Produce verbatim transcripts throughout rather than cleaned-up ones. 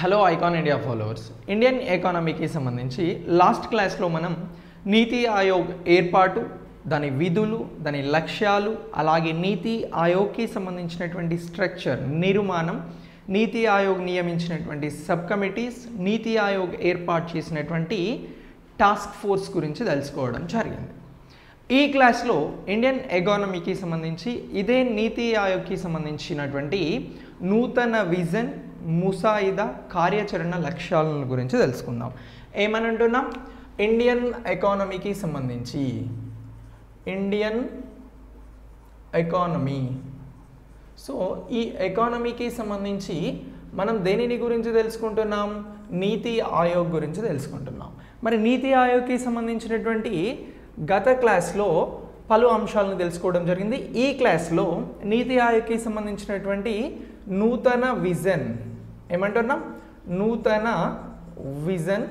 Hello icon India followers, Indian ఎకానమీకి సంబంధించి last క్లాస్లో మనం నీతి ఆయోగ్ ఏర్పాటు, దాని విధులు, దాని లక్ష్యాలు, అలాగే నీతి ఆయోగ్కి సంబంధించినటువంటి స్ట్రక్చర్, నిర్మాణం, నీతి ఆయోగ్ నియమించినటువంటి సబ్ కమిటీస్, నీతి ఆయోగ్ ఏర్పాటు చేసినటువంటి టాస్క్ ఫోర్స్ గురించి తెలుసుకోవడం జరిగింది. ఈ క్లాస్లో ఇండియన్ ఎకానమీకి సంబంధించి ఇదే నీతి ఆయోగ్కి సంబంధించినటువంటి నూతన విజన్, ముసాయిదా, కార్యాచరణ లక్ష్యాల గురించి తెలుసుకుందాం. ఏమని అంటున్నాం? ఇండియన్ ఎకానమీకి సంబంధించి ఇండియన్ ఎకానమీ. సో ఈ ఎకానమీకి సంబంధించి మనం దేనిని గురించి తెలుసుకుంటున్నాం? నీతి ఆయోగ్ గురించి తెలుసుకుంటున్నాం. మరి నీతి ఆయోగ్కి సంబంధించినటువంటి గత క్లాస్లో పలు అంశాలను తెలుసుకోవడం జరిగింది. ఈ క్లాస్లో నీతి ఆయోగ్కి సంబంధించినటువంటి నూతన విజన్, ఏమంటున్నాం? నూతన విజన్,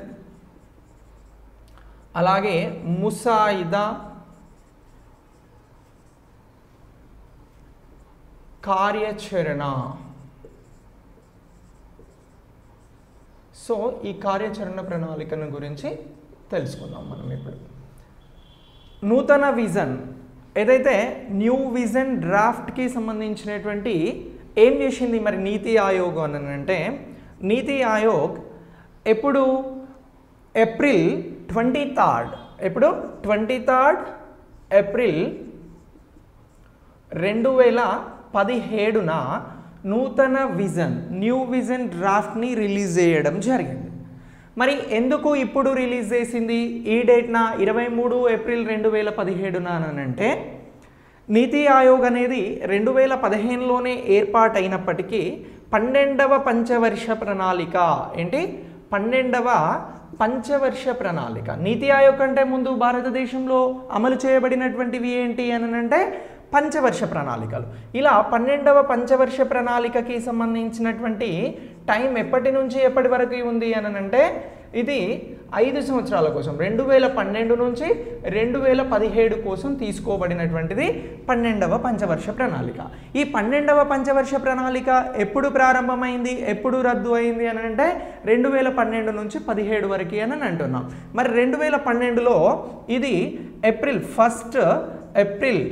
అలాగే ముసాయిదా, కార్యాచరణ. సో ఈ కార్యాచరణ ప్రణాళికను గురించి తెలుసుకుందాం మనం ఇప్పుడు. నూతన విజన్ ఏదైతే న్యూ విజన్ డ్రాఫ్ట్కి సంబంధించినటువంటి ఏం చేసింది మరి నీతి ఆయోగ్ అని అంటే, నీతి ఆయోగ్ ఎప్పుడు ఏప్రిల్ ట్వంటీ థర్డ్ ఎప్పుడు ట్వంటీ థర్డ్ ఏప్రిల్ రెండు వేల పదిహేడున నూతన విజన్, న్యూ విజన్ డ్రాఫ్ట్ని రిలీజ్ చేయడం జరిగింది. మరి ఎందుకు ఇప్పుడు రిలీజ్ చేసింది ఈ డేట్న ఇరవై మూడు ఏప్రిల్ రెండు వేల పదిహేడున అని అంటే, నీతి ఆయోగ్ అనేది రెండు వేల పదిహేనులోనే ఏర్పాటైనప్పటికీ పన్నెండవ పంచవర్ష ప్రణాళిక, ఏంటి పన్నెండవ పంచవర్ష ప్రణాళిక, నీతి ఆయోగ్ కంటే ముందు భారతదేశంలో అమలు చేయబడినటువంటివి ఏంటి అని అంటే పంచవర్ష ప్రణాళికలు. ఇలా పన్నెండవ పంచవర్ష ప్రణాళికకి సంబంధించినటువంటి టైం ఎప్పటి నుంచి ఎప్పటి వరకు ఉంది అని అంటే, ఇది ఐదు సంవత్సరాల కోసం రెండు వేల పన్నెండు నుంచి రెండు వేల పదిహేడు కోసం తీసుకోబడినటువంటిది పన్నెండవ పంచవర్ష ప్రణాళిక. ఈ పన్నెండవ పంచవర్ష ప్రణాళిక ఎప్పుడు ప్రారంభమైంది, ఎప్పుడు రద్దు అయింది అని అంటే రెండు వేల పన్నెండు నుంచి పదిహేడు వరకు అని అంటున్నాం. మరి రెండు వేల పన్నెండులో ఇది April first April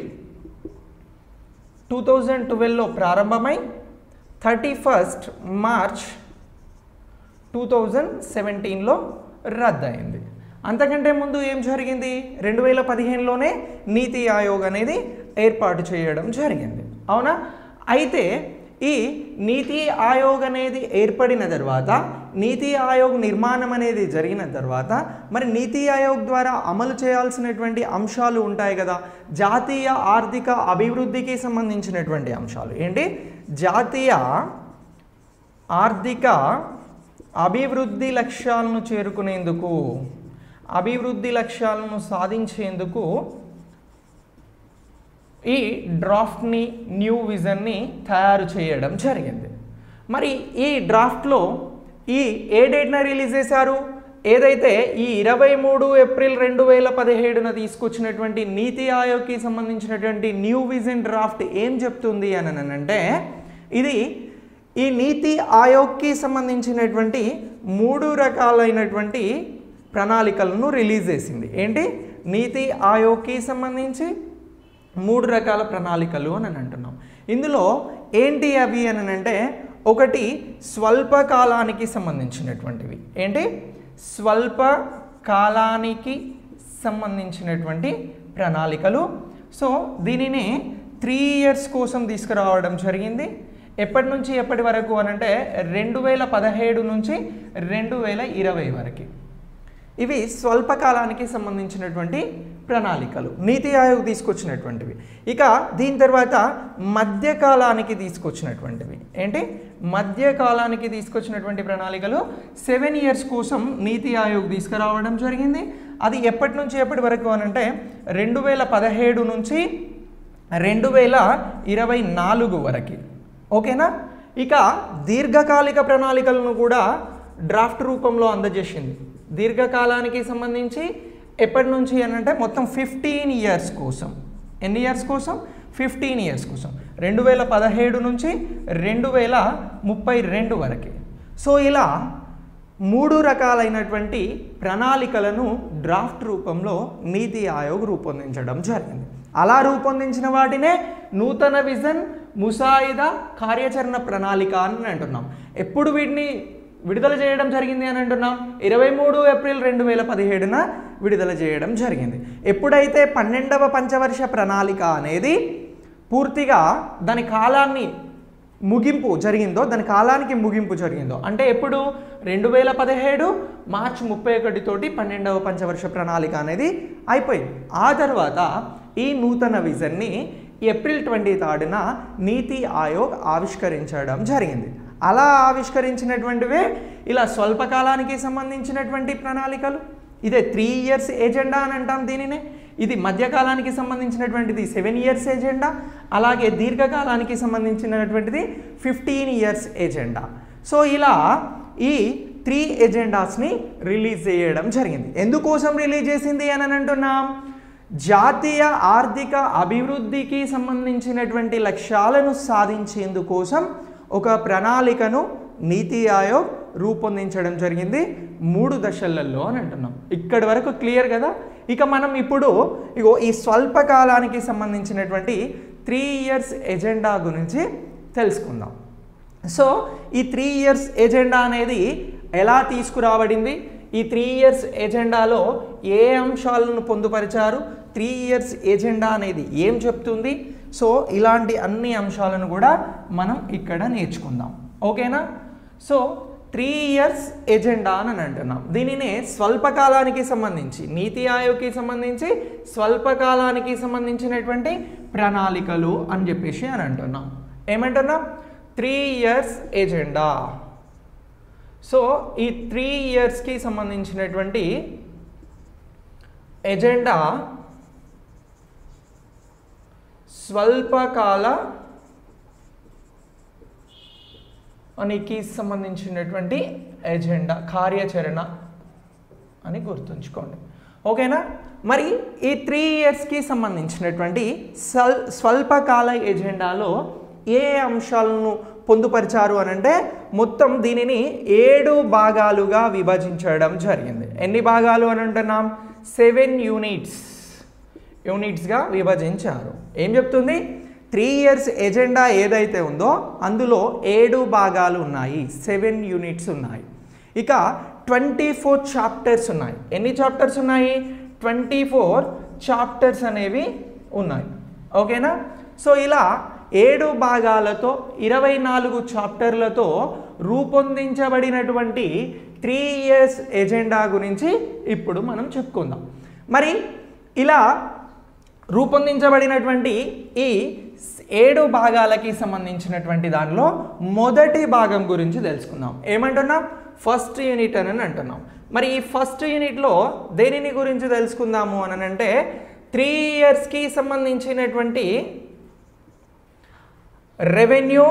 two thousand ట్వెల్వ్లో ప్రారంభమై thirty first March two thousand సెవెంటీన్లో రద్దయింది. అంతకంటే ముందు ఏం జరిగింది? రెండు వేల పదిహేనులోనే నీతి ఆయోగ్ అనేది ఏర్పాటు చేయడం జరిగింది, అవునా? అయితే ఈ నీతి ఆయోగ్ అనేది ఏర్పడిన తర్వాత, నీతి ఆయోగ్ నిర్మాణం అనేది జరిగిన తర్వాత, మరి నీతి ఆయోగ్ ద్వారా అమలు చేయాల్సినటువంటి అంశాలు ఉంటాయి కదా, జాతీయ ఆర్థిక అభివృద్ధికి సంబంధించినటువంటి అంశాలు. ఏంటి? జాతీయ ఆర్థిక అభివృద్ధి లక్ష్యాలను చేరుకునేందుకు, అభివృద్ధి లక్ష్యాలను సాధించేందుకు ఈ డ్రాఫ్ట్ని, న్యూ విజన్ని తయారు చేయడం జరిగింది. మరి ఈ డ్రాఫ్ట్లో ఈ ఏ డేట్న రిలీజ్ చేశారు? ఏదైతే ఈ ఇరవై మూడు ఏప్రిల్ రెండు వేల పదిహేడున తీసుకొచ్చినటువంటి నీతి ఆయోగ్కి సంబంధించినటువంటి న్యూ విజన్ డ్రాఫ్ట్ ఏం చెప్తుంది అని అంటే, ఇది ఈ నీతి ఆయోగ్కి సంబంధించినటువంటి మూడు రకాలైనటువంటి ప్రణాళికలను రిలీజ్ చేసింది. ఏంటి? నీతి ఆయోగ్కి సంబంధించి మూడు రకాల ప్రణాళికలు అని అంటున్నాం. ఇందులో ఏంటి అవి అని అంటే, ఒకటి స్వల్ప కాలానికి సంబంధించినటువంటివి. ఏంటి? స్వల్ప కాలానికి సంబంధించినటువంటి ప్రణాళికలు. సో దీనిని త్రీ ఇయర్స్ కోసం తీసుకురావడం జరిగింది. ఎప్పటి నుంచి ఎప్పటి వరకు అని అంటే రెండు వేల పదిహేడు నుంచి రెండు వేల ఇరవై వరకు. ఇవి స్వల్పకాలానికి సంబంధించినటువంటి ప్రణాళికలు, నీతి ఆయోగ్ తీసుకొచ్చినటువంటివి. ఇక దీని తర్వాత మధ్యకాలానికి తీసుకొచ్చినటువంటివి. ఏంటి? మధ్యకాలానికి తీసుకొచ్చినటువంటి ప్రణాళికలు సెవెన్ ఇయర్స్ కోసం నీతి ఆయోగ్ తీసుకురావడం జరిగింది. అది ఎప్పటి నుంచి ఎప్పటి వరకు అని అంటే రెండు వేల పదిహేడు నుంచి రెండు వేల ఇరవై నాలుగు వరకు. ఓకేనా? ఇక దీర్ఘకాలిక ప్రణాళికలను కూడా డ్రాఫ్ట్ రూపంలో అందజేసింది. దీర్ఘకాలానికి సంబంధించి ఎప్పటి నుంచి అని అంటే మొత్తం ఫిఫ్టీన్ ఇయర్స్ కోసం. ఎన్ని ఇయర్స్ కోసం? ఫిఫ్టీన్ ఇయర్స్ కోసం, రెండు వేల పదిహేడు నుంచి రెండు వేల ముప్పై రెండు వరకు. సో ఇలా మూడు రకాలైనటువంటి ప్రణాళికలను డ్రాఫ్ట్ రూపంలో నీతి ఆయోగ్ రూపొందించడం జరిగింది. అలా రూపొందించిన వాటినే నూతన విజన్, ముసాయిదా, కార్యాచరణ ప్రణాళిక అని అంటున్నాం. ఎప్పుడు వీటిని విడుదల చేయడం జరిగింది అని అంటున్నాం? ఇరవై మూడు ఏప్రిల్ రెండు వేల పదిహేడున విడుదల చేయడం జరిగింది. ఎప్పుడైతే పన్నెండవ పంచవర్ష ప్రణాళిక అనేది పూర్తిగా దాని కాలాన్ని ముగింపు జరిగిందో, దాని కాలానికి ముగింపు జరిగిందో, అంటే ఎప్పుడు రెండు వేల పదిహేడు మార్చి ముప్పై ఒకటి తోటి పన్నెండవ పంచవర్ష ప్రణాళిక అనేది అయిపోయింది. ఆ తర్వాత ఈ నూతన విజన్ని ఏప్రిల్ ట్వంటీ థర్డ్న నీతి ఆయోగ్ ఆవిష్కరించడం జరిగింది. అలా ఆవిష్కరించినటువంటివే ఇలా స్వల్పకాలానికి సంబంధించినటువంటి ప్రణాళికలు. ఇదే త్రీ ఇయర్స్ ఎజెండా అని అంటాం దీనినే. ఇది మధ్యకాలానికి సంబంధించినటువంటిది సెవెన్ ఇయర్స్ ఎజెండా, అలాగే దీర్ఘకాలానికి సంబంధించినటువంటిది ఫిఫ్టీన్ ఇయర్స్ ఎజెండా. సో ఇలా ఈ త్రీ ఎజెండాస్ని రిలీజ్ చేయడం జరిగింది. ఎందుకోసం రిలీజ్ చేసింది అని అంటున్నాం? జాతీయ ఆర్థిక అభివృద్ధికి సంబంధించినటువంటి లక్ష్యాలను సాధించేందుకోసం ఒక ప్రణాళికను నీతి ఆయోగ్ రూపొందించడం జరిగింది మూడు దశలలో అని అంటున్నాం. ఇక్కడి వరకు క్లియర్ కదా? ఇక మనం ఇప్పుడు ఇగో ఈ స్వల్పకాలానికి సంబంధించినటువంటి త్రీ ఇయర్స్ ఎజెండా గురించి తెలుసుకుందాం. సో ఈ త్రీ ఇయర్స్ ఎజెండా అనేది ఎలా తీసుకురాబడింది, ఈ త్రీ ఇయర్స్ ఎజెండాలో ఏ అంశాలను పొందుపరిచారు, త్రీ ఇయర్స్ ఎజెండా అనేది ఏం చెప్తుంది, సో ఇలాంటి అన్ని అంశాలను కూడా మనం ఇక్కడ నేర్చుకుందాం. ఓకేనా? సో త్రీ ఇయర్స్ ఎజెండా అని అంటున్నాం. దీనినే స్వల్పకాలానికి సంబంధించి, నీతి ఆయోగ్కి సంబంధించి స్వల్పకాలానికి సంబంధించినటువంటి ప్రణాళికలు అని చెప్పేసి అని అంటున్నాం. ఏమంటున్నాం? Three years agenda. సో ఈ త్రీ ఇయర్స్కి సంబంధించినటువంటి ఎజెండా స్వల్పకాల అనికి సంబంధించినటువంటి ఎజెండా, కార్యాచరణ అని గుర్తుంచుకోండి. ఓకేనా? మరి ఈ త్రీ ఇయర్స్కి సంబంధించినటువంటి స్వల్ స్వల్పకాల ఎజెండాలో ఏ అంశాలను పొందుపరిచారు అని అంటే మొత్తం దీనిని ఏడు భాగాలుగా విభజించడం జరిగింది. ఎన్ని భాగాలు అని అంటున్నాం? సెవెన్ యూనిట్స్ యూనిట్స్గా విభజించారు. ఏం చెప్తుంది? త్రీ ఇయర్స్ ఎజెండా ఏదైతే ఉందో అందులో ఏడు భాగాలు ఉన్నాయి, సెవెన్ యూనిట్స్ ఉన్నాయి. ఇక ట్వంటీ ఫోర్ చాప్టర్స్ ఉన్నాయి. ఎన్ని చాప్టర్స్ ఉన్నాయి? ట్వంటీ ఫోర్ చాప్టర్స్ అనేవి ఉన్నాయి. ఓకేనా? సో ఇలా ఏడు భాగాలతో ఇరవై నాలుగు చాప్టర్లతో రూపొందించబడినటువంటి త్రీ ఇయర్స్ ఎజెండా గురించి ఇప్పుడు మనం చెప్పుకుందాం. మరి ఇలా రూపొందించబడినటువంటి ఈ ఏడు భాగాలకి సంబంధించినటువంటి దానిలో మొదటి భాగం గురించి తెలుసుకుందాం. ఏమంటున్నాం? ఫస్ట్ యూనిట్ అని అంటున్నాం. మరి ఈ ఫస్ట్ యూనిట్లో దేనిని గురించి తెలుసుకుందాము అని అంటే త్రీ ఇయర్స్కి సంబంధించినటువంటి రెవెన్యూ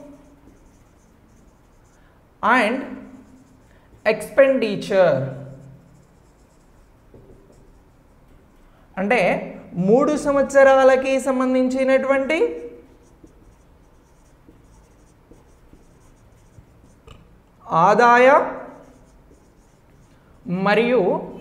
అండ్ ఎక్స్పెండిచర్, అంటే మూడు సంవత్సరాలకి సంబంధించినటువంటి ఆదాయ మరియు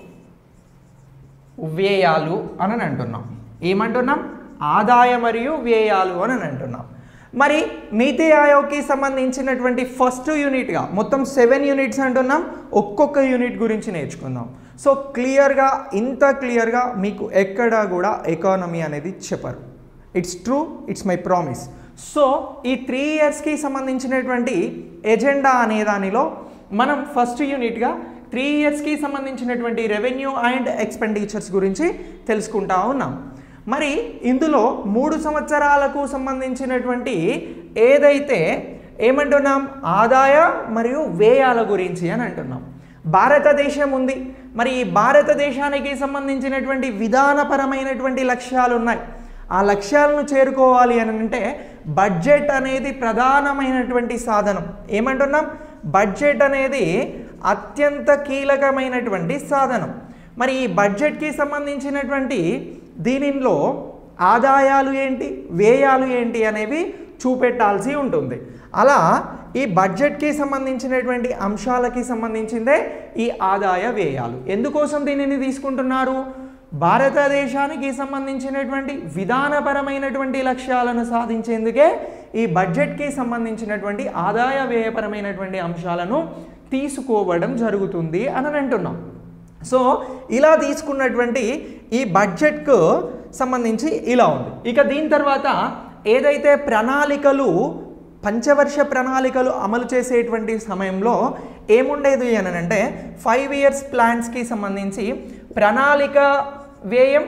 వ్యయాలు అని అంటున్నాం. ఏమంటున్నాం? ఆదాయ మరియు వ్యయాలు అని అంటున్నాం. మరి నీతి ఆయోగ్కి సంబంధించినటువంటి ఫస్ట్ యూనిట్గా మొత్తం సెవెన్ యూనిట్స్ అంటున్నాం. ఒక్కొక్క యూనిట్ గురించి నేర్చుకుందాం. సో క్లియర్గా, ఇంత క్లియర్గా మీకు ఎక్కడా కూడా ఎకానమీ అనేది చెప్పరు. It's true, it's my promise. So ఈ త్రీ ఇయర్స్కి సంబంధించినటువంటి ఎజెండా అనే దానిలో మనం ఫస్ట్ యూనిట్గా త్రీ ఇయర్స్కి సంబంధించినటువంటి రెవెన్యూ అండ్ ఎక్స్పెండిచర్స్ గురించి తెలుసుకుంటా ఉన్నాం. మరి ఇందులో మూడు సంవత్సరాలకు సంబంధించినటువంటి ఏదైతే ఏమంటున్నాం? ఆదాయ మరియు వ్యయాల గురించి అని అంటున్నాం. భారతదేశం ఉంది. మరి ఈ భారతదేశానికి సంబంధించినటువంటి విధానపరమైనటువంటి లక్ష్యాలు ఉన్నాయి. ఆ లక్ష్యాలను చేరుకోవాలి అని అంటే బడ్జెట్ అనేది ప్రధానమైనటువంటి సాధనం. ఏమంటున్నాం? బడ్జెట్ అనేది అత్యంత కీలకమైనటువంటి సాధనం. మరి ఈ బడ్జెట్కి సంబంధించినటువంటి దీనిలో ఆదాయాలు ఏంటి, వ్యయాలు ఏంటి అనేవి చూపెట్టాల్సి ఉంటుంది. అలా ఈ బడ్జెట్కి సంబంధించినటువంటి అంశాలకి సంబంధించిందే ఈ ఆదాయ వ్యయాలు. ఎందుకోసం దీనిని తీసుకుంటున్నారు? భారతదేశానికి సంబంధించినటువంటి విధానపరమైనటువంటి లక్ష్యాలను సాధించేందుకే ఈ బడ్జెట్కి సంబంధించినటువంటి ఆదాయ వ్యయపరమైనటువంటి అంశాలను తీసుకోవడం జరుగుతుంది అని అంటున్నాం. సో ఇలా తీసుకున్నటువంటి ఈ బడ్జెట్కు సంబంధించి ఇలా ఉంది. ఇక దీని తర్వాత ఏదైతే ప్రణాళికలు పంచవర్ష ప్రణాళికలు అమలు చేసేటువంటి సమయంలో ఏముండేది అని అంటే ఫైవ్ ఇయర్స్ ప్లాన్స్కి సంబంధించి ప్రణాళిక వ్యయం,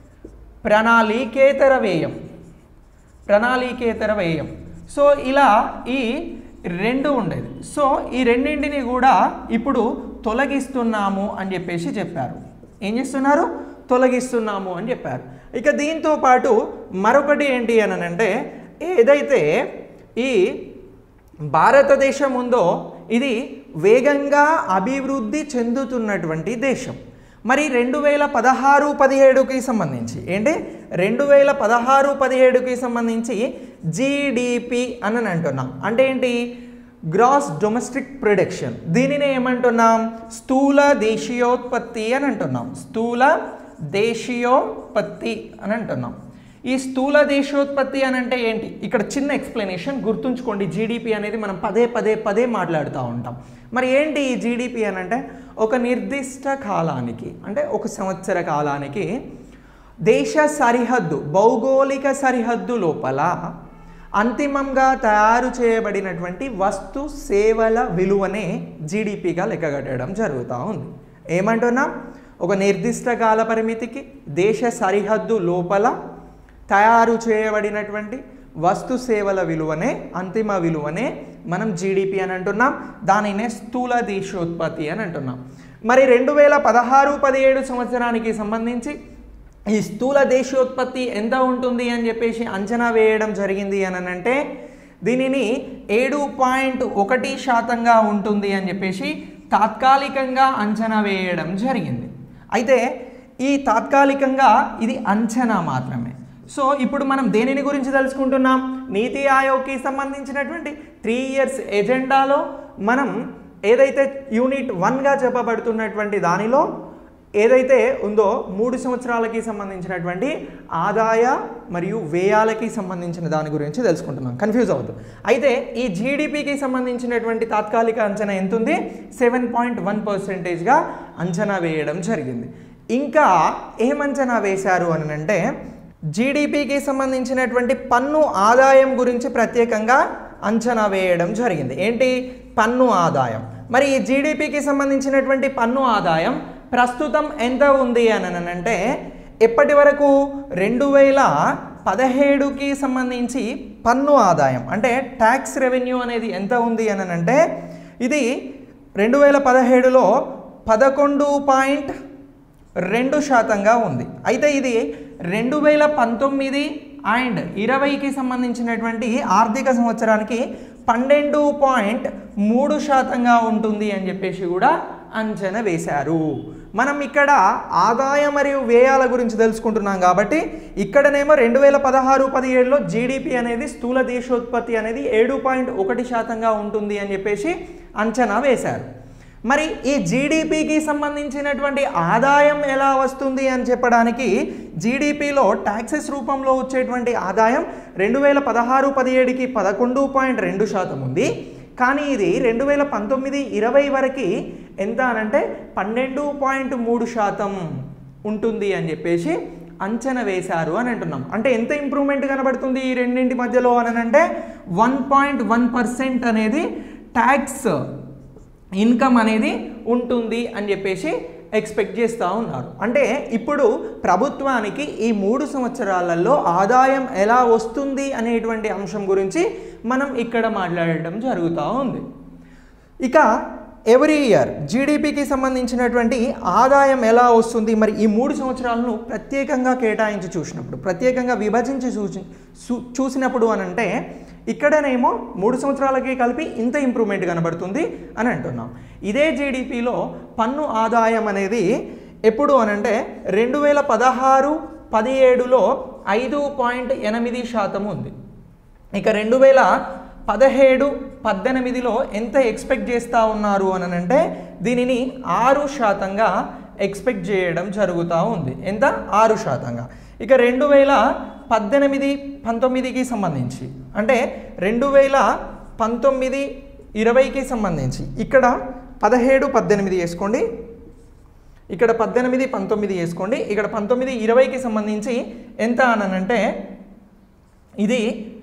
ప్రణాళికేతర వ్యయం, ప్రణాళికేతర వ్యయం. సో ఇలా ఈ రెండు ఉండేది. సో ఈ రెండింటిని కూడా ఇప్పుడు తొలగిస్తున్నాము అని చెప్పేసి చెప్పారు. ఏం చేస్తున్నారు? తొలగిస్తున్నాము అని చెప్పారు. ఇక దీంతో పాటు మరొకటి ఏంటి అని అంటే ఏదైతే ఈ భారతదేశం ఉందో ఇది వేగంగా అభివృద్ధి చెందుతున్నటువంటి దేశం. మరి రెండు వేల పదహారు పదిహేడుకి సంబంధించి ఏంటి రెండు వేల పదహారు పదిహేడుకి సంబంధించి జీడిపి అని అంటున్నాం. అంటే ఏంటి? Gross domestic production. దీనిని ఏమంటున్నాం? స్థూల దేశీయోత్పత్తి అని అంటున్నాం. స్థూల దేశీయోత్పత్తి అని అంటున్నాం. ఈ స్థూల దేశోత్పత్తి అని అంటే ఏంటి? ఇక్కడ చిన్న ఎక్స్ప్లెనేషన్ గుర్తుంచుకోండి. జీడిపి అనేది మనం పదే పదే పదే మాట్లాడుతూ ఉంటాం. మరి ఏంటి ఈ జీడిపి అని అంటే ఒక నిర్దిష్ట కాలానికి అంటే ఒక సంవత్సర కాలానికి దేశ సరిహద్దు భౌగోళిక సరిహద్దు లోపల అంతిమంగా తయారు చేయబడినటువంటి వస్తు సేవల విలువనే జీడిపిగా లెక్కగట్టడం జరుగుతూ ఉంది. ఏమంటున్నాం? ఒక నిర్దిష్ట కాల పరిమితికి దేశ సరిహద్దు లోపల తయారు చేయబడినటువంటి వస్తు సేవల విలువనే అంతిమ విలువనే మనం జీడిపి అని అంటున్నాం. దానినే స్థూల దేశోత్పత్తి అని అంటున్నాం. మరి రెండు వేల పదహారు పదిహేడు సంవత్సరానికి సంబంధించి ఈ స్థూల దేశోత్పత్తి ఎంత ఉంటుంది అని చెప్పేసి అంచనా వేయడం జరిగింది అని అంటే దీనిని ఏడు పాయింట్ ఒకటి శాతంగా ఉంటుంది అని చెప్పేసి తాత్కాలికంగా అంచనా వేయడం జరిగింది. అయితే ఈ తాత్కాలికంగా ఇది అంచనా మాత్రమే. సో ఇప్పుడు మనం దేనిని గురించి తెలుసుకుంటున్నాం? నీతి ఆయోగ్కి సంబంధించినటువంటి త్రీ ఇయర్స్ ఎజెండాలో మనం ఏదైతే యూనిట్ వన్గా చెప్పబడుతున్నటువంటి దానిలో ఏదైతే ఉందో మూడు సంవత్సరాలకి సంబంధించినటువంటి ఆదాయ మరియు వ్యయాలకి సంబంధించిన దాని గురించి తెలుసుకుంటున్నాం. కన్ఫ్యూజ్ అవ్వద్దు. అయితే ఈ జీడిపికి సంబంధించినటువంటి తాత్కాలిక అంచనా ఎంత ఉంది? సెవెన్ పాయింట్ వన్ పర్సెంటేజ్గా అంచనా వేయడం జరిగింది. ఇంకా ఏమంచనా వేశారు అని అంటే జీడిపికి సంబంధించినటువంటి పన్ను ఆదాయం గురించి ప్రత్యేకంగా అంచనా వేయడం జరిగింది. ఏంటి? పన్ను ఆదాయం. మరి ఈ జీడిపికి సంబంధించినటువంటి పన్ను ఆదాయం ప్రస్తుతం ఎంత ఉంది అని అంటే ఎప్పటి వరకు రెండు వేల పదిహేడుకి సంబంధించి పన్ను ఆదాయం అంటే ట్యాక్స్ రెవెన్యూ అనేది ఎంత ఉంది అని అంటే ఇది రెండు వేల పదిహేడులో పదకొండు పాయింట్ రెండు శాతంగా ఉంది. అయితే ఇది రెండు వేల పంతొమ్మిది అండ్ ఇరవైకి సంబంధించినటువంటి ఆర్థిక సంవత్సరానికి పన్నెండు పాయింట్ మూడు శాతంగా ఉంటుంది అని చెప్పేసి కూడా అంచనా వేశారు. మనం ఇక్కడ ఆదాయ మరియు వ్యయాల గురించి తెలుసుకుంటున్నాం కాబట్టి ఇక్కడనేమో రెండు వేల పదహారు పదిహేడులో జీడిపి అనేది స్థూల దేశోత్పత్తి అనేది ఏడు పాయింట్ ఒకటి శాతంగా ఉంటుంది అని చెప్పేసి అంచనా వేశారు. మరి ఈ జీడిపికి సంబంధించినటువంటి ఆదాయం ఎలా వస్తుంది అని చెప్పడానికి జీడిపిలో ట్యాక్సెస్ రూపంలో వచ్చేటువంటి ఆదాయం రెండు వేల పదహారు పదిహేడుకి పదకొండు పాయింట్ రెండు శాతం ఉంది. కానీ ఇది రెండు వేల పంతొమ్మిది ఇరవై వరకు ఎంత అనంటే పన్నెండు పాయింట్ మూడు శాతం ఉంటుంది అని చెప్పేసి అంచనా వేశారు అని అంటున్నాం. అంటే ఎంత ఇంప్రూవ్మెంట్ కనబడుతుంది ఈ రెండింటి మధ్యలో అని అంటే వన్ పాయింట్ వన్ పర్సెంట్ అనేది ట్యాక్స్ ఇన్కమ్ అనేది ఉంటుంది అని చెప్పేసి ఎక్స్పెక్ట్ చేస్తూ ఉన్నారు. అంటే ఇప్పుడు ప్రభుత్వానికి ఈ మూడు సంవత్సరాలలో ఆదాయం ఎలా వస్తుంది అనేటువంటి అంశం గురించి మనం ఇక్కడ మాట్లాడటం జరుగుతూ ఉంది. ఇక ఎవ్రీ ఇయర్ జీడిపికి సంబంధించినటువంటి ఆదాయం ఎలా వస్తుంది మరి ఈ మూడు సంవత్సరాలను ప్రత్యేకంగా కేటాయించి చూసినప్పుడు ప్రత్యేకంగా విభజించి చూసి చూసినప్పుడు అని అంటే ఇక్కడనేమో మూడు సంవత్సరాలకి కలిపి ఇంత ఇంప్రూవ్మెంట్ కనబడుతుంది అని అంటున్నాం. ఇదే జీడిపిలో పన్ను ఆదాయం అనేది ఎప్పుడు అనంటే రెండు వేల పదహారు పదిహేడులో ఐదు పాయింట్ ఎనిమిది శాతం ఉంది. ఇక రెండు వేల పదిహేడు పద్దెనిమిదిలో ఎంత ఎక్స్పెక్ట్ చేస్తూ ఉన్నారు అని అంటే దీనిని ఆరు శాతంగా ఎక్స్పెక్ట్ చేయడం జరుగుతూ ఉంది. ఎంత? ఆరు శాతంగా. ఇక రెండు వేల పద్దెనిమిది పంతొమ్మిదికి సంబంధించి అంటే రెండు వేల పంతొమ్మిది ఇరవైకి సంబంధించి ఇక్కడ పదిహేడు పద్దెనిమిది వేసుకోండి, ఇక్కడ పద్దెనిమిది పంతొమ్మిది వేసుకోండి, ఇక్కడ పంతొమ్మిది ఇరవైకి సంబంధించి ఎంత అనంటే ఇది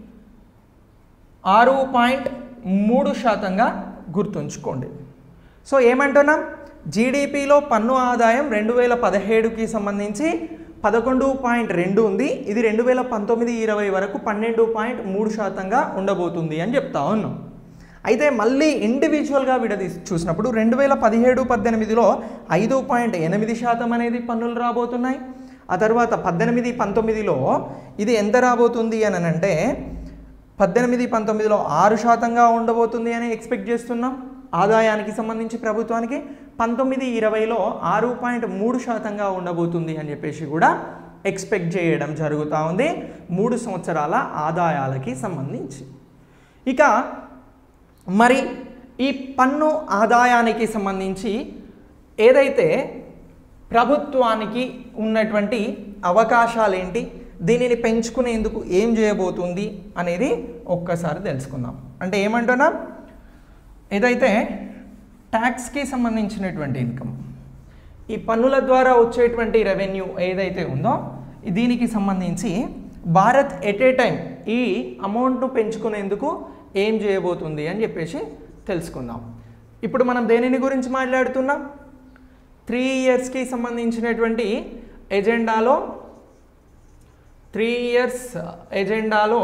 ఆరు పాయింట్ మూడు శాతంగా గుర్తుంచుకోండి. సో ఏమంటున్నాం, జీడిపిలో పన్ను ఆదాయం రెండు వేల పదిహేడుకి సంబంధించి పదకొండు పాయింట్ రెండు ఉంది, ఇది రెండు వేల పంతొమ్మిది ఇరవై వరకు పన్నెండు పాయింట్ మూడు శాతంగా ఉండబోతుంది అని చెప్తా ఉన్నాం. అయితే మళ్ళీ ఇండివిజువల్గా విడదీసి చూసినప్పుడు రెండు వేల పదిహేడు పద్దెనిమిదిలో ఐదు పాయింట్ ఎనిమిది శాతం అనేది పన్నులు రాబోతున్నాయి. ఆ తర్వాత పద్దెనిమిది పంతొమ్మిదిలో ఇది ఎంత రాబోతుంది అని అంటే పద్దెనిమిది పంతొమ్మిదిలో ఆరు శాతంగా ఉండబోతుంది అని ఎక్స్పెక్ట్ చేస్తున్నాం ఆదాయానికి సంబంధించి ప్రభుత్వానికి. పంతొమ్మిది ఇరవైలో ఆరు పాయింట్ మూడు శాతంగా ఉండబోతుంది అని చెప్పేసి కూడా ఎక్స్పెక్ట్ చేయడం జరుగుతూ ఉంది మూడు సంవత్సరాల ఆదాయాలకి సంబంధించి. ఇక మరి ఈ పన్ను ఆదాయానికి సంబంధించి ఏదైతే ప్రభుత్వానికి ఉన్నటువంటి అవకాశాలు ఏంటి, దీనిని పెంచుకునేందుకు ఏం చేయబోతుంది అనేది ఒక్కసారి తెలుసుకుందాం. అంటే ఏమంటున్నా, ఏదైతే ట్యాక్స్కి సంబంధించినటువంటి ఇన్కమ్, ఈ పన్నుల ద్వారా వచ్చేటువంటి రెవెన్యూ ఏదైతే ఉందో దీనికి సంబంధించి భారత్ ఎట్ ఏ టైం ఈ అమౌంట్ను పెంచుకునేందుకు ఏం చేయబోతుంది అని చెప్పేసి తెలుసుకుందాం. ఇప్పుడు మనం దేనిని గురించి మాట్లాడుతున్నాం, త్రీ ఇయర్స్కి సంబంధించినటువంటి ఎజెండాలో త్రీ ఇయర్స్ ఎజెండాలో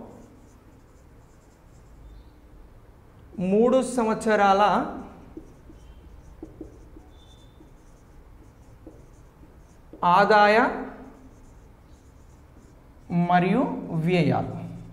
మూడు సంవత్సరాల ఆదాయ మరియు వ్యయాలు.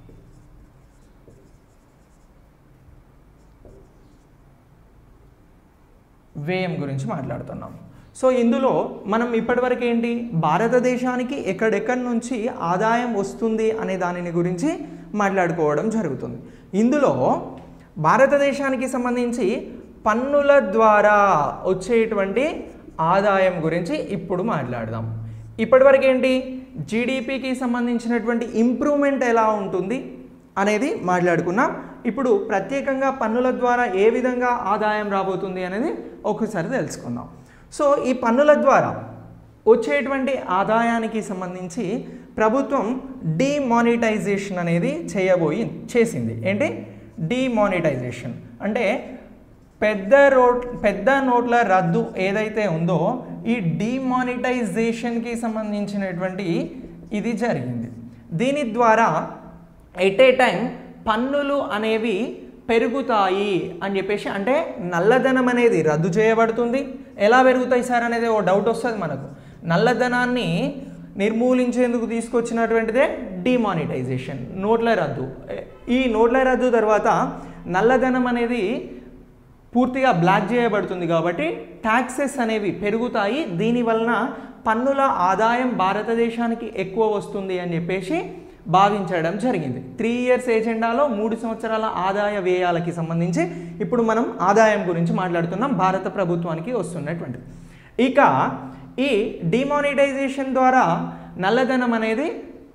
వ్యయం గురించి మాట్లాడుతున్నాం. సో ఇందులో మనం ఇప్పటివరకు ఏంటి, భారతదేశానికి ఎక్కడెక్కడి నుంచి ఆదాయం వస్తుంది అనే దానిని గురించి మాట్లాడుకోవడం జరుగుతుంది. ఇందులో భారతదేశానికి సంబంధించి పన్నుల ద్వారా వచ్చేటువంటి ఆదాయం గురించి ఇప్పుడు మాట్లాడదాం. ఇప్పటివరకు ఏంటి, జీడిపికి సంబంధించినటువంటి ఇంప్రూవ్మెంట్ ఎలా ఉంటుంది అనేది మాట్లాడుకున్నాం. ఇప్పుడు ప్రత్యేకంగా పన్నుల ద్వారా ఏ విధంగా ఆదాయం రాబోతుంది అనేది ఒకసారి తెలుసుకుందాం. సో ఈ పన్నుల ద్వారా వచ్చేటువంటి ఆదాయానికి సంబంధించి ప్రభుత్వం డిమానిటైజేషన్ అనేది చేయబోయి చేసింది. ఏంటి డిమానిటైజేషన్ అంటే పెద్ద రోట్ పెద్ద నోట్ల రద్దు ఏదైతే ఉందో ఈ డిమానిటైజేషన్కి సంబంధించినటువంటి ఇది జరిగింది. దీని ద్వారా ఎట్ ఏ టైం పన్నులు అనేవి పెరుగుతాయి అని చెప్పేసి, అంటే నల్లధనం అనేది రద్దు చేయబడుతుంది. ఎలా పెరుగుతాయి సార్ అనేది ఓ డౌట్ వస్తుంది మనకు. నల్లధనాన్ని నిర్మూలించేందుకు తీసుకొచ్చినటువంటిదే డిమానిటైజేషన్, నోట్ల రద్దు. ఈ నోట్ల రద్దు తర్వాత నల్లధనం అనేది పూర్తిగా బ్లాక్ చేయబడుతుంది కాబట్టి ట్యాక్సెస్ అనేవి పెరుగుతాయి. దీనివలన పన్నుల ఆదాయం భారతదేశానికి ఎక్కువ వస్తుంది అని చెప్పేసి భావించడం జరిగింది. త్రీ ఇయర్స్ ఎజెండాలో మూడు సంవత్సరాల ఆదాయ వ్యయాలకి సంబంధించి ఇప్పుడు మనం ఆదాయం గురించి మాట్లాడుతున్నాం, భారత ప్రభుత్వానికి వస్తున్నటువంటి. ఇక ఈ డిమానిటైజేషన్ ద్వారా నల్లధనం అనేది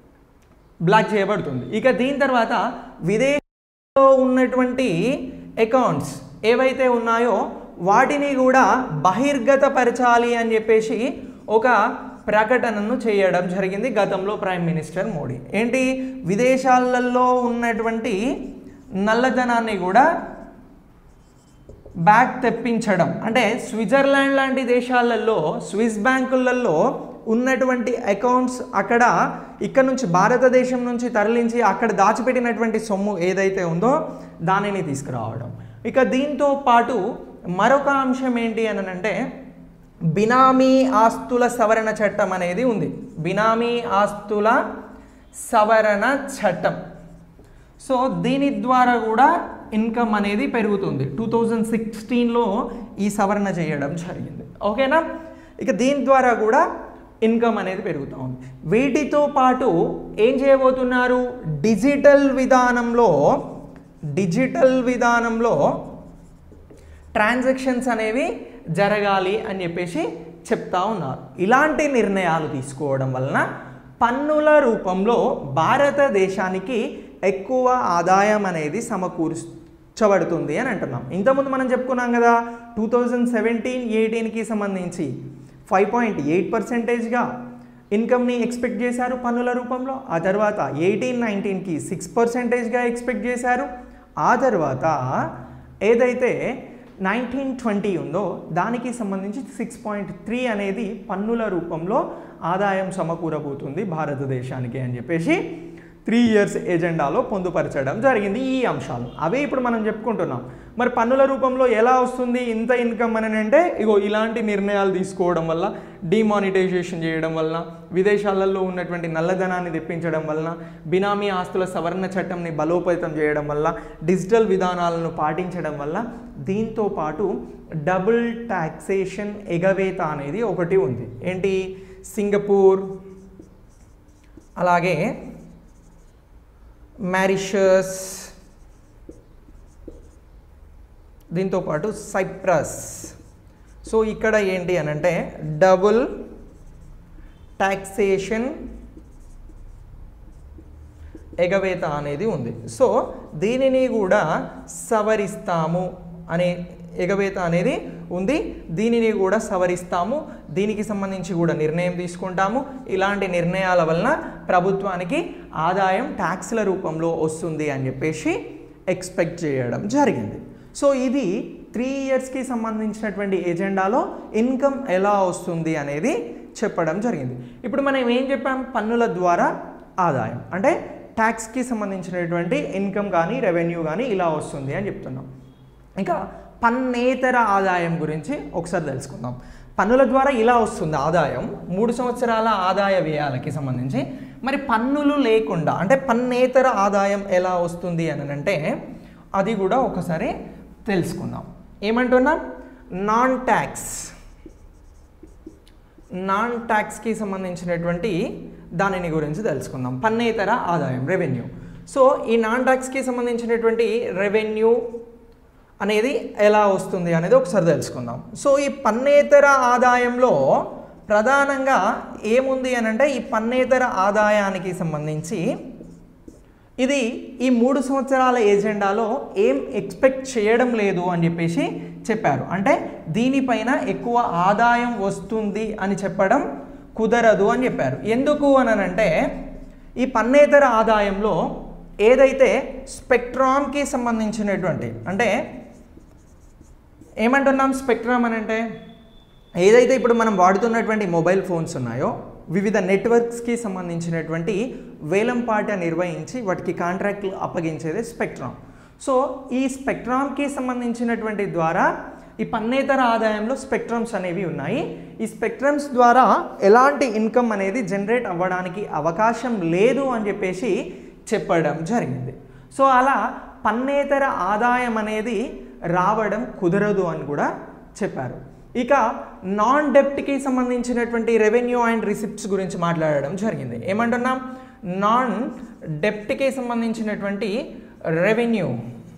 బ్లాక్ చేయబడుతుంది. ఇక దీని తర్వాత విదేశాల్లో ఉన్నటువంటి అకౌంట్స్ ఏవైతే ఉన్నాయో వాటిని కూడా బహిర్గతపరచాలి అని చెప్పేసి ఒక ప్రకటనను చేయడం జరిగింది గతంలో ప్రైమ్ మినిస్టర్ మోడీ. ఏంటి, విదేశాలలో ఉన్నటువంటి నల్లధనాన్ని కూడా బ్యాక్ తెప్పించడం. అంటే స్విట్జర్లాండ్ లాంటి దేశాలలో స్విస్ బ్యాంకులలో ఉన్నటువంటి అకౌంట్స్ అక్కడ ఇక్కడ నుంచి భారతదేశం నుంచి తరలించి అక్కడ దాచిపెట్టినటువంటి సొమ్ము ఏదైతే ఉందో దానిని తీసుకురావడం. ఇక దీంతో పాటు మరొక అంశం ఏంటి అని అంటే బినామీ ఆస్తుల సవరణ చట్టం అనేది ఉంది. బినామీ ఆస్తుల సవరణ చట్టం. సో దీని ద్వారా కూడా ఇన్కమ్ అనేది పెరుగుతుంది. టూ థౌజండ్ సిక్స్టీన్లో ఈ సవరణ చేయడం జరిగింది. ఓకేనా. ఇక దీని ద్వారా కూడా ఇన్కమ్ అనేది పెరుగుతూ ఉంది. వీటితో పాటు ఏం చేయబోతున్నారు, డిజిటల్ విధానంలో డిజిటల్ విధానంలో ట్రాన్సాక్షన్స్ అనేవి జరగాలి అని చెప్పేసి చెప్తా ఉన్నారు. ఇలాంటి నిర్ణయాలు తీసుకోవడం వలన పన్నుల రూపంలో భారతదేశానికి ఎక్కువ ఆదాయం అనేది సమకూర్చబడుతుంది అని అంటున్నాం. ఇంతకుముందు మనం చెప్పుకున్నాం కదా, టూ థౌజండ్ సెవెంటీన్ ఎయిటీన్కి సంబంధించి ఫైవ్ పాయింట్ ఎయిట్ పర్సెంటేజ్గా ఇన్కమ్ని ఎక్స్పెక్ట్ చేశారు పన్నుల రూపంలో. ఆ తర్వాత ఎయిటీన్ నైన్టీన్కి సిక్స్ పర్సెంటేజ్గా ఎక్స్పెక్ట్ చేశారు. ఆ తర్వాత ఏదైతే నైన్టీన్ ట్వంటీ ఉందో దానికి సంబంధించి సిక్స్ పాయింట్ త్రీ అనేది పన్నుల రూపంలో ఆదాయం సమకూరబోతుంది భారతదేశానికి అని చెప్పేసి త్రీ ఇయర్స్ ఎజెండాలో పొందుపరచడం జరిగింది. ఈ అంశాలు అవే ఇప్పుడు మనం చెప్పుకుంటున్నాం. మరి పన్నుల రూపంలో ఎలా వస్తుంది ఇంత ఇన్కమ్ అని అంటే, ఇగో ఇలాంటి నిర్ణయాలు తీసుకోవడం వల్ల, డిమానిటైజేషన్ చేయడం వలన, విదేశాలలో ఉన్నటువంటి నల్లధనాన్ని తెప్పించడం వలన, బినామీ ఆస్తుల సవరణ చట్టంని బలోపేతం చేయడం వల్ల, డిజిటల్ విధానాలను పాటించడం వల్ల, దీంతో పాటు డబుల్ టాక్సేషన్ ఎగవేత అనేది ఒకటి ఉంది. ఏంటి, సింగపూర్, అలాగే మారిషస్, దీంతో పాటు సైప్రస్. సో ఇక్కడ ఏంటి అని అంటే డబుల్ టాక్సేషన్ ఎగవేత అనేది ఉంది. సో దీనిని కూడా సవరిస్తాము అనే ఎగవేత అనేది ఉంది. దీనిని కూడా సవరిస్తాము, దీనికి సంబంధించి కూడా నిర్ణయం తీసుకుంటాము. ఇలాంటి నిర్ణయాల వలన ప్రభుత్వానికి ఆదాయం ట్యాక్స్ల రూపంలో వస్తుంది అని చెప్పేసి ఎక్స్పెక్ట్ చేయడం జరిగింది. సో ఇది త్రీ ఇయర్స్కి సంబంధించినటువంటి ఎజెండాలో ఇన్కమ్ ఎలా వస్తుంది అనేది చెప్పడం జరిగింది. ఇప్పుడు మనం ఏం చెప్పాం, పన్నుల ద్వారా ఆదాయం అంటే ట్యాక్స్కి సంబంధించినటువంటి ఇన్కమ్ కానీ రెవెన్యూ కానీ ఇలా వస్తుంది అని చెప్తున్నాం. ఇంకా పన్నేతర ఆదాయం గురించి ఒకసారి తెలుసుకుందాం. పన్నుల ద్వారా ఇలా వస్తుంది ఆదాయం, మూడు సంవత్సరాల ఆదాయ వ్యయాలకి సంబంధించి. మరి పన్నులు లేకుండా అంటే పన్నేతర ఆదాయం ఎలా వస్తుంది అని అంటే అది కూడా ఒకసారి తెలుసుకుందాం. ఏమంటున్నాం, నాన్ ట్యాక్స్ నాన్ ట్యాక్స్కి సంబంధించినటువంటి దానిని గురించి తెలుసుకుందాం. పన్నేతర ఆదాయం రెవెన్యూ. సో ఈ నాన్ ట్యాక్స్కి సంబంధించినటువంటి రెవెన్యూ అనేది ఎలా వస్తుంది అనేది ఒకసారి తెలుసుకుందాం. సో ఈ పన్నేతర ఆదాయంలో ప్రధానంగా ఏముంది అని అంటే, ఈ పన్నేతర ఆదాయానికి సంబంధించి ఇది ఈ మూడు సంవత్సరాల ఎజెండాలో ఏం ఎక్స్పెక్ట్ చేయడం లేదు అని చెప్పేసి చెప్పారు. అంటే దీనిపైన ఎక్కువ ఆదాయం వస్తుంది అని చెప్పడం కుదరదు అని చెప్పారు. ఎందుకు అని అంటే, ఈ పన్నేతర ఆదాయంలో ఏదైతే స్పెక్ట్రామ్కి సంబంధించినటువంటి అంటే ఏమంటున్నాం, స్పెక్ట్రమ్ అని అంటే ఏదైతే ఇప్పుడు మనం వాడుతున్నటువంటి మొబైల్ ఫోన్స్ ఉన్నాయో వివిధ నెట్వర్క్స్కి సంబంధించినటువంటి వేలంపాట నిర్వహించి వాటికి కాంట్రాక్ట్లు అప్పగించేదే స్పెక్ట్రమ్. సో ఈ స్పెక్ట్రమ్కి సంబంధించినటువంటి ద్వారా ఈ పన్నేతర ఆదాయంలో స్పెక్ట్రమ్స్ అనేవి ఉన్నాయి. ఈ స్పెక్ట్రమ్స్ ద్వారా ఎలాంటి ఇన్కమ్ అనేది జనరేట్ అవ్వడానికి అవకాశం లేదు అని చెప్పేసి చెప్పడం జరిగింది. సో అలా పన్నేతర ఆదాయం అనేది రావడం కుదరదు అని కూడా చెప్పారు. ఇక నాన్ డెప్ట్కి సంబంధించినటువంటి రెవెన్యూ అండ్ రిసిప్ట్స్ గురించి మాట్లాడడం జరిగింది. ఏమంటున్నాం, నాన్ డెప్ట్కి సంబంధించినటువంటి రెవెన్యూ.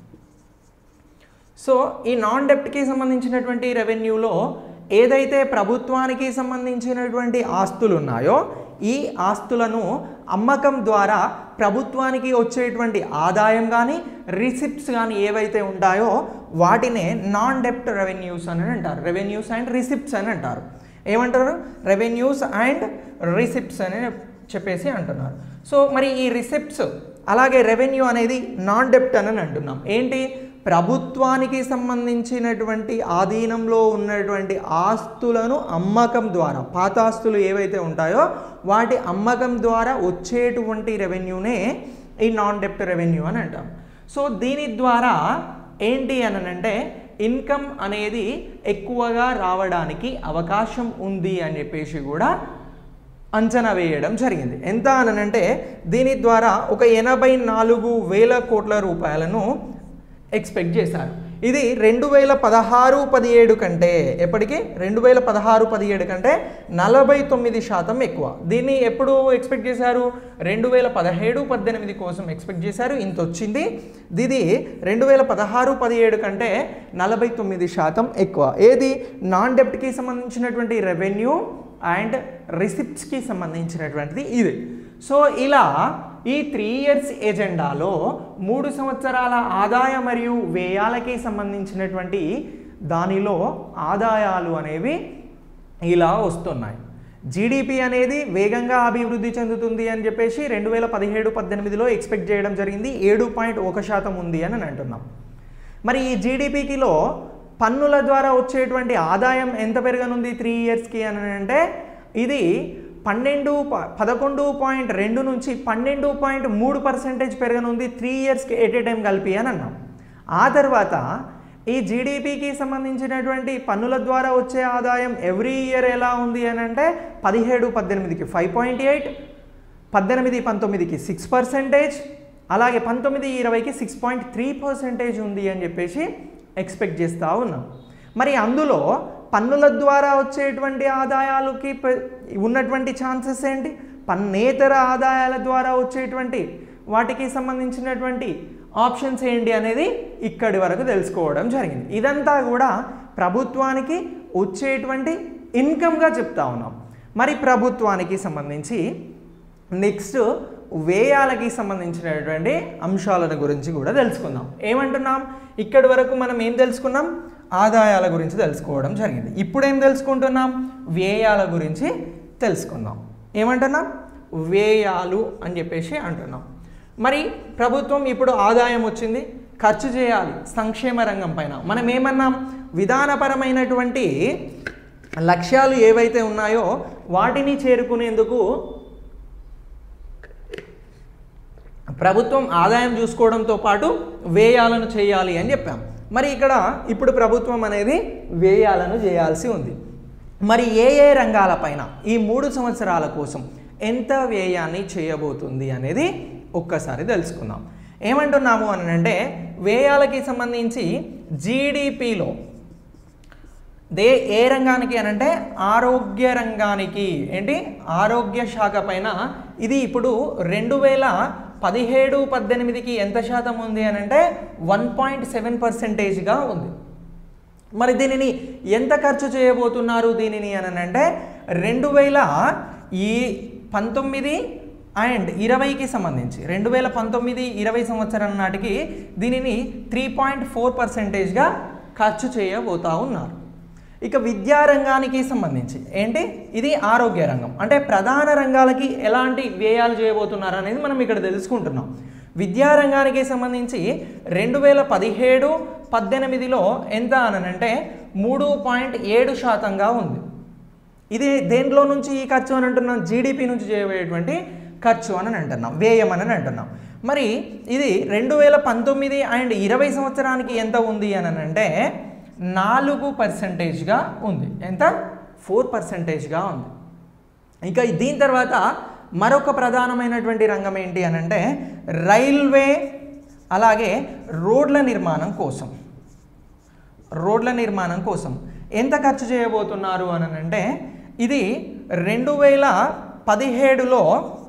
సో ఈ నాన్ డెప్ట్కి సంబంధించినటువంటి రెవెన్యూలో ఏదైతే ప్రభుత్వానికి సంబంధించినటువంటి ఆస్తులు ఉన్నాయో ఈ ఆస్తులను అమ్మకం ద్వారా ప్రభుత్వానికి వచ్చేటువంటి ఆదాయం కానీ రిసిప్ట్స్ కానీ ఏవైతే ఉంటాయో వాటినే నాన్ డెప్ట్ రెవెన్యూస్ అని అంటారు. రెవెన్యూస్ అండ్ రిసిప్ట్స్ అని అంటారు. ఏమంటారు, రెవెన్యూస్ అండ్ రిసిప్ట్స్ అని చెప్పేసి అంటున్నారు. సో మరి ఈ రిసిప్ట్స్ అలాగే రెవెన్యూ అనేది నాన్ డెప్ట్ అని అంటున్నాం. ఏంటి, ప్రభుత్వానికి సంబంధించినటువంటి ఆధీనంలో ఉన్నటువంటి ఆస్తులను అమ్మకం ద్వారా, పాత ఆస్తులు ఏవైతే ఉంటాయో వాటి అమ్మకం ద్వారా వచ్చేటువంటి రెవెన్యూనే ఈ నాన్ డెప్ట్ రెవెన్యూ అని అంటాం. సో దీని ద్వారా ఏంటి అని అంటే ఇన్కమ్ అనేది ఎక్కువగా రావడానికి అవకాశం ఉంది అని చెప్పేసి కూడా అంచనా వేయడం జరిగింది. ఎంత అని అంటే దీని ద్వారా ఒక ఎనభై నాలుగు వేల కోట్ల రూపాయలను ఎక్స్పెక్ట్ చేశారు. ఇది రెండు వేల పదహారు పదిహేడు కంటే ఎప్పటికీ రెండు వేల పదహారు పదిహేడు కంటే నలభై తొమ్మిది శాతం ఎక్కువ. దీన్ని ఎప్పుడు ఎక్స్పెక్ట్ చేశారు? రెండు వేల పదిహేడు పద్దెనిమిది కోసం ఎక్స్పెక్ట్ చేశారు, ఇంత వచ్చింది. ఇది రెండు వేల పదహారు పదిహేడు కంటే నలభై తొమ్మిది శాతం ఎక్కువ. ఏది? నాన్ డెప్ట్కి సంబంధించినటువంటి రెవెన్యూ అండ్ రిసిప్ట్స్కి సంబంధించినటువంటిది ఇది. సో ఇలా ఈ త్రీ ఇయర్స్ ఎజెండాలో మూడు సంవత్సరాల ఆదాయ మరియు వ్యయాలకి సంబంధించినటువంటి దానిలో ఆదాయాలు అనేవి ఇలా వస్తున్నాయి. జీడిపి అనేది వేగంగా అభివృద్ధి చెందుతుంది అని చెప్పేసి రెండు వేల పదిహేడు పద్దెనిమిదిలో ఎక్స్పెక్ట్ చేయడం జరిగింది. ఏడు పాయింట్ ఒక శాతం ఉంది అని అంటున్నాం. మరి ఈ జీడిపికిలో పన్నుల ద్వారా వచ్చేటువంటి ఆదాయం ఎంత పెరగనుంది త్రీ ఇయర్స్కి అని అంటే ఇది పన్నెండు పదకొండు పాయింట్ రెండు నుంచి పన్నెండు పాయింట్ మూడు పర్సెంటేజ్ పెరగనుంది త్రీ ఇయర్స్కి ఎట్ ఏ టైం కలిపి అని అన్నాం. ఆ తర్వాత ఈ జీడిపికి సంబంధించినటువంటి పన్నుల ద్వారా వచ్చే ఆదాయం ఎవ్రీ ఇయర్ ఎలా ఉంది అని అంటే పదిహేడు పద్దెనిమిదికి ఫైవ్ పాయింట్ ఎయిట్, పద్దెనిమిది పంతొమ్మిదికి సిక్స్ పర్సెంటేజ్, అలాగే పంతొమ్మిది ఇరవైకి సిక్స్ పాయింట్ త్రీ పర్సెంటేజ్ ఉంది అని చెప్పేసి ఎక్స్పెక్ట్ చేస్తూ ఉన్నాం. మరి అందులో పన్నుల ద్వారా వచ్చేటువంటి ఆదాయాలకి ఉన్నటువంటి ఛాన్సెస్ ఏంటి, పన్నేతర ఆదాయాల ద్వారా వచ్చేటువంటి వాటికి సంబంధించినటువంటి ఆప్షన్స్ ఏంటి అనేది ఇక్కడి వరకు తెలుసుకోవడం జరిగింది. ఇదంతా కూడా ప్రభుత్వానికి వచ్చేటువంటి ఇన్కమ్గా చెప్తా ఉన్నాం. మరి ప్రభుత్వానికి సంబంధించి నెక్స్ట్ వ్యయాలకి సంబంధించినటువంటి అంశాల గురించి కూడా తెలుసుకుందాం. ఏమంటున్నాం? ఇక్కడి వరకు మనం ఏం తెలుసుకున్నాం? ఆదాయాల గురించి తెలుసుకోవడం జరిగింది. ఇప్పుడు ఏం తెలుసుకుంటున్నాం? వ్యయాల గురించి తెలుసుకుందాం. ఏమంటున్నాం? వ్యయాలు అని చెప్పేసి అంటున్నాం. మరి ప్రభుత్వం ఇప్పుడు ఆదాయం వచ్చింది, ఖర్చు చేయాలి సంక్షేమ రంగం పైన. మనం ఏమన్నాం? విధానపరమైనటువంటి లక్ష్యాలు ఏవైతే ఉన్నాయో వాటిని చేరుకునేందుకు ప్రభుత్వం ఆదాయం చూసుకోవడంతో పాటు వ్యయాలను చేయాలి అని చెప్పాం. మరి ఇక్కడ ఇప్పుడు ప్రభుత్వం అనేది వ్యయాలను చేయాల్సి ఉంది. మరి ఏ ఏ రంగాలపైన ఈ మూడు సంవత్సరాల కోసం ఎంత వ్యయాన్ని చేయబోతుంది అనేది ఒక్కసారి తెలుసుకుందాం. ఏమంటున్నాము అని అంటే వ్యయాలకి సంబంధించి జీడిపిలో దే ఏ రంగానికి అని అంటే ఆరోగ్య రంగానికి, ఏంటి ఆరోగ్య శాఖ పైన ఇది ఇప్పుడు రెండు వేల పదిహేడు పద్దెనిమిదికి ఎంత శాతం ఉంది అని అంటే వన్ పాయింట్ సెవెన్ పర్సెంటేజ్గా ఉంది. మరి దీనిని ఎంత ఖర్చు చేయబోతున్నారు దీనిని అని అంటే రెండు వేల ఈ పంతొమ్మిది అండ్ ఇరవైకి సంబంధించి రెండు వేల పంతొమ్మిది ఇరవై సంవత్సరం నాటికి దీనిని త్రీ పాయింట్ ఫోర్ పర్సెంటేజ్గా ఖర్చు చేయబోతా ఉన్నారు. ఇక విద్యారంగానికి సంబంధించి ఏంటి, ఇది ఆరోగ్య రంగం అంటే ప్రధాన రంగాలకి ఎలాంటి వ్యయాలు చేయబోతున్నారు అనేది మనం ఇక్కడ తెలుసుకుంటున్నాం. విద్యారంగానికి సంబంధించి రెండు వేల పదిహేడు పద్దెనిమిదిలో ఎంత అనంటే మూడు పాయింట్ ఏడు శాతంగా ఉంది. ఇది దేంట్లో నుంచి ఈ ఖర్చు అని అంటున్నాం, జీడిపి నుంచి చేయబోయేటువంటి ఖర్చు అని అంటున్నాం, వ్యయం అని అంటున్నాం. మరి ఇది రెండు వేల పంతొమ్మిది అండ్ ఇరవై సంవత్సరానికి ఎంత ఉంది అని అంటే నాలుగు పర్సెంటేజ్గా ఉంది. ఎంత? ఫోర్ పర్సెంటేజ్గా ఉంది. ఇంకా దీని తర్వాత మరొక ప్రధానమైనటువంటి రంగం ఏంటి అని అంటే రైల్వే అలాగే రోడ్ల నిర్మాణం కోసం రోడ్ల నిర్మాణం కోసం ఎంత ఖర్చు చేయబోతున్నారు అని అంటే ఇది రెండు వేల పదిహేడులో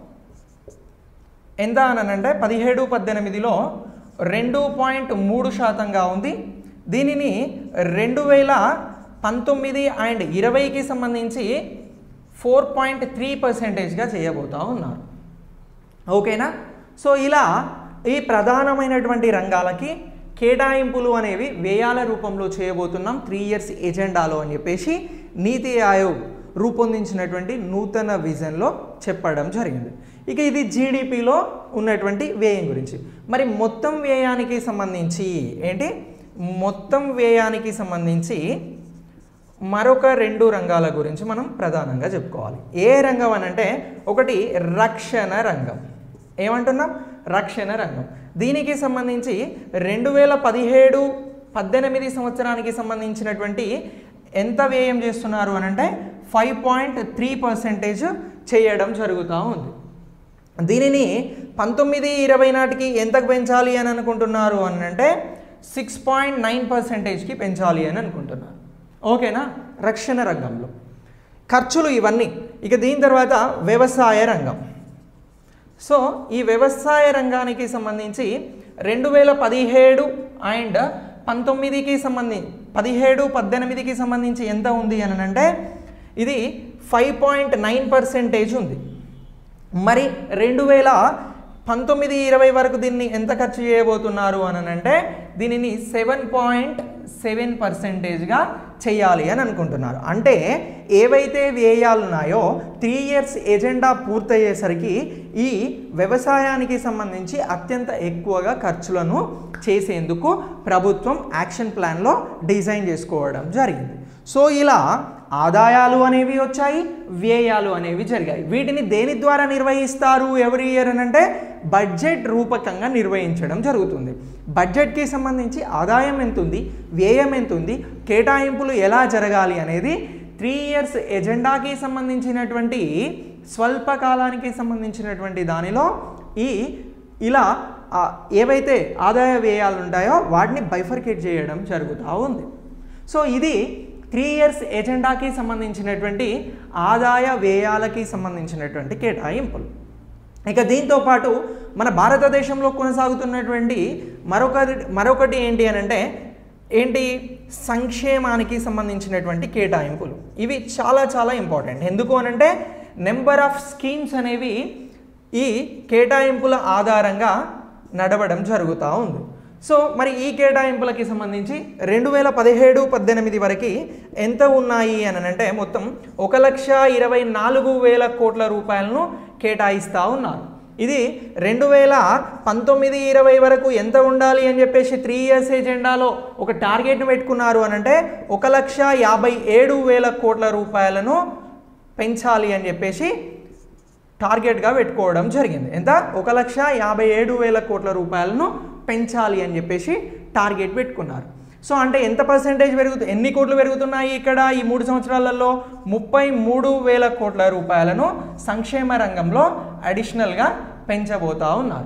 ఎంత అని అంటే పదిహేడు పద్దెనిమిదిలో రెండు పాయింట్ మూడు శాతంగా ఉంది. దీనిని రెండు వేల పంతొమ్మిది అండ్ ఇరవైకి సంబంధించి ఫోర్ పాయింట్ త్రీ పర్సెంటేజ్గా చేయబోతూ ఉన్నారు. ఓకేనా? సో ఇలా ఈ ప్రధానమైనటువంటి రంగాలకి కేటాయింపులు అనేవి వ్యయాల రూపంలో చేయబోతున్నాం త్రీ ఇయర్స్ ఎజెండాలో అని చెప్పేసి నీతి ఆయోగ్ రూపొందించినటువంటి నూతన విజన్లో చెప్పడం జరిగింది. ఇక ఇది జీడిపిలో ఉన్నటువంటి వ్యయం గురించి. మరి మొత్తం వ్యయానికి సంబంధించి ఏంటి, మొత్తం వ్యయానికి సంబంధించి మరొక రెండు రంగాల గురించి మనం ప్రధానంగా చెప్పుకోవాలి. ఏ రంగం అని అంటే ఒకటి రక్షణ రంగం. ఏమంటున్నాం? రక్షణ రంగం. దీనికి సంబంధించి రెండు వేల పదిహేడు పద్దెనిమిది సంవత్సరానికి సంబంధించినటువంటి ఎంత వ్యయం చేస్తున్నారు అని అంటే ఫైవ్ పాయింట్ త్రీ పర్సెంటేజ్ చేయడం జరుగుతూ ఉంది. దీనిని పంతొమ్మిది ఇరవై నాటికి ఎంతకు పెంచాలి అని అనుకుంటున్నారు అని అంటే సిక్స్ పాయింట్ నైన్ పర్సెంటేజ్కి పెంచాలి అని అనుకుంటున్నారు. ఓకేనా? రక్షణ రంగంలో ఖర్చులు ఇవన్నీ. ఇక దీని తర్వాత వ్యవసాయ రంగం. సో ఈ వ్యవసాయ రంగానికి సంబంధించి రెండు వేల పదిహేడు అండ్ పంతొమ్మిదికి సంబంధించి పదిహేడు పద్దెనిమిదికి సంబంధించి ఎంత ఉంది అని అంటే ఇది ఫైవ్ పాయింట్ నైన్ పర్సెంటేజ్ ఉంది. మరి రెండు వేల పంతొమ్మిది ఇరవై వరకు దీన్ని ఎంత ఖర్చు చేయబోతున్నారు అని అంటే దీనిని సెవెన్ పాయింట్ సెవెన్ పర్సెంటేజ్గా చేయాలి అని అనుకుంటున్నారు. అంటే ఏవైతే వ్యయాలు ఉన్నాయో త్రీ ఇయర్స్ ఎజెండా పూర్తయ్యేసరికి ఈ వ్యవసాయానికి సంబంధించి అత్యంత ఎక్కువగా ఖర్చులను చేసేందుకు ప్రభుత్వం యాక్షన్ ప్లాన్లో డిజైన్ చేసుకోవడం జరిగింది. సో ఇలా ఆదాయాలు అనేవి వచ్చాయి, వ్యయాలు అనేవి జరిగాయి. వీటిని దేని ద్వారా నిర్వహిస్తారు ఎవ్రీ ఇయర్ అని అంటే బడ్జెట్ రూపకంగా నిర్వహించడం జరుగుతుంది. బడ్జెట్కి సంబంధించి ఆదాయం ఎంత ఉంది, వ్యయం ఎంత ఉంది, కేటాయింపులు ఎలా జరగాలి అనేది త్రీ ఇయర్స్ ఎజెండాకి సంబంధించినటువంటి స్వల్పకాలానికి సంబంధించినటువంటి దానిలో ఈ ఇలా ఏవైతే ఆదాయ వ్యయాలు ఉంటాయో వాటిని బైఫర్కేట్ చేయడం జరుగుతూ ఉంది. సో ఇది త్రీ ఇయర్స్ ఎజెండాకి సంబంధించినటువంటి ఆదాయ వ్యయాలకి సంబంధించినటువంటి కేటాయింపులు. ఇక దీంతో పాటు మన భారతదేశంలో కొనసాగుతున్నటువంటి మరొకటి మరొకటి ఏంటి అని అంటే ఏంటి సంక్షేమానికి సంబంధించినటువంటి కేటాయింపులు. ఇవి చాలా చాలా ఇంపార్టెంట్. ఎందుకు అని అంటే నెంబర్ ఆఫ్ స్కీమ్స్ అనేవి ఈ కేటాయింపుల ఆధారంగా నడవడం జరుగుతూ ఉంది. సో మరి ఈ కేటాయింపులకి సంబంధించి రెండు వేల పదిహేడు పద్దెనిమిది వరకు ఎంత ఉన్నాయి అని అంటే మొత్తం ఒక లక్ష ఇరవై నాలుగు వేల కోట్ల రూపాయలను కేటాయిస్తూ ఉన్నారు. ఇది రెండు వేల పంతొమ్మిది ఇరవై వరకు ఎంత ఉండాలి అని చెప్పేసి త్రీ ఇయర్స్ ఎజెండాలో ఒక టార్గెట్ను పెట్టుకున్నారు అని అంటే ఒక లక్ష యాభై ఏడు వేల కోట్ల రూపాయలను పెంచాలి అని చెప్పేసి టార్గెట్గా పెట్టుకోవడం జరిగింది. ఎంత? ఒక లక్ష యాభై ఏడు వేల కోట్ల రూపాయలను పెంచాలి అని చెప్పేసి టార్గెట్ పెట్టుకున్నారు. సో అంటే ఎంత పర్సెంటేజ్ పెరుగుతుంది, ఎన్ని కోట్లు పెరుగుతున్నాయి ఇక్కడ ఈ మూడు సంవత్సరాలలో? ముప్పై మూడు వేల కోట్ల రూపాయలను సంక్షేమ రంగంలో అడిషనల్గా పెంచబోతూ ఉన్నారు.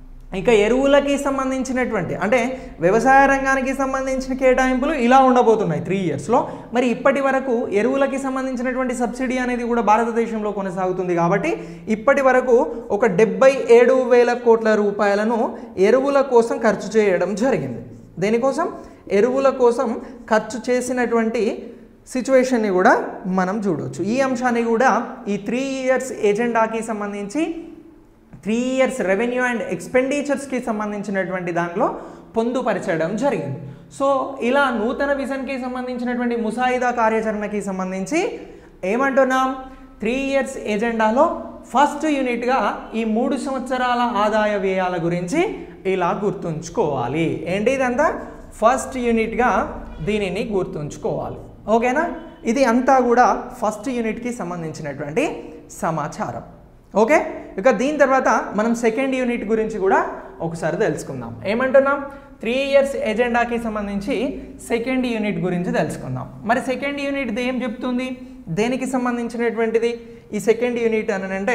ఇక ఎరువులకి సంబంధించినటువంటి అంటే వ్యవసాయ రంగానికి సంబంధించిన కేటాయింపులు ఇలా ఉండబోతున్నాయి త్రీ ఇయర్స్లో. మరి ఇప్పటి వరకు ఎరువులకి సంబంధించినటువంటి సబ్సిడీ అనేది కూడా భారతదేశంలో కొనసాగుతుంది కాబట్టి ఇప్పటి వరకు ఒక డెబ్బై ఏడు వేల కోట్ల రూపాయలను ఎరువుల కోసం ఖర్చు చేయడం జరిగింది. దేనికోసం? ఎరువుల కోసం ఖర్చు చేసినటువంటి సిచ్యువేషన్ని కూడా మనం చూడవచ్చు. ఈ అంశాన్ని కూడా ఈ త్రీ ఇయర్స్ ఎజెండాకి సంబంధించి త్రీ ఇయర్స్ రెవెన్యూ అండ్ ఎక్స్పెండిచర్స్కి సంబంధించినటువంటి దాంట్లో పొందుపరచడం జరిగింది. సో ఇలా నూతన విజన్కి సంబంధించినటువంటి ముసాయిదా కార్యాచరణకి సంబంధించి ఏమంటున్నాం? త్రీ ఇయర్స్ ఎజెండాలో ఫస్ట్ యూనిట్గా ఈ మూడు సంవత్సరాల ఆదాయ వ్యయాల గురించి ఇలా గుర్తుంచుకోవాలి. ఏంటి ఇదంతా? ఫస్ట్ యూనిట్గా దీనిని గుర్తుంచుకోవాలి. ఓకేనా? ఇది అంతా కూడా ఫస్ట్ యూనిట్కి సంబంధించినటువంటి సమాచారం. ఓకే, ఇక దీని తర్వాత మనం సెకండ్ యూనిట్ గురించి కూడా ఒకసారి తెలుసుకుందాం. ఏమంటున్నాం? త్రీ ఇయర్స్ ఎజెండాకి సంబంధించి సెకండ్ యూనిట్ గురించి తెలుసుకుందాం. మరి సెకండ్ యూనిట్ ఏం చెప్తుంది, దేనికి సంబంధించినటువంటిది ఈ సెకండ్ యూనిట్ అని అంటే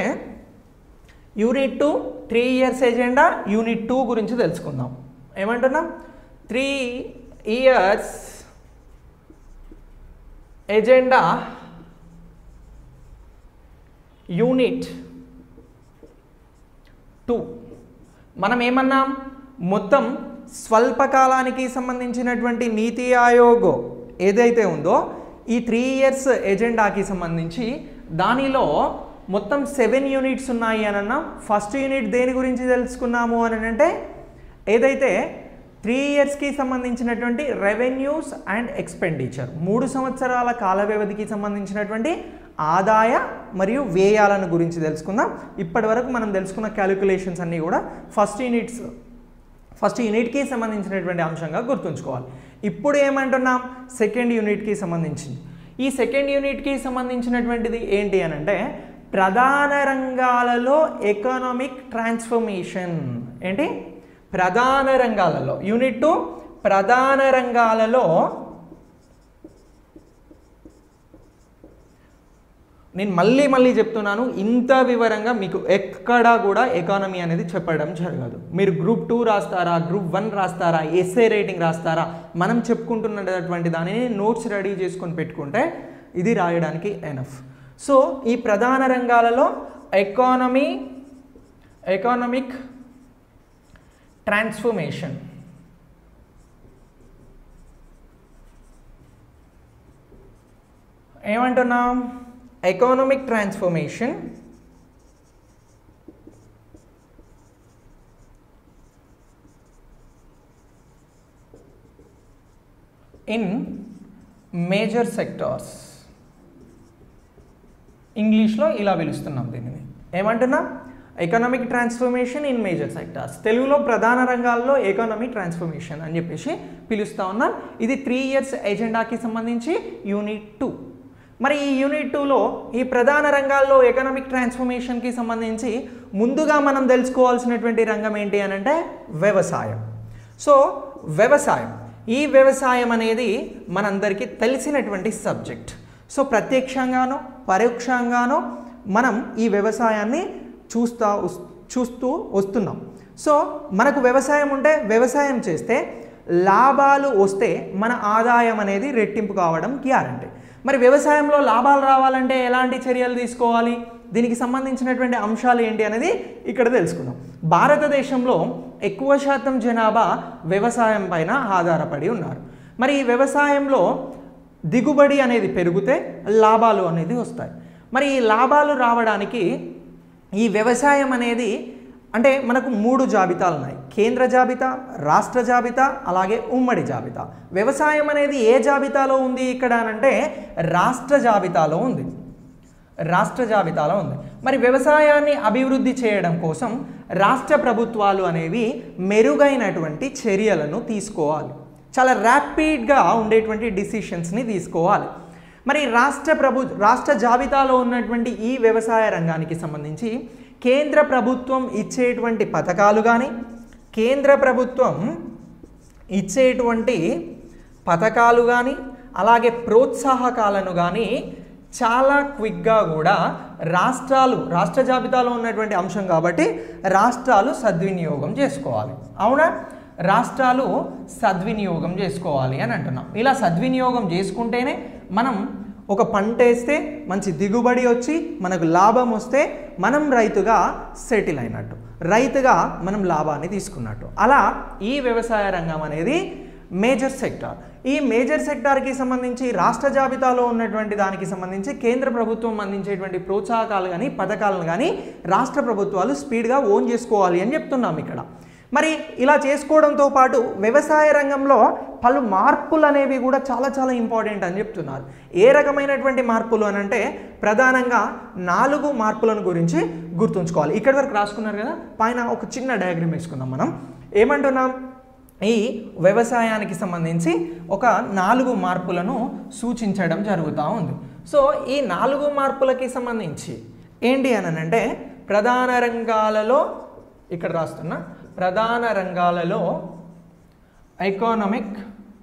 unit two three years agenda unit two గురించి తెలుసుకుందాం. ఏమంటున్నాం? Three years agenda unit two. మనం ఏమన్నాం? మొత్తం స్వల్పకాలానికి సంబంధించినటువంటి నీతి ఆయోగ్ ఏదైతే ఉందో ఈ త్రీ ఇయర్స్ ఎజెండాకి సంబంధించి దానిలో మొత్తం సెవెన్ యూనిట్స్ ఉన్నాయి అని అన్నాం. ఫస్ట్ యూనిట్ దేని గురించి తెలుసుకున్నాము అని అంటే ఏదైతే త్రీ ఇయర్స్కి సంబంధించినటువంటి రెవెన్యూస్ అండ్ ఎక్స్పెండిచర్ మూడు సంవత్సరాల కాల వ్యవధికి సంబంధించినటువంటి ఆదాయ మరియు వ్యయాలను గురించి తెలుసుకుందాం. ఇప్పటి వరకు మనం తెలుసుకున్న క్యాలిక్యులేషన్స్ అన్నీ కూడా ఫస్ట్ యూనిట్స్ ఫస్ట్ యూనిట్కి సంబంధించినటువంటి అంశంగా గుర్తుంచుకోవాలి. ఇప్పుడు ఏమంటున్నాం? సెకండ్ యూనిట్కి సంబంధించింది. ఈ సెకండ్ యూనిట్కి సంబంధించినటువంటిది ఏంటి అని అంటే ప్రధాన రంగాలలో ఎకనామిక్ ట్రాన్స్ఫర్మేషన్. ఏంటి? ప్రధాన రంగాలలో యూనిట్ టూ ప్రధాన రంగాలలో నేను మళ్ళీ మళ్ళీ చెప్తున్నాను, ఇంత వివరంగా మీకు ఎక్కడా కూడా ఎకానమీ అనేది చెప్పడం జరగదు. మీరు గ్రూప్ టూ రాస్తారా, గ్రూప్ వన్ రాస్తారా, ఎస్ఏ రేటింగ్ రాస్తారా, మనం చెప్పుకుంటున్నటువంటి దానిని నోట్స్ రెడీ చేసుకొని పెట్టుకుంటే ఇది రాయడానికి ఎనఫ్. సో ఈ ప్రధాన రంగాలలో ఎకానమీ, ఎకానమిక్ ట్రాన్స్ఫర్మేషన్, ఏమంటున్నాం, economic transformation in major sectors, ఇంగ్లీష్లో ఇలా పిలుస్తున్నాం దీనిని, ఏమంటున్నాం, economic transformation in major sectors. తెలుగులో ప్రధాన రంగాల్లో ఎకానమీ ట్రాన్స్ఫర్మేషన్ అని చెప్పేసి పిలుస్తూ ఉన్నాం. ఇది త్రీ ఇయర్స్ ఎజెండాకి సంబంధించి యూనిట్ టూ. మరి ఈ యూనిట్ టూలో ఈ ప్రధాన రంగాల్లో ఎకనామిక్ ట్రాన్స్ఫర్మేషన్కి సంబంధించి ముందుగా మనం తెలుసుకోవాల్సినటువంటి రంగం ఏంటి అని అంటే వ్యవసాయం. సో వ్యవసాయం, ఈ వ్యవసాయం అనేది మనందరికీ తెలిసినటువంటి సబ్జెక్ట్. సో ప్రత్యక్షంగానో పరోక్షంగానో మనం ఈ వ్యవసాయాన్ని చూస్తూ చూస్తూ వస్తున్నాం. సో మనకు వ్యవసాయం ఉంటే, వ్యవసాయం చేస్తే లాభాలు వస్తే మన ఆదాయం అనేది రెట్టింపు కావడం గ్యారంటీ. మరి వ్యవసాయంలో లాభాలు రావాలంటే ఎలాంటి చర్యలు తీసుకోవాలి, దీనికి సంబంధించినటువంటి అంశాలు ఏంటి అనేది ఇక్కడ తెలుసుకుందాం. భారతదేశంలో ఎక్కువ శాతం జనాభా వ్యవసాయం పైన ఆధారపడి ఉన్నారు. మరి ఈ వ్యవసాయంలో దిగుబడి అనేది పెరిగితే లాభాలు అనేది వస్తాయి. మరి ఈ లాభాలు రావడానికి ఈ వ్యవసాయం అనేది అంటే మనకు మూడు జాబితాలు ఉన్నాయి, కేంద్ర జాబితా, రాష్ట్ర జాబితా, అలాగే ఉమ్మడి జాబితా. వ్యవసాయం అనేది ఏ జాబితాలో ఉంది ఇక్కడ అంటే రాష్ట్ర జాబితాలో ఉంది, రాష్ట్ర జాబితాలో ఉంది. మరి వ్యవసాయాన్ని అభివృద్ధి చేయడం కోసం రాష్ట్ర ప్రభుత్వాలు అనేవి మెరుగైనటువంటి చర్యలను తీసుకోవాలి, చాలా ర్యాపిడ్గా ఉండేటువంటి డిసిషన్స్ని తీసుకోవాలి. మరి రాష్ట్ర ప్రభు రాష్ట్ర జాబితాలో ఉన్నటువంటి ఈ వ్యవసాయ రంగానికి సంబంధించి కేంద్ర ప్రభుత్వం ఇచ్చేటువంటి పథకాలు కానీ, కేంద్ర ప్రభుత్వం ఇచ్చేటువంటి పథకాలు కానీ, అలాగే ప్రోత్సాహకాలను కానీ చాలా క్విక్గా కూడా రాష్ట్రాలు, రాష్ట్ర జాబితాలో ఉన్నటువంటి అంశం కాబట్టి రాష్ట్రాలు సద్వినియోగం చేసుకోవాలి. అవునా, రాష్ట్రాలు సద్వినియోగం చేసుకోవాలి అని అంటున్నాం. ఇలా సద్వినియోగం చేసుకుంటేనే మనం ఒక పంట వేస్తే మంచి దిగుబడి వచ్చి మనకు లాభం వస్తే మనం రైతుగా సెటిల్ అయినట్టు, రైతుగా మనం లాభాన్ని తీసుకున్నట్టు. అలా ఈ వ్యవసాయ రంగం అనేది మేజర్ సెక్టార్. ఈ మేజర్ సెక్టార్కి సంబంధించి రాష్ట్ర జాబితాలో ఉన్నటువంటి దానికి సంబంధించి కేంద్ర ప్రభుత్వం అందించేటువంటి ప్రోత్సాహకాలు కానీ, పథకాలను కానీ రాష్ట్ర ప్రభుత్వాలు స్పీడ్గా ఓన్ చేసుకోవాలి అని చెప్తున్నాం ఇక్కడ. మరి ఇలా చేసుకోవడంతో పాటు వ్యవసాయ రంగంలో పలు మార్పులు అనేవి కూడా చాలా చాలా ఇంపార్టెంట్ అని చెప్తున్నారు. ఏ రకమైనటువంటి మార్పులు అని అంటే ప్రధానంగా నాలుగు మార్పులను గురించి గుర్తుంచుకోవాలి. ఇక్కడి వరకు రాసుకున్నారు కదా, పైన ఒక చిన్న డయాగ్రామ్ వేసుకుందాం. మనం ఏమంటున్నాం, ఈ వ్యవసాయానికి సంబంధించి ఒక నాలుగు మార్పులను సూచించడం జరుగుతూ ఉంది. సో ఈ నాలుగు మార్పులకి సంబంధించి ఏంటి అని అంటే ప్రధాన రంగాలలో, ఇక్కడ రాస్తున్నా, ప్రధాన రంగాలలో ఎకానమిక్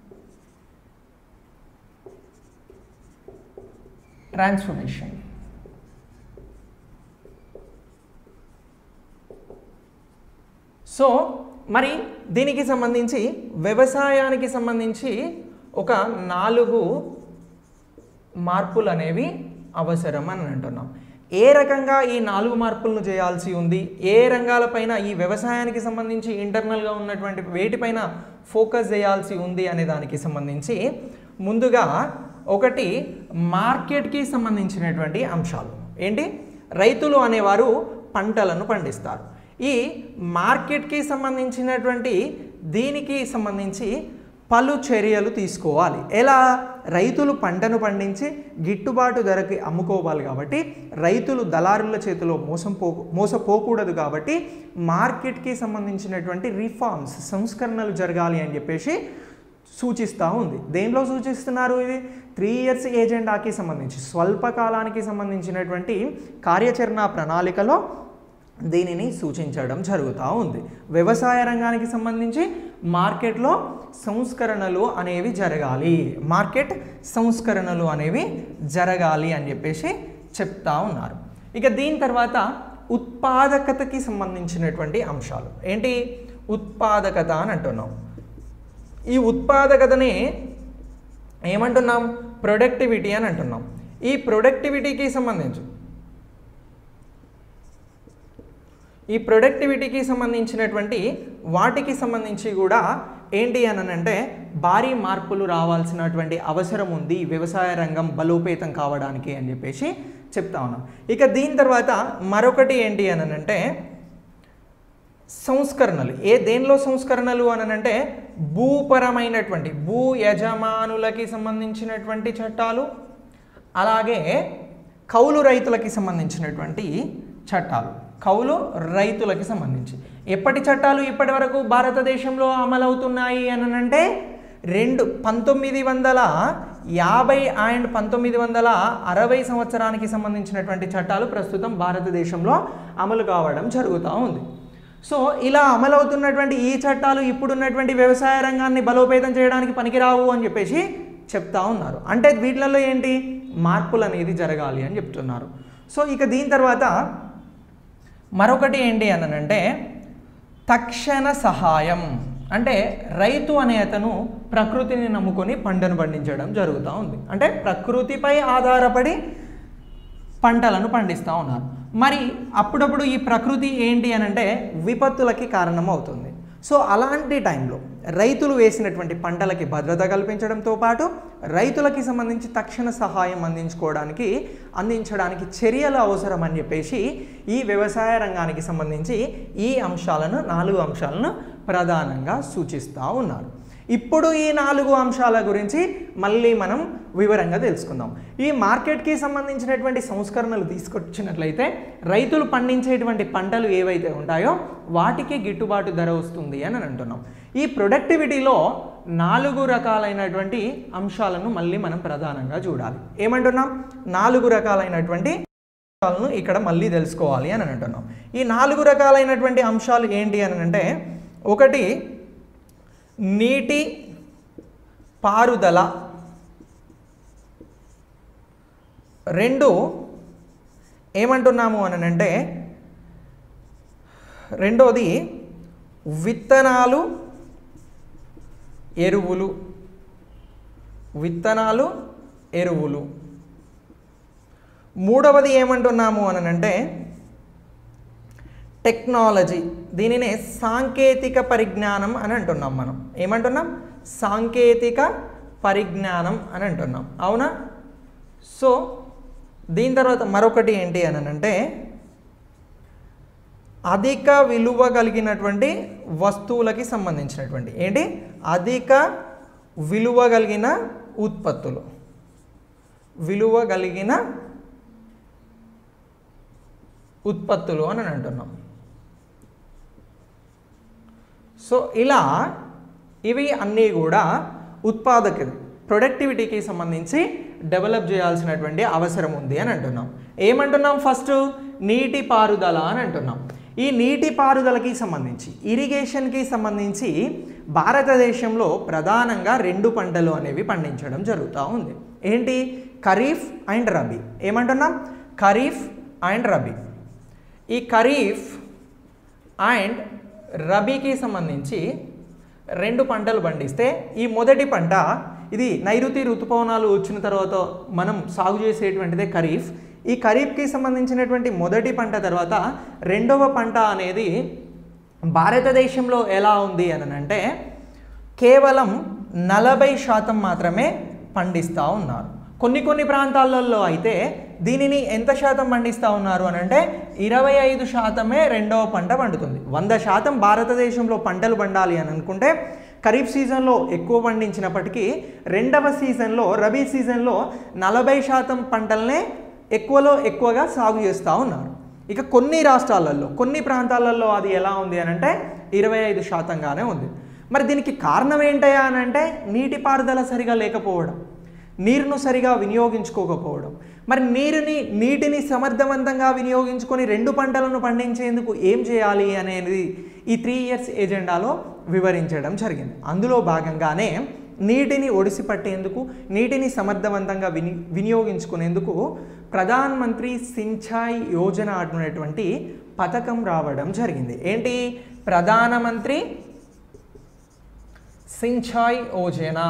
ట్రాన్స్ఫర్మేషన్. సో మరి దీనికి సంబంధించి వ్యవసాయానికి సంబంధించి ఒక నాలుగు మార్పులు అనేవి అవసరం అని అంటున్నాం. ఏ రకంగా ఈ నాలుగు మార్పులను చేయాల్సి ఉంది, ఏ రంగాలపైన ఈ వ్యవసాయానికి సంబంధించి ఇంటర్నల్గా ఉన్నటువంటి వేటిపైన ఫోకస్ చేయాల్సి ఉంది అనే దానికి సంబంధించి ముందుగా ఒకటి మార్కెట్కి సంబంధించినటువంటి అంశాలు. ఏంటి, రైతులు అనేవారు పంటలను పండిస్తారు. ఈ మార్కెట్కి సంబంధించినటువంటి దీనికి సంబంధించి పలు చర్యలు తీసుకోవాలి. ఎలా, రైతులు పంటను పండించి గిట్టుబాటు ధరకి అమ్ముకోవాలి కాబట్టి రైతులు దళారుల చేతిలో మోసం పో మోసపోకూడదు కాబట్టి మార్కెట్కి సంబంధించినటువంటి రిఫార్మ్స్, సంస్కరణలు జరగాలి అని చెప్పేసి సూచిస్తూ ఉంది. దేనిలో సూచిస్తున్నారు, ఇది త్రీ ఇయర్స్ ఏజెండాకి సంబంధించి స్వల్పకాలానికి సంబంధించినటువంటి కార్యాచరణ ప్రణాళికలో దీనిని సూచించడం జరుగుతూ ఉంది. వ్యవసాయ రంగానికి సంబంధించి మార్కెట్లో సంస్కరణలు అనేవి జరగాలి, మార్కెట్ సంస్కరణలు అనేవి జరగాలి అని చెప్పేసి చెప్తా ఉన్నారు. ఇక దీని తర్వాత ఉత్పాదకతకి సంబంధించినటువంటి అంశాలు ఏంటి? ఉత్పాదకత అని అంటున్నాం. ఈ ఉత్పాదకతని ఏమంటున్నాం? ప్రొడక్టివిటీ అని అంటున్నాం. ఈ ప్రొడక్టివిటీకి సంబంధించి ఈ ప్రొడక్టివిటీకి సంబంధించినటువంటి వాటికి సంబంధించి కూడా ఏంటి అని అంటే భారీ మార్పులు రావాల్సినటువంటి అవసరం ఉంది వ్యవసాయ రంగం బలోపేతం కావడానికి అని చెప్పేసి చెప్తా ఉన్నాం. ఇక దీని తర్వాత మరొకటి ఏంటి అని అంటే సంస్కరణలు. ఏ దేనిలో సంస్కరణలు అని అంటే భూపరమైనటువంటి భూ యజమానులకి సంబంధించినటువంటి చట్టాలు, అలాగే కౌలు రైతులకి సంబంధించినటువంటి చట్టాలు. కౌలు రైతులకి సంబంధించి ఎప్పటి చట్టాలు ఇప్పటి వరకు భారతదేశంలో అమలవుతున్నాయి అని అంటే రెండు పంతొమ్మిది వందల యాభై అండ్ పంతొమ్మిది వందల అరవై సంవత్సరానికి సంబంధించినటువంటి చట్టాలు ప్రస్తుతం భారతదేశంలో అమలు కావడం జరుగుతూ ఉంది. సో ఇలా అమలవుతున్నటువంటి ఈ చట్టాలు ఇప్పుడున్నటువంటి వ్యవసాయ రంగాన్ని బలోపేతం చేయడానికి పనికిరావు అని చెప్పేసి చెప్తా ఉన్నారు. అంటే వీటిలలో ఏంటి? మార్పులు అనేది జరగాలి అని చెప్తున్నారు. సో ఇక దీని తర్వాత మరొకటి ఏంటి అని అంటే తక్షణ సహాయం. అంటే రైతు అనే అతను ప్రకృతిని నమ్ముకొని పంటను పండించడం జరుగుతూ ఉంది. అంటే ప్రకృతిపై ఆధారపడి పంటలను పండిస్తూ ఉన్నారు. మరి అప్పుడప్పుడు ఈ ప్రకృతి ఏంటి అని అంటే విపత్తులకి కారణం అవుతుంది. సో అలాంటి టైంలో రైతులు వేసినటువంటి పంటలకి భద్రత కల్పించడంతో పాటు రైతులకి సంబంధించి తక్షణ సహాయం అందించుకోవడానికి అందించడానికి చర్యలు అవసరం అని చెప్పేసి ఈ వ్యవసాయ రంగానికి సంబంధించి ఈ అంశాలను నాలుగు అంశాలను ప్రధానంగా సూచిస్తూ ఉన్నారు. ఇప్పుడు ఈ నాలుగు అంశాల గురించి మళ్ళీ మనం వివరంగా తెలుసుకుందాం. ఈ మార్కెట్కి సంబంధించినటువంటి సంస్కరణలు తీసుకొచ్చినట్లయితే రైతులు పండించేటువంటి పంటలు ఏవైతే ఉంటాయో వాటికి గిట్టుబాటు ధర వస్తుంది అని అంటున్నాం. ఈ ప్రొడక్టివిటీలో నాలుగు రకాలైనటువంటి అంశాలను మళ్ళీ మనం ప్రధానంగా చూడాలి. ఏమంటున్నాం? నాలుగు రకాలైనటువంటి అంశాలను ఇక్కడ మళ్ళీ తెలుసుకోవాలి అని అంటున్నాం. ఈ నాలుగు రకాలైనటువంటి అంశాలు ఏంటి అని అంటే ఒకటి నీటి పారుదల, రెండు ఏమంటున్నాము అని అంటే రెండోది విత్తనాలు ఎరువులు విత్తనాలు ఎరువులు మూడవది ఏమంటున్నాము అని అంటే టెక్నాలజీ. దీనినే సాంకేతిక పరిజ్ఞానం అని అంటున్నాం. మనం ఏమంటున్నాం? సాంకేతిక పరిజ్ఞానం అని అంటున్నాం. అవునా? సో దీని తర్వాత మరొకటి ఏంటి అని అంటే అధిక విలువ కలిగినటువంటి వస్తువులకి సంబంధించినటువంటి ఏంటి? అధిక విలువ కలిగిన ఉత్పత్తులు విలువ కలిగిన ఉత్పత్తులు అని అంటున్నాం. సో ఇలా ఇవి అన్నీ కూడా ఉత్పాదక ప్రొడక్టివిటీకి సంబంధించి డెవలప్ చేయాల్సినటువంటి అవసరం ఉంది అని అంటున్నాం. ఏమంటున్నాం? ఫస్ట్ నీటి పారుదల అని అంటున్నాం. ఈ నీటి పారుదలకి సంబంధించి ఇరిగేషన్కి సంబంధించి భారతదేశంలో ప్రధానంగా రెండు పంటలు అనేవి పండించడం జరుగుతూ ఉంది. ఏంటి? ఖరీఫ్ అండ్ రబీ. ఏమంటున్నాం? ఖరీఫ్ అండ్ రబీ. ఈ ఖరీఫ్ అండ్ రబీకి సంబంధించి రెండు పంటలు పండిస్తే ఈ మొదటి పంట ఇది నైరుతి ఋతుపవనాలు వచ్చిన తర్వాత మనం సాగు చేసేటువంటిదే ఖరీఫ్. ఈ ఖరీఫ్కి సంబంధించినటువంటి మొదటి పంట తర్వాత రెండవ పంట అనేది భారతదేశంలో ఎలా ఉంది అని అంటే కేవలం నలభై శాతం మాత్రమే పండిస్తూ ఉన్నారు. కొన్ని కొన్ని ప్రాంతాలలో అయితే దీనిని ఎంత శాతం పండిస్తూ ఉన్నారు అని అంటే ఇరవై ఐదు శాతమే రెండవ పంట పండుతుంది. వంద శాతం భారతదేశంలో పంటలు పండాలి అని అనుకుంటే ఖరీఫ్ సీజన్లో ఎక్కువ పండించినప్పటికీ రెండవ సీజన్లో రబీ సీజన్లో నలభై శాతం పంటలనే ఎక్కువలో ఎక్కువగా సాగు చేస్తూ ఉన్నారు. ఇక కొన్ని రాష్ట్రాలలో కొన్ని ప్రాంతాలలో అది ఎలా ఉంది అని అంటే ఇరవై ఐదు శాతంగానే ఉంది. మరి దీనికి కారణం ఏంటయ్యా అని అంటే నీటిపారుదల సరిగా లేకపోవడం, నీరును సరిగా వినియోగించుకోకపోవడం. మరి నీరుని నీటిని సమర్థవంతంగా వినియోగించుకొని రెండు పంటలను పండించేందుకు ఏం చేయాలి అనేది ఈ త్రీ ఇయర్స్ ఎజెండాలో వివరించడం జరిగింది. అందులో భాగంగానే నీటిని ఒడిసి పట్టేందుకు, నీటిని సమర్థవంతంగా విని వినియోగించుకునేందుకు ప్రధాన్ మంత్రి సించాయ్ యోజన అనేటువంటి పథకం రావడం జరిగింది. ఏంటి? ప్రధానమంత్రి సించాయ్ యోజన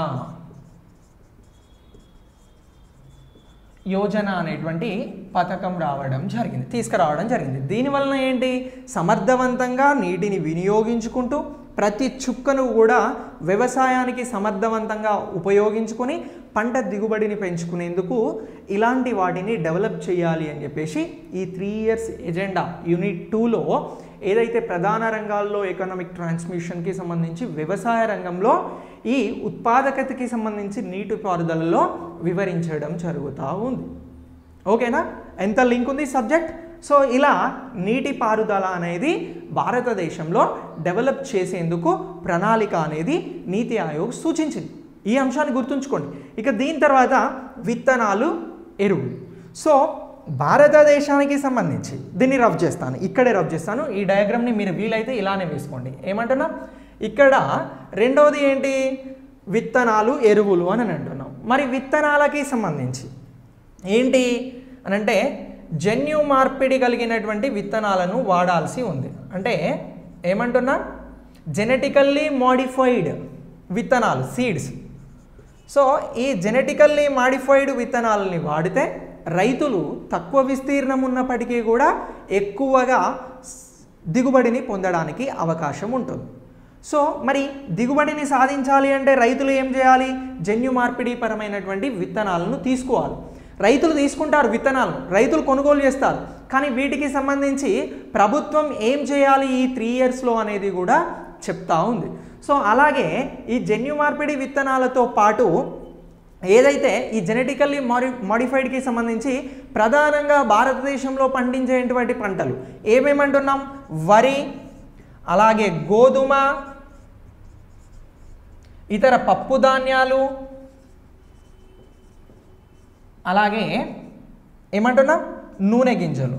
యోజన అనేటువంటి పథకం రావడం జరిగింది, తీసుకురావడం జరిగింది. దీనివలన ఏంటి? సమర్థవంతంగా నీటిని వినియోగించుకుంటూ ప్రతి చుక్కను కూడా వ్యవసాయానికి సమర్థవంతంగా ఉపయోగించుకొని పంట దిగుబడిని పెంచుకునేందుకు ఇలాంటి వాటిని డెవలప్ చేయాలి అని చెప్పేసి ఈ త్రీ ఇయర్స్ ఎజెండా యూనిట్ టూలో ఏదైతే ప్రధాన రంగాల్లో ఎకనామిక్ ట్రాన్స్మిషన్కి సంబంధించి వ్యవసాయ రంగంలో ఈ ఉత్పాదకతకి సంబంధించి నీటిపారుదలలో వివరించడం జరుగుతూ ఉంది. ఓకేనా? ఎంత లింక్ ఉంది సబ్జెక్ట్? సో ఇలా నీటిపారుదల అనేది భారతదేశంలో డెవలప్ చేసేందుకు ప్రణాళిక అనేది నీతి ఆయోగ్ సూచించింది. ఈ అంశాన్ని గుర్తుంచుకోండి. ఇక దీని తర్వాత విత్తనాలు, ఎరువులు. సో భారతదేశానికి సంబంధించి దీన్ని రఫ్ చేస్తాను, ఇక్కడే రఫ్ చేస్తాను. ఈ డయాగ్రామ్ని మీరు వీలైతే ఇలానే వేసుకోండి. ఏమంటున్నా? ఇక్కడ రెండవది ఏంటి? విత్తనాలు, ఎరువులు అని అంటున్నాం. మరి విత్తనాలకి సంబంధించి ఏంటి అని అంటే జన్యు మార్పిడి కలిగినటువంటి విత్తనాలను వాడాల్సి ఉంది. అంటే ఏమంటున్నా? జెనెటికల్లీ మోడిఫైడ్ విత్తనాలు, సీడ్స్. సో ఈ జెనెటికల్లీ మాడిఫైడ్ విత్తనాలని వాడితే రైతులు తక్కువ విస్తీర్ణం ఉన్నప్పటికీ కూడా ఎక్కువగా దిగుబడిని పొందడానికి అవకాశం ఉంటుంది. సో మరి దిగుబడిని సాధించాలి అంటే రైతులు ఏం చేయాలి? జన్యు మార్పిడి పరమైనటువంటి విత్తనాలను తీసుకోవాలి. రైతులు తీసుకుంటారు విత్తనాలు, రైతులు కొనుగోలు చేస్తారు. కానీ వీటికి సంబంధించి ప్రభుత్వం ఏం చేయాలి ఈ త్రీ ఇయర్స్లో అనేది కూడా చెప్తా ఉంది. సో అలాగే ఈ జన్యు మార్పిడి విత్తనాలతో పాటు ఏదైతే ఈ జెనెటికల్లీ మాడి మాడిఫైడ్కి సంబంధించి ప్రధానంగా భారతదేశంలో పండించేటువంటి పంటలు ఏమేమంటున్నాం? వరి, అలాగే గోధుమ, ఇతర పప్పు ధాన్యాలు, అలాగే ఏమంటున్నాం? నూనె గింజలు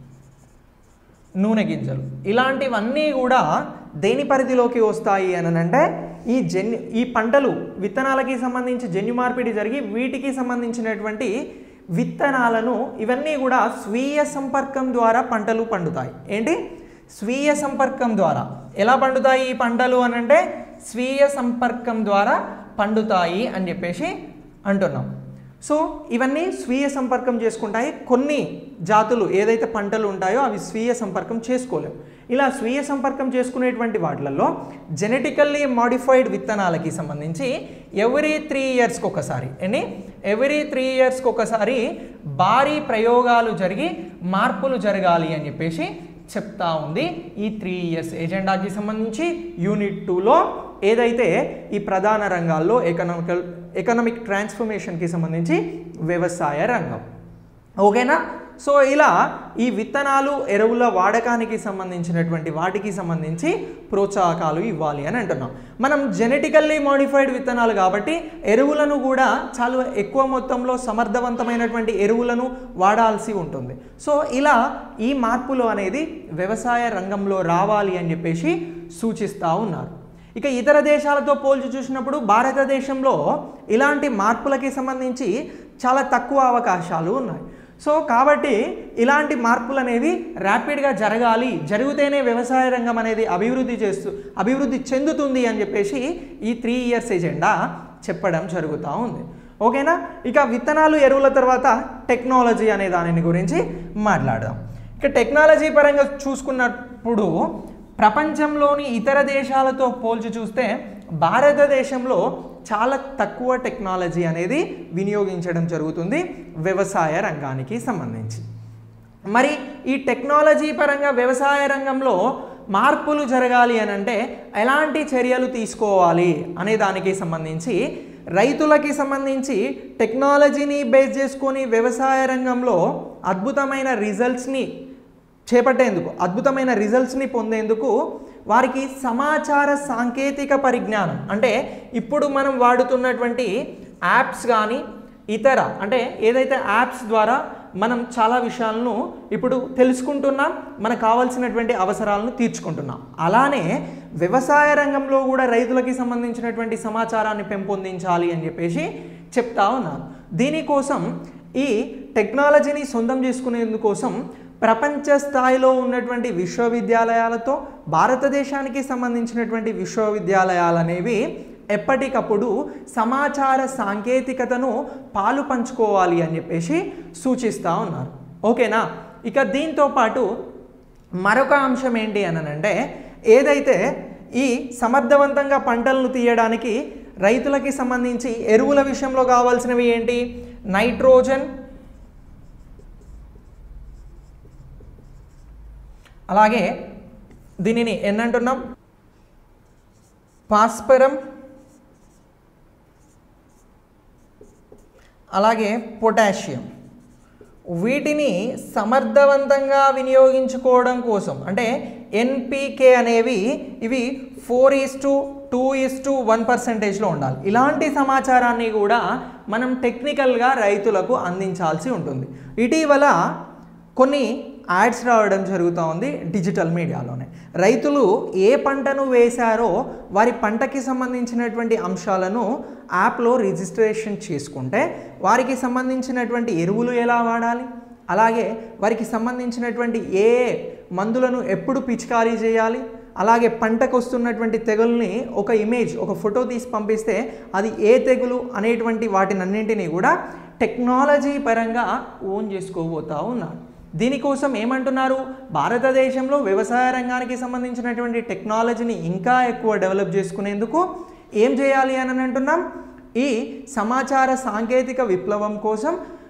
నూనె గింజలు ఇలాంటివన్నీ కూడా దేని పరిధిలోకి వస్తాయి అని అంటే ఈ జన్యు ఈ పంటలు విత్తనాలకి సంబంధించి జన్యు మార్పిడి జరిగి వీటికి సంబంధించినటువంటి విత్తనాలను ఇవన్నీ కూడా స్వీయ సంపర్కం ద్వారా పంటలు పండుతాయి. ఏంటి? స్వీయ సంపర్కం ద్వారా. ఎలా పండుతాయి ఈ పంటలు అని అంటే స్వీయ సంపర్కం ద్వారా పండుతాయి అని చెప్పేసి అంటున్నాం. సో ఇవన్నీ స్వీయ సంపర్కం చేసుకుంటాయి. కొన్ని జాతులు ఏదైతే పంటలు ఉంటాయో అవి స్వీయ సంపర్కం చేసుకోలేవు. ఇలా స్వీయ సంపర్కం చేసుకునేటువంటి వాటిలలో జెనెటికల్లీ మాడిఫైడ్ విత్తనాలకి సంబంధించి ఎవ్రీ త్రీ ఇయర్స్కి ఒకసారి ఎన్ని ఎవ్రీ త్రీ ఇయర్స్కి ఒకసారి భారీ ప్రయోగాలు జరిగి మార్పులు జరగాలి అని చెప్పేసి చెప్తా ఉంది ఈ త్రీ ఇయర్స్ ఎజెండాకి సంబంధించి యూనిట్ టూలో ఏదైతే ఈ ప్రధాన రంగాల్లో ఎకనామికల్ ఎకనామిక్ ట్రాన్స్ఫర్మేషన్కి సంబంధించి వ్యవసాయ రంగం. ఓకేనా? సో ఇలా ఈ విత్తనాలు, ఎరువుల వాడకానికి సంబంధించినటువంటి వాటికి సంబంధించి ప్రోత్సాహకాలు ఇవ్వాలి అని అంటున్నాం. మనం జెనెటికల్లీ మోడిఫైడ్ విత్తనాలు కాబట్టి ఎరువులను కూడా చాలా ఎక్కువ మొత్తంలో సమర్థవంతమైనటువంటి ఎరువులను వాడాల్సి ఉంటుంది. సో ఇలా ఈ మార్పులు అనేది వ్యవసాయ రంగంలో రావాలి అని చెప్పేసి సూచిస్తూ ఉన్నారు. ఇక ఇతర దేశాలతో పోల్చి చూసినప్పుడు భారతదేశంలో ఇలాంటి మార్పులకి సంబంధించి చాలా తక్కువ అవకాశాలు ఉన్నాయి. సో కాబట్టి ఇలాంటి మార్పులు అనేవి ర్యాపిడ్గా జరగాలి, జరిగితేనే వ్యవసాయ రంగం అనేది అభివృద్ధి చేస్తూ అభివృద్ధి చెందుతుంది అని చెప్పేసి ఈ త్రీ ఇయర్స్ ఎజెండా చెప్పడం జరుగుతూ ఉంది. ఓకేనా? ఇక విత్తనాలు, ఎరువుల తర్వాత టెక్నాలజీ అనే దానిని గురించి మాట్లాడదాం. ఇక టెక్నాలజీ పరంగా చూసుకున్నప్పుడు ప్రపంచంలోని ఇతర దేశాలతో పోల్చి చూస్తే భారతదేశంలో చాలా తక్కువ టెక్నాలజీ అనేది వినియోగించడం జరుగుతుంది వ్యవసాయ రంగానికి సంబంధించి. మరి ఈ టెక్నాలజీ పరంగా వ్యవసాయ రంగంలో మార్పులు జరగాలి అని అంటే ఎలాంటి చర్యలు తీసుకోవాలి అనే దానికి సంబంధించి రైతులకి సంబంధించి టెక్నాలజీని బేస్ చేసుకొని వ్యవసాయ రంగంలో అద్భుతమైన రిజల్ట్స్ని చేపట్టేందుకు, అద్భుతమైన రిజల్ట్స్ని పొందేందుకు వారికి సమాచార సాంకేతిక పరిజ్ఞానం అంటే ఇప్పుడు మనం వాడుతున్నటువంటి యాప్స్ కానీ ఇతర అంటే ఏదైతే యాప్స్ ద్వారా మనం చాలా విషయాలను ఇప్పుడు తెలుసుకుంటున్నాం, మనకు కావాల్సినటువంటి అవసరాలను తీర్చుకుంటున్నాం. అలానే వ్యవసాయ రంగంలో కూడా రైతులకి సంబంధించినటువంటి సమాచారాన్ని పెంపొందించాలి అని చెప్పేసి చెప్తా ఉన్నారు. దీనికోసం ఈ టెక్నాలజీని సొంతం చేసుకునేందుకోసం ప్రపంచ స్థాయిలో ఉన్నటువంటి విశ్వవిద్యాలయాలతో భారతదేశానికి సంబంధించినటువంటి విశ్వవిద్యాలయాలు అనేవి ఎప్పటికప్పుడు సమాచార సాంకేతికతను పాలు పంచుకోవాలి అని చెప్పేసి సూచిస్తూ ఉన్నారు. ఓకేనా? ఇక దీంతో పాటు మరొక అంశం ఏంటి అని అంటే, ఏదైతే ఈ సమర్థవంతంగా పంటలను తీయడానికి రైతులకి సంబంధించి ఎరువుల విషయంలో కావాల్సినవి ఏంటి? నైట్రోజన్, అలాగే దీనిని ఎన్నంటున్నాం భాస్వరం, అలాగే పొటాషియం. వీటిని సమర్థవంతంగా వినియోగించుకోవడం కోసం అంటే ఎన్పికే అనేవి ఇవి four is to two is to one పర్సెంటేజ్లో ఉండాలి. ఇలాంటి సమాచారాన్ని కూడా మనం టెక్నికల్గా రైతులకు అందించాల్సి ఉంటుంది. ఇటీవల కొన్ని యాడ్స్ రావడం జరుగుతూ ఉంది డిజిటల్ మీడియాలోనే. రైతులు ఏ పంటను వేశారో వారి పంటకి సంబంధించినటువంటి అంశాలను యాప్లో రిజిస్ట్రేషన్ చేసుకుంటే వారికి సంబంధించినటువంటి ఎరువులు ఎలా వాడాలి, అలాగే వారికి సంబంధించినటువంటి ఏ మందులను ఎప్పుడు పిచికారీ చేయాలి, అలాగే పంటకు వస్తున్నటువంటి తెగుల్ని ఒక ఇమేజ్ ఒక ఫోటో తీసి పంపిస్తే అది ఏ తెగులు అనేటువంటి వాటినన్నింటినీ కూడా టెక్నాలజీ పరంగా ఓన్ చేసుకోబోతూ ఉన్నారు. దీనికోసం ఏమంటున్నారు? భారతదేశంలో వ్యవసాయ రంగానికి సంబంధించినటువంటి టెక్నాలజీని ఇంకా ఎక్కువ డెవలప్ చేసుకునేందుకు ఏం చేయాలి అని అంటున్నాం? ఈ సమాచార సాంకేతిక విప్లవం కోసం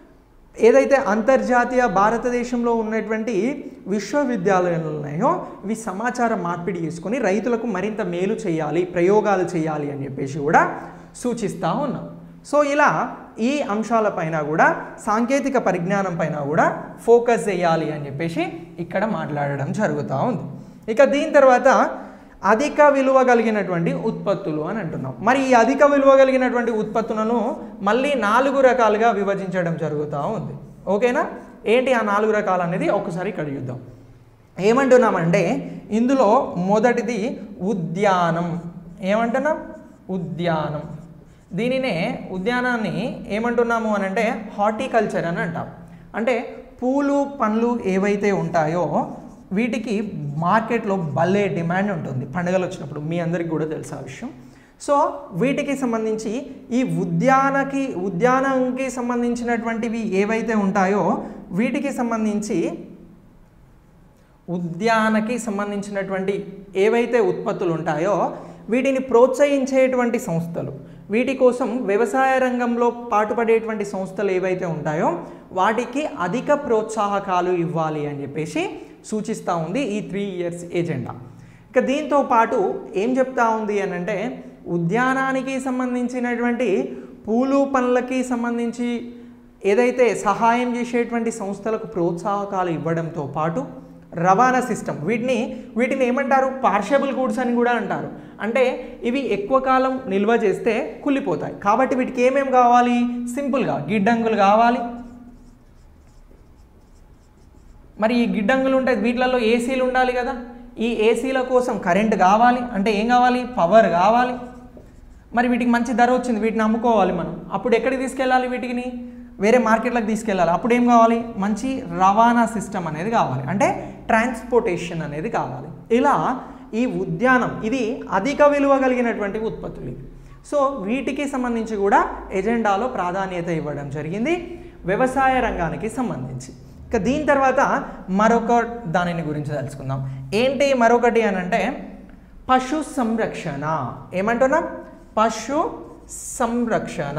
ఏదైతే అంతర్జాతీయ భారతదేశంలో ఉన్నటువంటి విశ్వవిద్యాలయాలు ఉన్నాయో ఇవి సమాచార మార్పిడి చేసుకొని రైతులకు మరింత మేలు చేయాలి, ప్రయోగాలు చేయాలి అని చెప్పేసి కూడా సూచిస్తూ ఉన్నాం. సో ఇలా ఈ అంశాలపైన కూడా సాంకేతిక పరిజ్ఞానం పైన కూడా ఫోకస్ చేయాలి అని చెప్పేసి ఇక్కడ మాట్లాడడం జరుగుతూ ఉంది. ఇక దీని తర్వాత అధిక విలువ కలిగినటువంటి ఉత్పత్తులు అని అంటున్నాం. మరి ఈ అధిక విలువ కలిగినటువంటి ఉత్పత్తులను మళ్ళీ నాలుగు రకాలుగా విభజించడం జరుగుతూ ఉంది. ఓకేనా? ఏంటి ఆ నాలుగు రకాలు అనేది ఒకసారి ఇక్కడ చూద్దాం. ఏమంటున్నామంటే ఇందులో మొదటిది ఉద్యానం. ఏమంటున్నాం? ఉద్యానం. దీనినే ఉద్యానాన్ని ఏమంటున్నాము అని అంటే హార్టికల్చర్ అని అంటాం. అంటే పూలు పండ్లు ఏవైతే ఉంటాయో వీటికి మార్కెట్లో భలే డిమాండ్ ఉంటుంది పండుగలు వచ్చినప్పుడు. మీ అందరికీ కూడా తెలుసు ఆ విషయం. సో వీటికి సంబంధించి ఈ ఉద్యానకి ఉద్యానంకి సంబంధించినటువంటివి ఏవైతే ఉంటాయో వీటికి సంబంధించి ఉద్యానకి సంబంధించినటువంటి ఏవైతే ఉత్పత్తులు ఉంటాయో వీటిని ప్రోత్సహించేటువంటి సంస్థలు, వీటి కోసం వ్యవసాయ రంగంలో పాటుపడేటువంటి సంస్థలు ఏవైతే ఉంటాయో వాటికి అధిక ప్రోత్సాహకాలు ఇవ్వాలి అని చెప్పేసి సూచిస్తూ ఉంది ఈ త్రీ ఇయర్స్ ఎజెండా. ఇక దీంతో పాటు ఏం చెప్తా ఉంది అని అంటే ఉద్యానానికి సంబంధించినటువంటి పూలు పండ్లకి సంబంధించి ఏదైతే సహాయం చేసేటువంటి సంస్థలకు ప్రోత్సాహకాలు ఇవ్వడంతో పాటు రవాణా సిస్టమ్, వీటిని వీటిని ఏమంటారు? పార్షబుల్ గూడ్స్ అని కూడా అంటారు. అంటే ఇవి ఎక్కువ కాలం నిల్వ చేస్తే కుళ్ళిపోతాయి కాబట్టి వీటికి ఏమేమి కావాలి? సింపుల్గా గిడ్డంగులు కావాలి. మరి ఈ గిడ్డంగులు ఉంటాయి, వీటిలలో ఏసీలు ఉండాలి కదా. ఈ ఏసీల కోసం కరెంట్ కావాలి. అంటే ఏం కావాలి? పవర్ కావాలి. మరి వీటికి మంచి ధర వచ్చింది, వీటిని అమ్ముకోవాలి మనం. అప్పుడు ఎక్కడికి తీసుకెళ్ళాలి? వీటిని వేరే మార్కెట్లకు తీసుకెళ్ళాలి. అప్పుడు ఏం కావాలి? మంచి రవాణా సిస్టమ్ అనేది కావాలి. అంటే ట్రాన్స్పోర్టేషన్ అనేది కావాలి. ఇలా ఈ ఉద్యానం ఇది అధిక విలువ కలిగినటువంటి ఉత్పత్తులు. సో వీటికి సంబంధించి కూడా ఎజెండాలో ప్రాధాన్యత ఇవ్వడం జరిగింది వ్యవసాయ రంగానికి సంబంధించి. ఇక దీని తర్వాత మరొక దానిని గురించి తెలుసుకుందాం. ఏంటి మరొకటి అని అంటే పశు సంరక్షణ. ఏమంటున్నాం? పశు సంరక్షణ.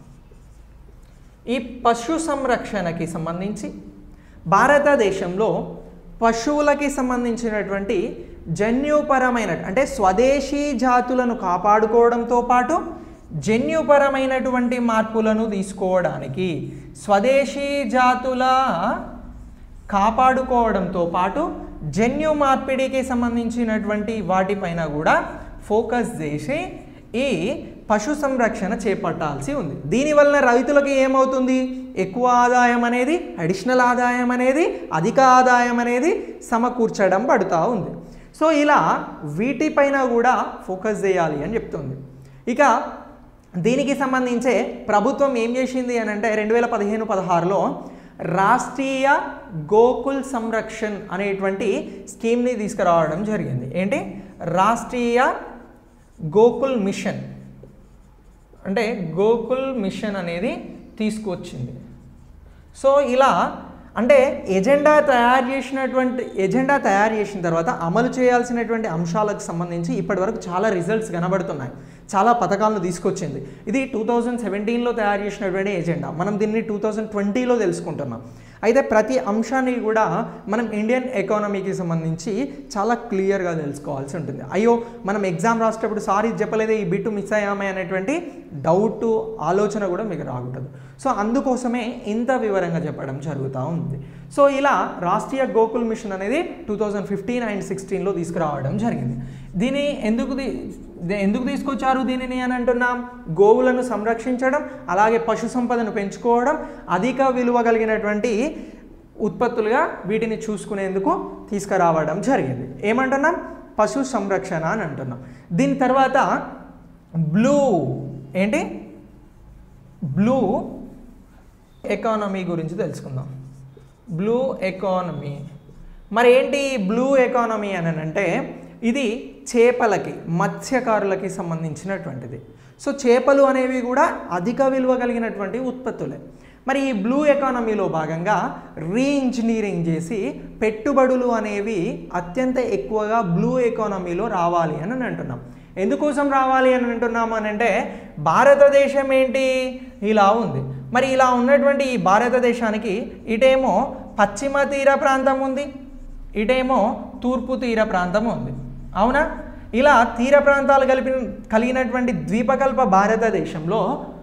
ఈ పశు సంరక్షణకి సంబంధించి భారతదేశంలో పశువులకి సంబంధించినటువంటి జన్యుపరమైన అంటే స్వదేశీ జాతులను కాపాడుకోవడంతో పాటు జన్యుపరమైనటువంటి మార్పులను తీసుకోవడానికి స్వదేశీ జాతుల కాపాడుకోవడంతో పాటు జన్యు మార్పిడికి సంబంధించినటువంటి వాటిపైన కూడా ఫోకస్ చేసి ఈ పశు సంరక్షణ చేపట్టాల్సి ఉంది. దీనివల్ల రైతులకు ఏమవుతుంది? ఎక్కువ ఆదాయం అనేది, అడిషనల్ ఆదాయం అనేది, అధిక ఆదాయం అనేది సమకూర్చడం పడుతూ ఉంది. సో ఇలా వీటిపైన కూడా ఫోకస్ చేయాలి అని చెప్తుంది. ఇక దీనికి సంబంధించే ప్రభుత్వం ఏం చేసింది అని అంటే రెండు వేల పదిహేను పదహారులో రాష్ట్రీయ గోకుల్ సంరక్షణ్ అనేటువంటి స్కీమ్ని తీసుకురావడం జరిగింది. ఏంటి? రాష్ట్రీయ గోకుల్ మిషన్ అంటే గోకుల్ మిషన్ అనేది తీసుకొచ్చింది. సో ఇలా అంటే ఎజెండా తయారు చేసినటువంటి ఎజెండా తయారు చేసిన తర్వాత అమలు చేయాల్సినటువంటి అంశాలకు సంబంధించి ఇప్పటివరకు చాలా రిజల్ట్స్ కనబడుతున్నాయి, చాలా పథకాలను తీసుకొచ్చింది. ఇది టూ థౌజండ్ సెవెంటీన్లో తయారు చేసినటువంటి ఎజెండా, మనం దీన్ని టూ థౌజండ్ ట్వంటీలో తెలుసుకుంటున్నాం. అయితే ప్రతి అంశాన్ని కూడా మనం ఇండియన్ ఎకానమీకి సంబంధించి చాలా క్లియర్గా తెలుసుకోవాల్సి ఉంటుంది. అయ్యో మనం ఎగ్జామ్ రాసేటప్పుడు సారీ చెప్పలేదే, ఈ బిట్టు మిస్ అయ్యామే అనేటువంటి డౌట్ ఆలోచన కూడా మీకు రాకూడదు. సో అందుకోసమే ఇంత వివరంగా చెప్పడం జరుగుతూ ఉంది. సో ఇలా రాష్ట్రీయ గోకుల్ మిషన్ అనేది టూ థౌజండ్ ఫిఫ్టీన్ అండ్ సిక్స్టీన్లో తీసుకురావడం జరిగింది. దీన్ని ఎందుకు ఎందుకు తీసుకొచ్చారు దీనిని అని అంటున్నాం? గోవులను సంరక్షించడం, అలాగే పశు సంపదను పెంచుకోవడం, అధిక విలువ కలిగినటువంటి ఉత్పత్తులుగా వీటిని చూసుకునేందుకు తీసుకురావడం జరిగింది. ఏమంటున్నాం? పశు సంరక్షణ అని అంటున్నాం. దీని తర్వాత బ్లూ ఏంటి బ్లూ ఎకానమీ గురించి తెలుసుకుందాం. బ్లూ ఎకానమీ మరి ఏంటి బ్లూ ఎకానమీ అని అంటే ఇది చేపలకి మత్స్యకారులకి సంబంధించినటువంటిది. సో చేపలు అనేవి కూడా అధిక విలువ కలిగినటువంటి ఉత్పత్తులే. మరి ఈ బ్లూ ఎకానమీలో భాగంగా రీఇంజనీరింగ్ చేసి పెట్టుబడులు అనేవి అత్యంత ఎక్కువగా బ్లూ ఎకానమీలో రావాలి అని అంటున్నాం. ఎందుకోసం రావాలి అని అంటున్నాము అని అంటే భారతదేశం ఏంటి ఇలా ఉంది. మరి ఇలా ఉన్నటువంటి ఈ భారతదేశానికి ఇటేమో పశ్చిమ తీర ప్రాంతం ఉంది, ఇటేమో తూర్పు తీర ప్రాంతం ఉంది, అవునా? ఇలా తీర ప్రాంతాలు కలిపి కలిగినటువంటి ద్వీపకల్ప భారతదేశంలో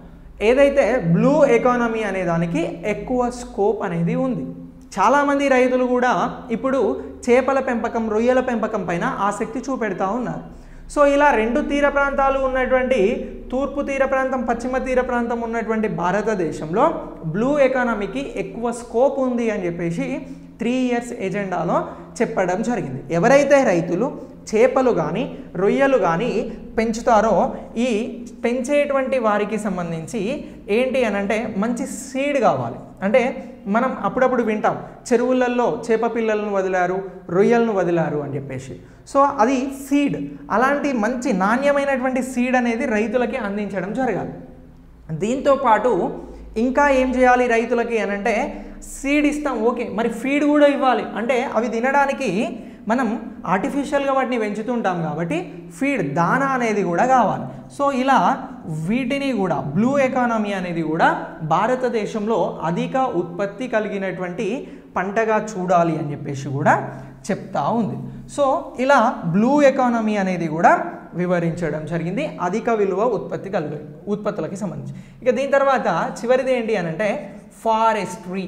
ఏదైతే బ్లూ ఎకానమీ అనే దానికి ఎక్కువ స్కోప్ అనేది ఉంది. చాలామంది రైతులు కూడా ఇప్పుడు చేపల పెంపకం, రొయ్యల పెంపకం పైన ఆసక్తి చూపెడతా ఉన్నారు. సో ఇలా రెండు తీర ప్రాంతాలు ఉన్నటువంటి తూర్పు తీర ప్రాంతం, పశ్చిమ తీర ప్రాంతం ఉన్నటువంటి భారతదేశంలో బ్లూ ఎకానమీకి ఎక్కువ స్కోప్ ఉంది అని చెప్పేసి త్రీ ఇయర్స్ ఎజెండాలో చెప్పడం జరిగింది. ఎవరైతే రైతులు చేపలు కానీ రొయ్యలు కానీ పెంచుతారో ఈ పెంచేటువంటి వారికి సంబంధించి ఏంటి అని అంటే మంచి సీడ్ కావాలి. అంటే మనం అప్పుడప్పుడు వింటాం చెరువులలో చేప పిల్లలను వదిలారు, రొయ్యలను వదిలారు అని చెప్పేసి. సో అది సీడ్, అలాంటి మంచి నాణ్యమైనటువంటి సీడ్ అనేది రైతులకి అందించడం జరగాలి. దీంతో పాటు ఇంకా ఏం చేయాలి రైతులకి అని అంటే సీడ్ ఇస్తాం, ఓకే, మరి ఫీడ్ కూడా ఇవ్వాలి. అంటే అవి తినడానికి మనం ఆర్టిఫిషియల్గా వాటిని పెంచుతుంటాం కాబట్టి ఫీడ్, దానా అనేది కూడా కావాలి. సో ఇలా వీటిని కూడా బ్లూ ఎకానమీ అనేది కూడా భారతదేశంలో అధిక ఉత్పత్తి కలిగినటువంటి పంటగా చూడాలి అని చెప్పేసి కూడా చెప్తా ఉంది. సో ఇలా బ్లూ ఎకానమీ అనేది కూడా వివరించడం జరిగింది అధిక విలువ ఉత్పత్తి కలిగి ఉత్పత్తులకి సంబంధించి. ఇక దీని తర్వాత చివరిది ఏంటి అని అంటే ఫారెస్ట్రీ.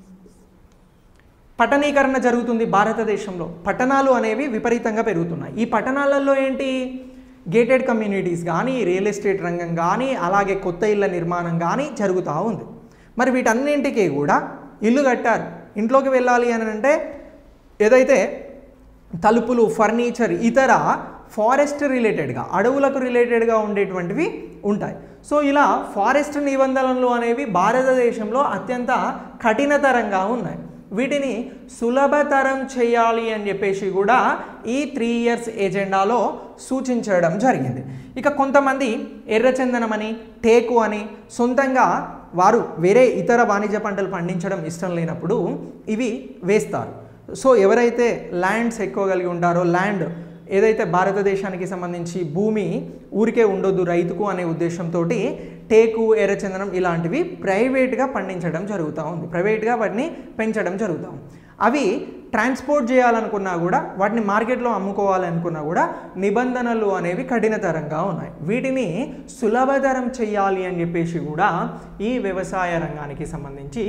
పట్టణీకరణ జరుగుతుంది భారతదేశంలో, పట్టణాలు అనేవి విపరీతంగా పెరుగుతున్నాయి. ఈ పట్టణాలలో ఏంటి గేటెడ్ కమ్యూనిటీస్ కానీ, రియల్ ఎస్టేట్ రంగం కానీ, అలాగే కొత్త ఇళ్ళ నిర్మాణం కానీ జరుగుతూ ఉంది. మరి వీటన్నింటికీ కూడా ఇల్లు కట్టారు. ఇంట్లోకి వెళ్ళాలి అని అంటే ఏదైతే తలుపులు, ఫర్నిచర్, ఇతర ఫారెస్ట్ రిలేటెడ్గా, అడవులకు రిలేటెడ్గా ఉండేటువంటివి ఉంటాయి. సో ఇలా ఫారెస్ట్ నిబంధనలు అనేవి భారతదేశంలో అత్యంత కఠినతరంగా ఉన్నాయి. వీటిని సులభతరం చేయాలి అని చెప్పేసి కూడా ఈ త్రీ ఇయర్స్ ఎజెండాలో సూచించడం జరిగింది. ఇక కొంతమంది ఎర్రచందనం అని, టేకు అని సొంతంగా వారు వేరే ఇతర వాణిజ్య పంటలు పండించడం ఇష్టం లేనప్పుడు ఇవి వేస్తారు. సో ఎవరైతే ల్యాండ్స్ ఎక్కువ కలిగి ఉంటారో, ల్యాండ్ ఏదైతే భారతదేశానికి సంబంధించి భూమి ఊరికే ఉండొద్దు రైతుకు అనే ఉద్దేశంతో టేకు, ఎర్రచందనం ఇలాంటివి ప్రైవేట్గా పండించడం జరుగుతూ ఉంది, ప్రైవేట్గా వాటిని పెంచడం జరుగుతూ ఉంది. అవి ట్రాన్స్పోర్ట్ చేయాలనుకున్నా కూడా, వాటిని మార్కెట్లో అమ్ముకోవాలనుకున్నా కూడా నిబంధనలు అనేవి కఠినతరంగా ఉన్నాయి. వీటిని సులభతరం చేయాలి అని చెప్పేసి కూడా ఈ వ్యవసాయ రంగానికి సంబంధించి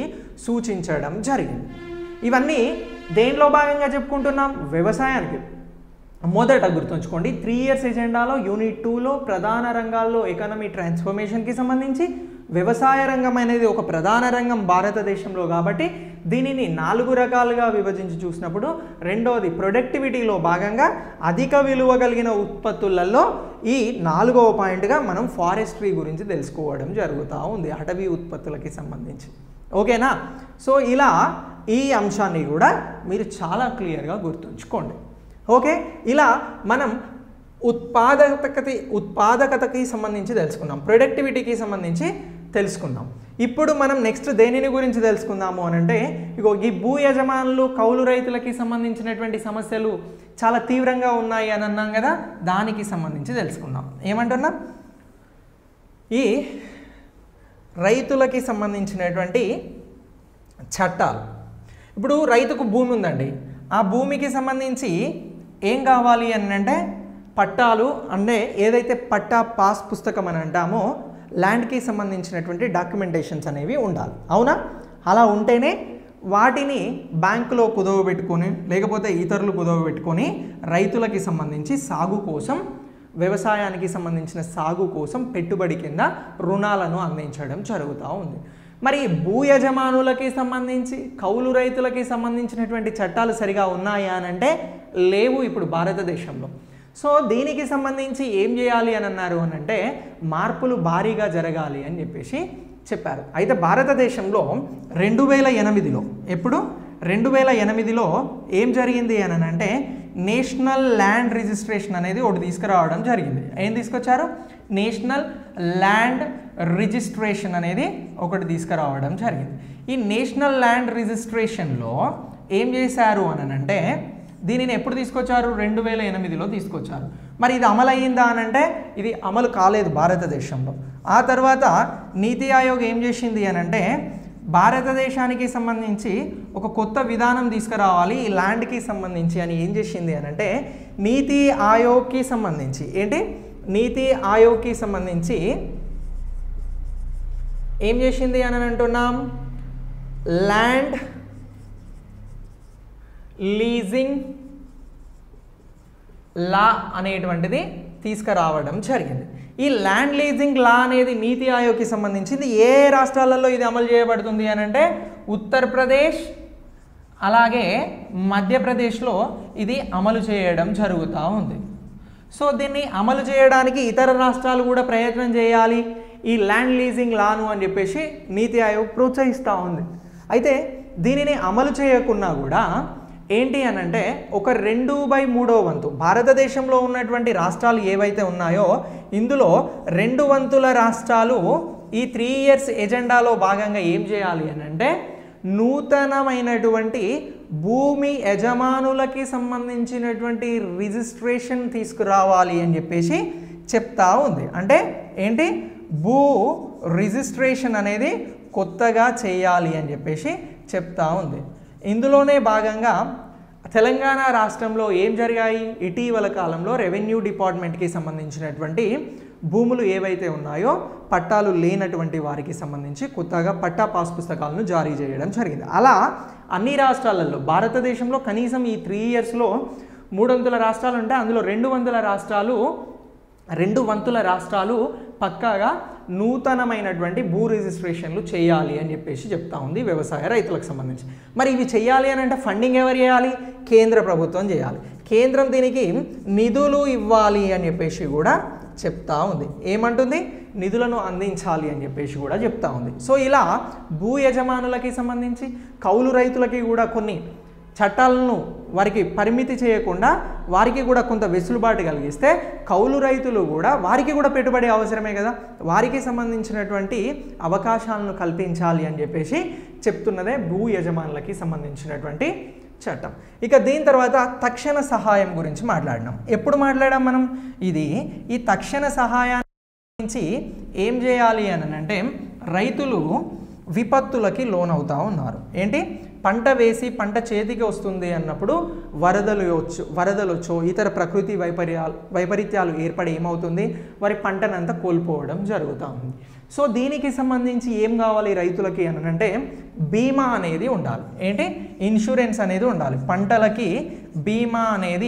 సూచించడం జరిగింది. ఇవన్నీ దేనిలో భాగంగా చెప్పుకుంటున్నాం? వ్యవసాయానికి. మొదట గుర్తుంచుకోండి, త్రీ ఇయర్స్ ఎజెండాలో యూనిట్ టూలో ప్రధాన రంగాల్లో ఎకానమీ ట్రాన్స్ఫర్మేషన్కి సంబంధించి వ్యవసాయ రంగం అనేది ఒక ప్రధాన రంగం భారతదేశంలో కాబట్టి దీనిని నాలుగు రకాలుగా విభజించి చూసినప్పుడు రెండవది ప్రొడక్టివిటీలో భాగంగా అధిక విలువ కలిగిన ఉత్పత్తులలో ఈ నాలుగవ పాయింట్గా మనం ఫారెస్ట్రీ గురించి తెలుసుకోవడం జరుగుతూ ఉంది, అటవీ ఉత్పత్తులకి సంబంధించి. ఓకేనా? సో ఇలా ఈ అంశాన్ని కూడా మీరు చాలా క్లియర్గా గుర్తుంచుకోండి. ఓకే, ఇలా మనం ఉత్పాదకత ఉత్పాదకతకి సంబంధించి తెలుసుకున్నాం, ప్రొడక్టివిటీకి సంబంధించి తెలుసుకున్నాం. ఇప్పుడు మనం నెక్స్ట్ దేనిని గురించి తెలుసుకుందాము అని అంటే, ఇగో ఈ భూ యజమానులు కౌలు రైతులకి సంబంధించినటువంటి సమస్యలు చాలా తీవ్రంగా ఉన్నాయి అని అన్నాం కదా, దానికి సంబంధించి తెలుసుకుందాం. ఏమంటున్నాం? ఈ రైతులకి సంబంధించినటువంటి చట్టాలు. ఇప్పుడు రైతుకు భూమి ఉందండి, ఆ భూమికి సంబంధించి ఏం కావాలి అని అంటే పట్టాలు, అంటే ఏదైతే పట్టా పాస్ పుస్తకం అని అంటామో ల్యాండ్కి సంబంధించినటువంటి డాక్యుమెంటేషన్స్ అనేవి ఉండాలి. అవునా? అలా ఉంటేనే వాటిని బ్యాంకులో కుదవబెట్టుకొని లేకపోతే ఇతరులు కుదవబెట్టుకొని రైతులకి సంబంధించి సాగు కోసం, వ్యవసాయానికి సంబంధించిన సాగు కోసం పెట్టుబడి కింద రుణాలను అందించడం జరుగుతూ ఉంది. మరి భూ యజమానులకి సంబంధించి కౌలు రైతులకి సంబంధించినటువంటి చట్టాలు సరిగా ఉన్నాయా అని అంటే లేవు ఇప్పుడు భారతదేశంలో. సో దీనికి సంబంధించి ఏం చేయాలి అని అన్నారు అని అంటే మార్పులు భారీగా జరగాలి అని చెప్పేసి చెప్పారు. అయితే భారతదేశంలో రెండు వేల ఎనిమిదిలో ఎప్పుడు రెండు వేల ఎనిమిదిలో ఏం జరిగింది అని అంటే నేషనల్ ల్యాండ్ రిజిస్ట్రేషన్ అనేది ఒకటి తీసుకురావడం జరిగింది. ఏం తీసుకొచ్చారు? నేషనల్ ల్యాండ్ రిజిస్ట్రేషన్ అనేది ఒకటి తీసుకురావడం జరిగింది. ఈ నేషనల్ ల్యాండ్ రిజిస్ట్రేషన్లో ఏం చేశారు అని అంటే దీనిని ఎప్పుడు తీసుకొచ్చారు? రెండు వేల ఎనిమిదిలో తీసుకొచ్చారు. మరి ఇది అమలు అయ్యిందా అని అంటే ఇది అమలు కాలేదు భారతదేశంలో. ఆ తర్వాత నీతి ఆయోగ్ ఏం చేసింది అని అంటే భారతదేశానికి సంబంధించి ఒక కొత్త విధానం తీసుకురావాలి ఈ ల్యాండ్కి సంబంధించి అని ఏం చేసింది అని అంటే నీతి ఆయోగ్కి సంబంధించి ఏంటి నీతి ఆయోగ్కి సంబంధించి ఏం చేసింది అని అంటున్నాం? ల్యాండ్ లీజింగ్ లా అనేటువంటిది తీసుకురావడం జరిగింది. ఈ ల్యాండ్ లీజింగ్ లా అనేది నీతి ఆయోగ్కి సంబంధించింది. ఏ రాష్ట్రాలలో ఇది అమలు చేయబడుతుంది అని అంటే ఉత్తరప్రదేశ్ అలాగే మధ్యప్రదేశ్లో ఇది అమలు చేయడం జరుగుతూ ఉంది. సో దీన్ని అమలు చేయడానికి ఇతర రాష్ట్రాలు కూడా ప్రయత్నం చేయాలి ఈ ల్యాండ్ లీజింగ్ లాను అని చెప్పేసి నీతి ఆయోగ్ ప్రోత్సహిస్తూ ఉంది. అయితే దీనిని అమలు చేయకున్నా కూడా ఏంటి అని అంటే ఒక రెండు బై మూడో వంతు భారతదేశంలో ఉన్నటువంటి రాష్ట్రాలు ఏవైతే ఉన్నాయో ఇందులో రెండు వంతుల రాష్ట్రాలు ఈ త్రీ ఇయర్స్ ఎజెండాలో భాగంగా ఏం చేయాలి అని అంటే నూతనమైనటువంటి భూమి యజమానులకి సంబంధించినటువంటి రిజిస్ట్రేషన్ తీసుకురావాలి అని చెప్పేసి చెప్తా ఉంది. అంటే ఏంటి? భూ రిజిస్ట్రేషన్ అనేది కొత్తగా చేయాలి అని చెప్పేసి చెప్తా ఉంది. ఇందులోనే భాగంగా తెలంగాణ రాష్ట్రంలో ఏం జరిగాయి? ఇటీవల కాలంలో రెవెన్యూ డిపార్ట్మెంట్కి సంబంధించినటువంటి భూములు ఏవైతే ఉన్నాయో పట్టాలు లేనటువంటి వారికి సంబంధించి కొత్తగా పట్టా పాస్ పుస్తకాలను జారీ చేయడం జరిగింది. అలా అన్ని రాష్ట్రాలలో భారతదేశంలో కనీసం ఈ త్రీ ఇయర్స్లో మూడు వందల రాష్ట్రాలు ఉంటే అందులో రెండు వందల రాష్ట్రాలు రెండు వంతుల రాష్ట్రాలు పక్కాగా నూతనమైనటువంటి భూ రిజిస్ట్రేషన్లు చేయాలి అని చెప్పేసి చెప్తా ఉంది వ్యవసాయ రైతులకు సంబంధించి. మరి ఇవి చేయాలి అని అంటే ఫండింగ్ ఎవరు చేయాలి? కేంద్ర ప్రభుత్వం చేయాలి. కేంద్రం దీనికి నిధులు ఇవ్వాలి అని చెప్పేసి కూడా చెప్తా ఉంది. ఏమంటుంది? నిధులను అందించాలి అని చెప్పేసి కూడా చెప్తా ఉంది. సో ఇలా భూ యజమానులకి సంబంధించి కౌలు రైతులకి కూడా కొన్ని చట్టాలను వారికి పరిమితి చేయకుండా వారికి కూడా కొంత వెసులుబాటు కలిగిస్తే కౌలు రైతులు కూడా వారికి కూడా పెట్టుబడి అవసరమే కదా, వారికి సంబంధించినటువంటి అవకాశాలను కల్పించాలి అని చెప్పేసి చెప్తున్నదే భూ యజమానులకి సంబంధించినటువంటి చట్టం. ఇక దీని తర్వాత తక్షణ సహాయం గురించి మాట్లాడినాం. ఎప్పుడు మాట్లాడాం మనం? ఇది ఈ తక్షణ సహాయాన్ని గురించి ఏం చేయాలి అని అంటే రైతులు విపత్తులకి లోనవుతూ ఉన్నారు. ఏంటి? పంట వేసి పంట చేతికి వస్తుంది అన్నప్పుడు వరదలు వచ్చు వరదలు వచ్చో ఇతర ప్రకృతి వైపర్యాలు వైపరీత్యాలు ఏర్పడి ఏమవుతుంది? వారి పంటనంతా కోల్పోవడం జరుగుతూ ఉంది. సో దీనికి సంబంధించి ఏం కావాలి రైతులకి అని అంటే బీమా అనేది ఉండాలి. ఏంటి? ఇన్సూరెన్స్ అనేది ఉండాలి. పంటలకి బీమా అనేది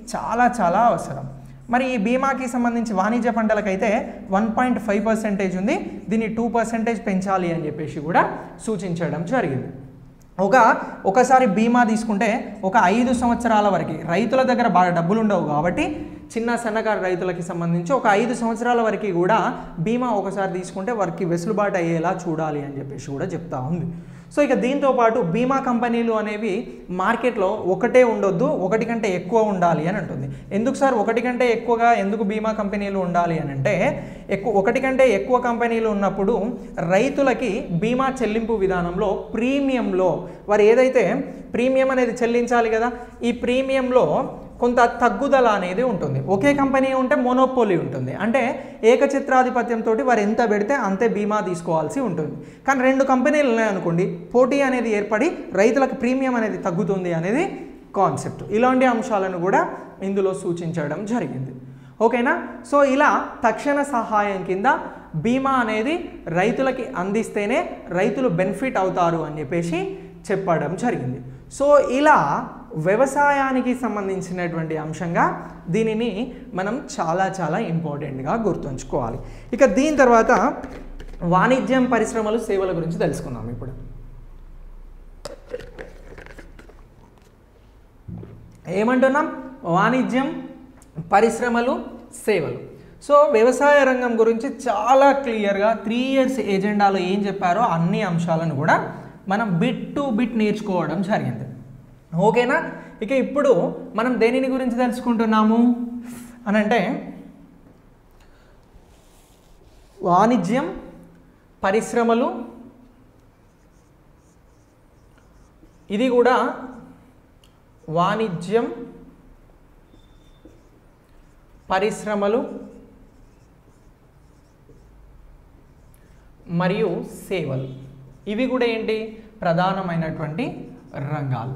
చాలా చాలా అవసరం. మరి ఈ బీమాకి సంబంధించి వాణిజ్య పంటలకైతే వన్ పాయింట్ ఫైవ్ పర్సెంటేజ్ ఉంది, దీన్ని టూ పర్సెంటేజ్ పెంచాలి అని చెప్పేసి కూడా సూచించడం జరిగింది. ఒక ఒకసారి బీమా తీసుకుంటే ఒక ఐదు సంవత్సరాల వరకు రైతుల దగ్గర బాగా డబ్బులు ఉండవు కాబట్టి చిన్న సన్నకారు రైతులకి సంబంధించి ఒక ఐదు సంవత్సరాల వరకు కూడా బీమా ఒకసారి తీసుకుంటే వారికి వెసులుబాటు అయ్యేలా చూడాలి అని చెప్పేసి కూడా చెప్తా ఉంది. సో ఇక దీంతో పాటు బీమా కంపెనీలు అనేవి మార్కెట్లో ఒకటే ఉండొద్దు, ఒకటి కంటే ఎక్కువ ఉండాలి అని అంటుంది. ఎందుకు సార్ ఒకటి కంటే ఎక్కువగా ఎందుకు బీమా కంపెనీలు ఉండాలి అని అంటే, ఎక్కువ ఒకటి కంటే ఎక్కువ కంపెనీలు ఉన్నప్పుడు రైతులకి బీమా చెల్లింపు విధానంలో ప్రీమియంలో వారు ఏదైతే ప్రీమియం అనేది చెల్లించాలి కదా, ఈ ప్రీమియంలో కొంత తగ్గుదల అనేది ఉంటుంది. ఒకే కంపెనీ ఉంటే మోనోపోలీ ఉంటుంది, అంటే ఏకఛత్రాధిపత్యంతో వారు ఎంత పెడితే అంతే బీమా తీసుకోవాల్సి ఉంటుంది. కానీ రెండు కంపెనీలు ఉన్నాయనుకోండి, పోటీ అనేది ఏర్పడి రైతులకు ప్రీమియం అనేది తగ్గుతుంది అనేది కాన్సెప్ట్. ఇలాంటి అంశాలను కూడా ఇందులో సూచించడం జరిగింది. ఓకేనా. సో ఇలా తక్షణ సహాయం కింద బీమా అనేది రైతులకి అందిస్తేనే రైతులు బెనిఫిట్ అవుతారు అని చెప్పేసి చెప్పడం జరిగింది. సో ఇలా వ్యవసాయానికి సంబంధించినటువంటి అంశంగా దీనిని మనం చాలా చాలా ఇంపార్టెంట్గా గుర్తుంచుకోవాలి. ఇక దీని తర్వాత వాణిజ్యం, పరిశ్రమలు, సేవల గురించి తెలుసుకుందాం. ఇప్పుడు ఏమంటున్నాం? వాణిజ్యం, పరిశ్రమలు, సేవలు. సో వ్యవసాయ రంగం గురించి చాలా క్లియర్గా త్రీ ఇయర్స్ ఎజెండాలో ఏం చెప్పారో అన్ని అంశాలను కూడా మనం బిట్ టు బిట్ నేర్చుకోవడం జరిగింది. ఓకేనా. ఇక ఇప్పుడు మనం దేనిని గురించి తెలుసుకుంటున్నాము అని అంటే, వాణిజ్యం, పరిశ్రమలు, ఇది కూడా వాణిజ్యం, పరిశ్రమలు మరియు సేవలు, ఇవి కూడా ఏంటి ప్రధానమైనటువంటి రంగాలు.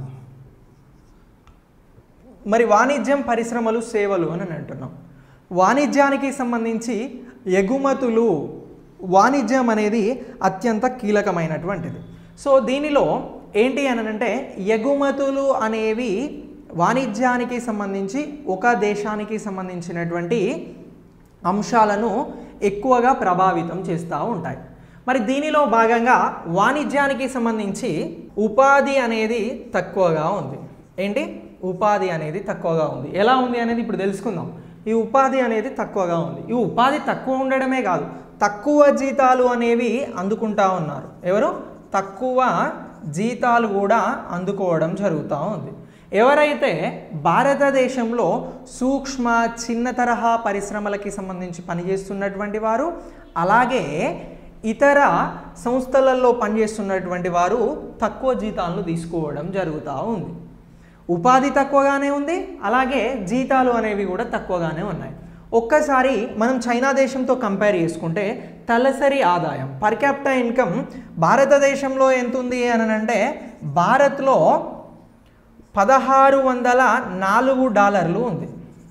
మరి వాణిజ్యం, పరిశ్రమలు, సేవలు అని అంటున్నాం. వాణిజ్యానికి సంబంధించి ఎగుమతులు, వాణిజ్యం అనేది అత్యంత కీలకమైనటువంటిది. సో దీనిలో ఏంటి అని అంటే, ఎగుమతులు అనేవి వాణిజ్యానికి సంబంధించి ఒక దేశానికి సంబంధించినటువంటి అంశాలను ఎక్కువగా ప్రభావితం చేస్తూ ఉంటాయి. మరి దీనిలో భాగంగా వాణిజ్యానికి సంబంధించి ఉపాధి అనేది తక్కువగా ఉంది. ఏంటి? ఉపాధి అనేది తక్కువగా ఉంది. ఎలా ఉంది అనేది ఇప్పుడు తెలుసుకుందాం. ఈ ఉపాధి అనేది తక్కువగా ఉంది. ఈ ఉపాధి తక్కువ ఉండడమే కాదు, తక్కువ జీతాలు అనేవి అందుకుంటా ఉన్నారు. ఎవరు? తక్కువ జీతాలు కూడా అందుకోవడం జరుగుతూ ఉంది. ఎవరైతే భారతదేశంలో సూక్ష్మ చిన్న తరహా పరిశ్రమలకి సంబంధించి పనిచేస్తున్నటువంటి వారు, అలాగే ఇతర సంస్థలలో పనిచేస్తున్నటువంటి వారు తక్కువ జీతాలను తీసుకోవడం జరుగుతూ ఉంది. ఉపాధి తక్కువగానే ఉంది, అలాగే జీతాలు అనేవి కూడా తక్కువగానే ఉన్నాయి. ఒక్కసారి మనం చైనా దేశంతో కంపేర్ చేసుకుంటే తలసరి ఆదాయం పర్ క్యాపిటల్ ఇన్కమ్ భారతదేశంలో ఎంత ఉంది అని అంటే, భారత్లో పదహారు వందల నాలుగు డాలర్లు ఉంది.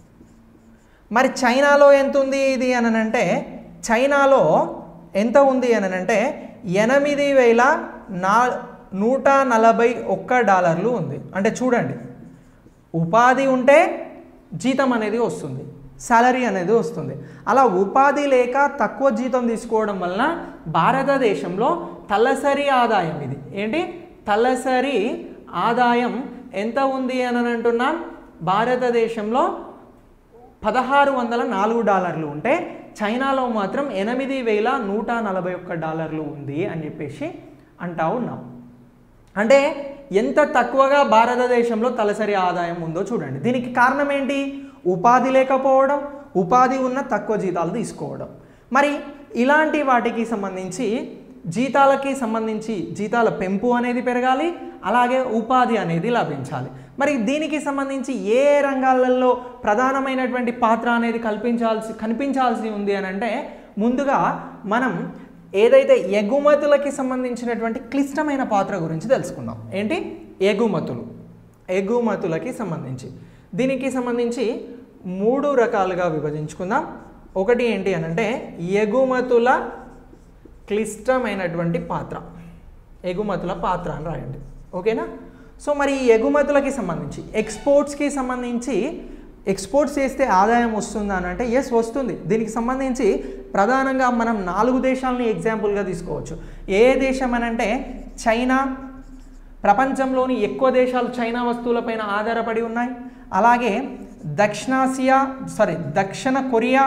మరి చైనాలో ఎంత ఉంది ఇది అని అంటే, చైనాలో ఎంత ఉంది అని అంటే ఎనిమిది వేల నా నూట నలభై ఒక్క డాలర్లు ఉంది. అంటే చూడండి, ఉపాధి ఉంటే జీతం అనేది వస్తుంది, సాలరీ అనేది వస్తుంది. అలా ఉపాధి లేక తక్కువ జీతం తీసుకోవడం వలన భారతదేశంలో తలసరి ఆదాయం, ఇది ఏంటి తలసరి ఆదాయం ఎంత ఉంది అని అంటున్నాం, భారతదేశంలో పదహారు వందల నాలుగు డాలర్లు ఉంటే చైనాలో మాత్రం ఎనిమిది వేల నూట నలభై ఒక్క డాలర్లు ఉంది అని చెప్పేసి అంటా ఉన్నాం. అంటే ఎంత తక్కువగా భారతదేశంలో తలసరి ఆదాయం ఉందో చూడండి. దీనికి కారణం ఏంటి? ఉపాధి లేకపోవడం, ఉపాధి ఉన్న తక్కువ జీతాలు తీసుకోవడం. మరి ఇలాంటి వాటికి సంబంధించి జీతాలకి సంబంధించి జీతాల పెంపు అనేది పెరగాలి, అలాగే ఉపాధి అనేది లభించాలి. మరి దీనికి సంబంధించి ఏ రంగాలలో ప్రధానమైనటువంటి పాత్ర అనేది కల్పించాల్సి కనిపించాల్సి ఉంది అని అంటే, ముందుగా మనం ఏదైతే ఎగుమతులకి సంబంధించినటువంటి క్లిష్టమైన పాత్ర గురించి తెలుసుకుందాం. ఏంటి? ఎగుమతులు. ఎగుమతులకి సంబంధించి దీనికి సంబంధించి మూడు రకాలుగా విభజించుకుందాం. ఒకటి ఏంటి అని అంటే ఎగుమతుల క్లిష్టమైనటువంటి పాత్ర, ఎగుమతుల పాత్ర అని రాయండి. ఓకేనా. సో మరి ఈ ఎగుమతులకి సంబంధించి ఎక్స్పోర్ట్స్కి సంబంధించి ఎక్స్పోర్ట్స్ చేస్తే ఆదాయం వస్తుందా అని అంటే ఎస్ వస్తుంది. దీనికి సంబంధించి ప్రధానంగా మనం నాలుగు దేశాలని ఎగ్జాంపుల్గా తీసుకోవచ్చు. ఏ దేశం అని అంటే చైనా, ప్రపంచంలోని ఎక్కువ దేశాలు చైనా వస్తువులపైన ఆధారపడి ఉన్నాయి. అలాగే దక్షిణాసియా సారీ దక్షిణ కొరియా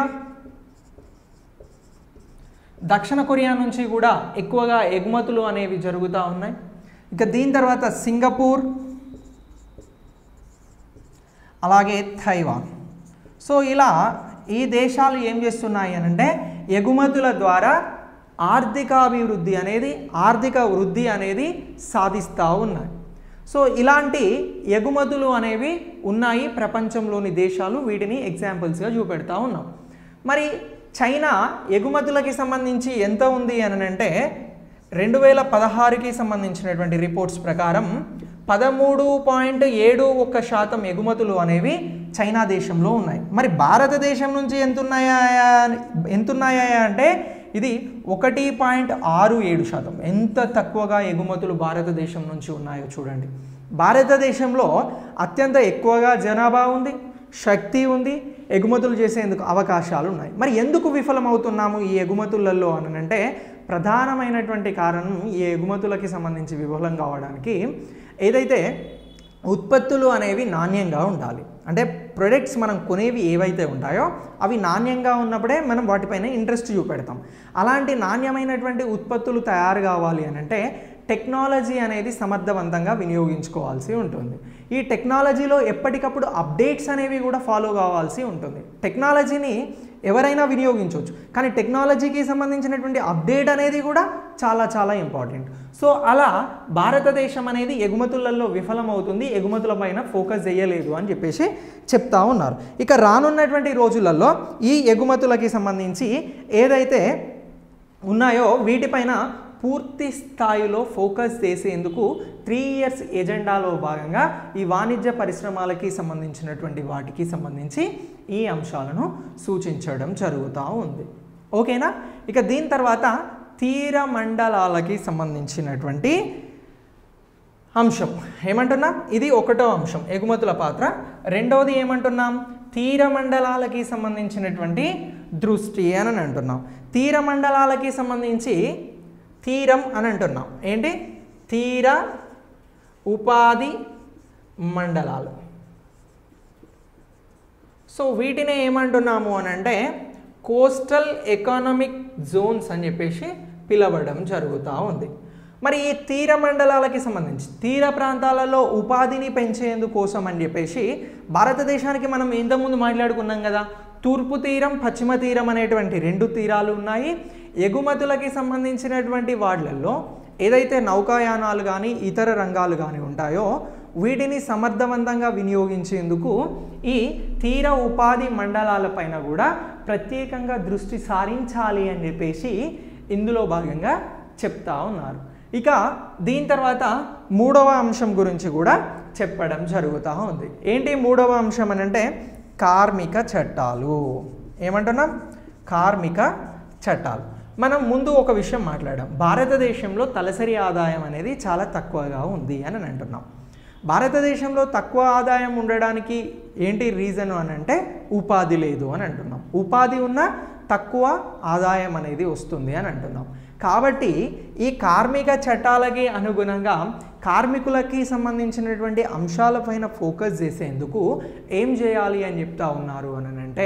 దక్షిణ కొరియా నుంచి కూడా ఎక్కువగా ఎగుమతులు అనేవి జరుగుతూ ఉన్నాయి. ఇక దీని తర్వాత సింగపూర్, అలాగే తైవాన్. సో ఇలా ఈ దేశాలు ఏం చేస్తున్నాయి అని అంటే ఎగుమతుల ద్వారా ఆర్థికాభివృద్ధి అనేది ఆర్థిక వృద్ధి అనేది సాధిస్తూ ఉన్నాయి. సో ఇలాంటి ఎగుమతులు అనేవి ఉన్నాయి ప్రపంచంలోని దేశాలు, వీటిని ఎగ్జాంపుల్స్గా చూపెడతా ఉన్నాం. మరి చైనా ఎగుమతులకి సంబంధించి ఎంత ఉంది అని అంటే రెండు వేల పదహారుకి సంబంధించినటువంటి రిపోర్ట్స్ ప్రకారం పదమూడు పాయింట్ ఏడు ఒక్క శాతం ఎగుమతులు అనేవి చైనా దేశంలో ఉన్నాయి. మరి భారతదేశం నుంచి ఎంత ఉన్నాయా ఎంత ఉన్నాయా అంటే ఇది ఒకటి పాయింట్ ఆరు ఏడు శాతం. ఎంత తక్కువగా ఎగుమతులు భారతదేశం నుంచి ఉన్నాయో చూడండి. భారతదేశంలో అత్యంత ఎక్కువగా జనాభా ఉంది, శక్తి ఉంది, ఎగుమతులు చేసేందుకు అవకాశాలు ఉన్నాయి. మరి ఎందుకు విఫలమవుతున్నాము ఈ ఎగుమతులలో అని అంటే ప్రధానమైనటువంటి కారణం ఈ ఎగుమతులకి సంబంధించి విఫలం కావడానికి ఏదైతే ఉత్పత్తులు అనేవి నాణ్యంగా ఉండాలి. అంటే ప్రొడక్ట్స్ మనం కొనేవి ఏవైతే ఉంటాయో అవి నాణ్యంగా ఉన్నప్పుడే మనం వాటిపైన ఇంట్రెస్ట్ చూపెడతాం. అలాంటి నాణ్యమైనటువంటి ఉత్పత్తులు తయారు కావాలి అని అంటే టెక్నాలజీ అనేది సమర్థవంతంగా వినియోగించుకోవాల్సి ఉంటుంది. ఈ టెక్నాలజీలో ఎప్పటికప్పుడు అప్డేట్స్ అనేవి కూడా ఫాలో కావాల్సి ఉంటుంది. టెక్నాలజీని ఎవరైనా వినియోగించవచ్చు, కానీ టెక్నాలజీకి సంబంధించినటువంటి అప్డేట్ అనేది కూడా చాలా చాలా ఇంపార్టెంట్. సో అలా భారతదేశం అనేది ఎగుమతులలో విఫలమవుతుంది, ఎగుమతుల పైన ఫోకస్ చేయలేదు అని చెప్పేసి చెప్తా ఉన్నారు. ఇక రానున్నటువంటి రోజులలో ఈ ఎగుమతులకి సంబంధించి ఏదైతే ఉన్నాయో వీటిపైన పూర్తి స్థాయిలో ఫోకస్ చేసేందుకు త్రీ ఇయర్స్ ఎజెండాలో భాగంగా ఈ వాణిజ్య పరిశ్రమలకి సంబంధించినటువంటి వాటికి సంబంధించి ఈ అంశాలను సూచించడం జరుగుతూ ఉంది. ఓకేనా? ఇక దీని తర్వాత తీర మండలాలకి సంబంధించినటువంటి అంశం ఏమంటున్నాం? ఇది ఒకటో అంశం ఎగుమతుల పాత్ర. రెండవది ఏమంటున్నాం? తీర మండలాలకి సంబంధించినటువంటి దృష్టి అని అంటున్నాం. తీర మండలాలకి సంబంధించి తీరం అని అంటున్నాం. ఏంటి? తీర ఉపాధి మండలాలు. సో వీటిని ఏమంటున్నాము అని అంటే కోస్టల్ ఎకానమిక్ జోన్స్ అని చెప్పేసి పిలవడం జరుగుతూ ఉంది. మరి ఈ తీర మండలాలకి సంబంధించి తీర ప్రాంతాలలో ఉపాధిని పెంచేందుకోసం అని చెప్పేసి భారతదేశానికి మనం ఇంతకుముందు మాట్లాడుకున్నాం కదా, తూర్పు తీరం, పశ్చిమ తీరం అనేటువంటి రెండు తీరాలు ఉన్నాయి. ఎగుమతులకి సంబంధించినటువంటి వాటిల్లో ఏదైతే నౌకాయానాలు కానీ ఇతర రంగాలు కానీ ఉంటాయో వీటిని సమర్థవంతంగా వినియోగించేందుకు ఈ తీర ఉపాధి మండలాలపైన కూడా ప్రత్యేకంగా దృష్టి సారించాలి అని చెప్పేసి ఇందులో భాగంగా చెప్తా ఉన్నారు. ఇక దీని తర్వాత మూడవ అంశం గురించి కూడా చెప్పడం జరుగుతూ ఉంది. ఏంటి మూడవ అంశం అని అంటే కార్మిక చట్టాలు. ఏమంటున్నాం? కార్మిక చట్టాలు. మనం ముందు ఒక విషయం మాట్లాడాం. భారతదేశంలో తలసరి ఆదాయం అనేది చాలా తక్కువగా ఉంది అని అంటున్నాం. భారతదేశంలో తక్కువ ఆదాయం ఉండడానికి ఏంటి రీజన్ అని అంటే ఉపాధి లేదు అని అంటున్నాం. ఉపాధి ఉన్న తక్కువ ఆదాయం అనేది వస్తుంది అని అంటున్నాం. కాబట్టి ఈ కార్మిక చట్టాలకి అనుగుణంగా కార్మికులకి సంబంధించినటువంటి అంశాలపైన ఫోకస్ చేసేందుకు ఏం చేయాలి అని చెప్తా ఉన్నారు అని అంటే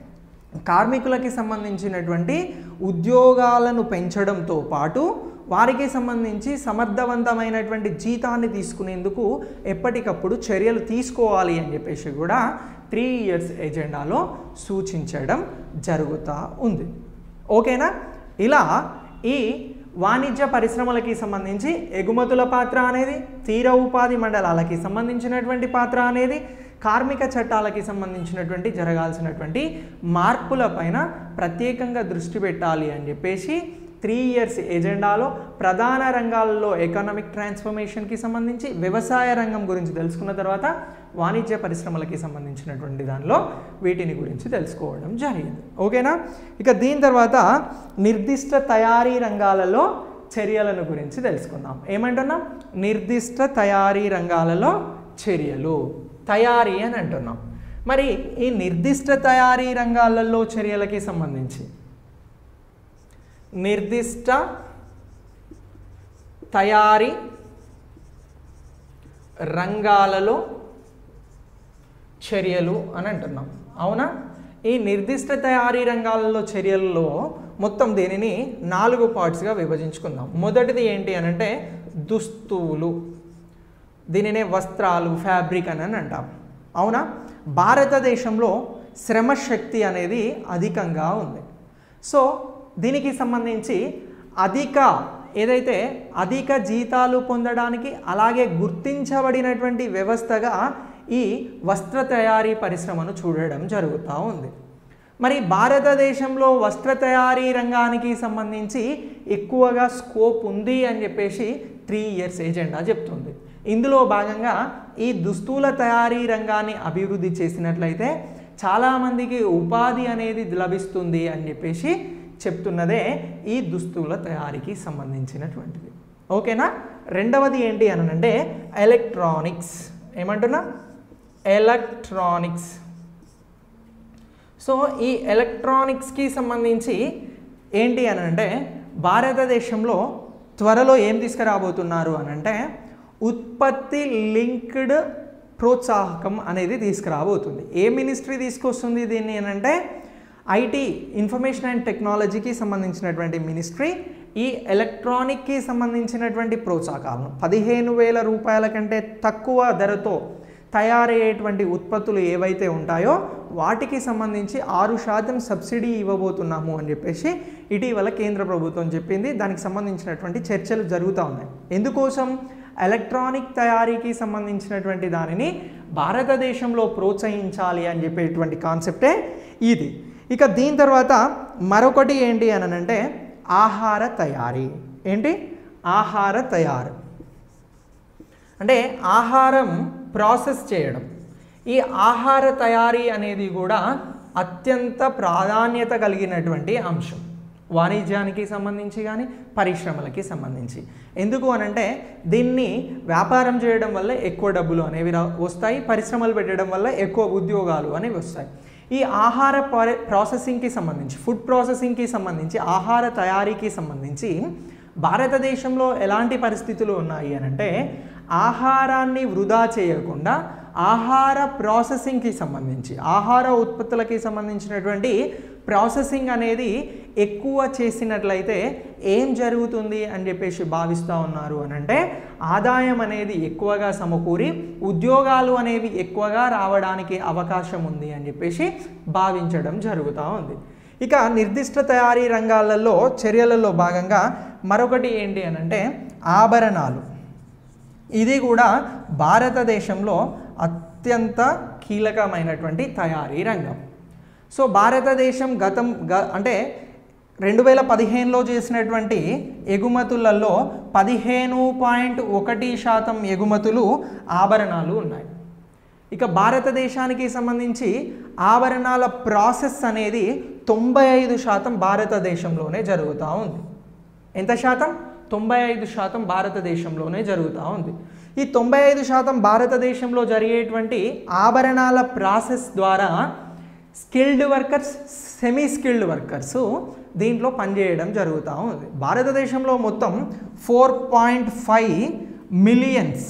కార్మికులకి సంబంధించినటువంటి ఉద్యోగాలను పెంచడంతో పాటు వారికి సంబంధించి సమర్థవంతమైనటువంటి జీతాన్ని తీసుకునేందుకు ఎప్పటికప్పుడు చర్యలు తీసుకోవాలి అని చెప్పేసి కూడా త్రీ ఇయర్స్ ఎజెండాలో సూచించడం జరుగుతూ ఉంది. ఓకేనా? ఇలా ఈ వాణిజ్య పరిశ్రమలకి సంబంధించి ఎగుమతుల పాత్ర అనేది, తీర ఉపాధి మండలాలకి సంబంధించినటువంటి పాత్ర అనేది, కార్మిక చట్టాలకి సంబంధించినటువంటి జరగాల్సినటువంటి మార్పుల పైన ప్రత్యేకంగా దృష్టి పెట్టాలి అని చెప్పేసి త్రీ ఇయర్స్ ఎజెండాలో ప్రధాన రంగాల్లో ఎకనామిక్ ట్రాన్స్ఫర్మేషన్కి సంబంధించి వ్యవసాయ రంగం గురించి తెలుసుకున్న తర్వాత వాణిజ్య పరిశ్రమలకి సంబంధించినటువంటి దానిలో వీటిని గురించి తెలుసుకోవడం జరిగింది. ఓకేనా? ఇక దీని తర్వాత నిర్దిష్ట తయారీ రంగాలలో చర్యలను గురించి తెలుసుకుందాం. ఏమంటున్నాం? నిర్దిష్ట తయారీ రంగాలలో చర్యలు. తయారీ అని అంటున్నాం. మరి ఈ నిర్దిష్ట తయారీ రంగాలలో చర్యలకి సంబంధించి నిర్దిష్ట తయారీ రంగాలలో చర్యలు అని అంటున్నాం. అవునా? ఈ నిర్దిష్ట తయారీ రంగాలలో చర్యలలో మొత్తం దీనిని నాలుగు పార్ట్స్గా విభజించుకుందాం. మొదటిది ఏంటి అని అంటే దుస్తులు, దీనినే వస్త్రాలు, ఫ్యాబ్రిక్ అని అంటాం. అవునా? భారతదేశంలో శ్రమశక్తి అనేది అధికంగా ఉంది. సో దీనికి సంబంధించి అధిక ఏదైతే అధిక జీతాలు పొందడానికి అలాగే గుర్తించబడినటువంటి వ్యవస్థగా ఈ వస్త్ర తయారీ పరిశ్రమను చూడడం జరుగుతూ ఉంది. మరి భారతదేశంలో వస్త్ర తయారీ రంగానికి సంబంధించి ఎక్కువగా స్కోప్ ఉంది అని చెప్పేసి త్రీ ఇయర్స్ ఎజెండా చెప్తుంది. ఇందులో భాగంగా ఈ దుస్తుల తయారీ రంగాన్ని అభివృద్ధి చేసినట్లయితే చాలామందికి ఉపాధి అనేది లభిస్తుంది అని చెప్పేసి చెప్తున్నదే ఈ దుస్తుల తయారీకి సంబంధించినటువంటిది. ఓకేనా? రెండవది ఏంటి అని అంటే ఎలక్ట్రానిక్స్. ఏమంటున్నా? ఎలక్ట్రానిక్స్. సో ఈ ఎలక్ట్రానిక్స్కి సంబంధించి ఏంటి అని అంటే భారతదేశంలో త్వరలో ఏం తీసుకురాబోతున్నారు అని అంటే ఉత్పత్తి లింక్డ్ ప్రోత్సాహకం అనేది తీసుకురాబోతుంది. ఏ మినిస్ట్రీ తీసుకొస్తుంది దీన్ని అని అంటే ఐటీ, ఇన్ఫర్మేషన్ అండ్ టెక్నాలజీకి సంబంధించినటువంటి మినిస్ట్రీ ఈ ఎలక్ట్రానిక్కి సంబంధించినటువంటి ప్రోత్సాహకాలను పదిహేను వేల రూపాయల కంటే తక్కువ ధరతో తయారయ్యేటువంటి ఉత్పత్తులు ఏవైతే ఉంటాయో వాటికి సంబంధించి ఆరు శాతం సబ్సిడీ ఇవ్వబోతున్నాము అని చెప్పేసి ఇటీవల కేంద్ర ప్రభుత్వం చెప్పింది. దానికి సంబంధించినటువంటి చర్చలు జరుగుతూ ఉన్నాయి. ఎందుకోసం? ఎలక్ట్రానిక్ తయారీకి సంబంధించినటువంటి దానిని భారతదేశంలో ప్రోత్సహించాలి అని చెప్పేటువంటి కాన్సెప్టే ఇది. ఇక దీని తర్వాత మరొకటి ఏంటి అని అంటే ఆహార తయారీ. ఏంటి? ఆహార తయారు అంటే ఆహారం ప్రాసెస్ చేయడం. ఈ ఆహార తయారీ అనేది కూడా అత్యంత ప్రాధాన్యత కలిగినటువంటి అంశం వాణిజ్యానికి సంబంధించి కానీ పరిశ్రమలకి సంబంధించి. ఎందుకు అనంటే దీన్ని వ్యాపారం చేయడం వల్ల ఎక్కువ డబ్బులు అనేవి వస్తాయి, పరిశ్రమలు పెట్టడం వల్ల ఎక్కువ ఉద్యోగాలు అనేవి వస్తాయి. ఈ ఆహార ప్రాసెసింగ్కి సంబంధించి, ఫుడ్ ప్రాసెసింగ్కి సంబంధించి, ఆహార తయారీకి సంబంధించి భారతదేశంలో ఎలాంటి పరిస్థితులు ఉన్నాయి అనంటే ఆహారాన్ని వృధా చేయకుండా ఆహార ప్రాసెసింగ్కి సంబంధించి, ఆహార ఉత్పత్తులకి సంబంధించినటువంటి ప్రాసెసింగ్ అనేది ఎక్కువ చేసినట్లయితే ఏం జరుగుతుంది అని చెప్పేసి భావిస్తూ ఉన్నారు అని అంటే ఆదాయం అనేది ఎక్కువగా సమకూరి ఉద్యోగాలు అనేవి ఎక్కువగా రావడానికి అవకాశం ఉంది అని చెప్పేసి భావించడం జరుగుతూ ఉంది. ఇక నిర్దిష్ట తయారీ రంగాలలో చర్యలలో భాగంగా మరొకటి ఏంటి అని అంటే ఆభరణాలు. ఇది కూడా భారతదేశంలో అత్యంత కీలకమైనటువంటి తయారీ రంగం. సో భారతదేశం గతం గ అంటే రెండు వేల పదిహేనులో చేసినటువంటి ఎగుమతులలో పదిహేను పాయింట్ ఒకటి శాతం ఎగుమతులు ఆభరణాలు ఉన్నాయి. ఇక భారతదేశానికి సంబంధించి ఆభరణాల ప్రాసెస్ అనేది తొంభై ఐదు శాతం భారతదేశంలోనే జరుగుతూ ఉంది. ఎంత శాతం? తొంభై ఐదు శాతం భారతదేశంలోనే జరుగుతూ ఉంది. ఈ తొంభై ఐదు శాతం భారతదేశంలో జరిగేటువంటి ఆభరణాల ప్రాసెస్ ద్వారా skilled workers, semi skilled workers దీంట్లో పనిచేయడం జరుగుతూ ఉంది. భారతదేశంలో మొత్తం ఫోర్ పాయింట్ ఫైవ్ మిలియన్స్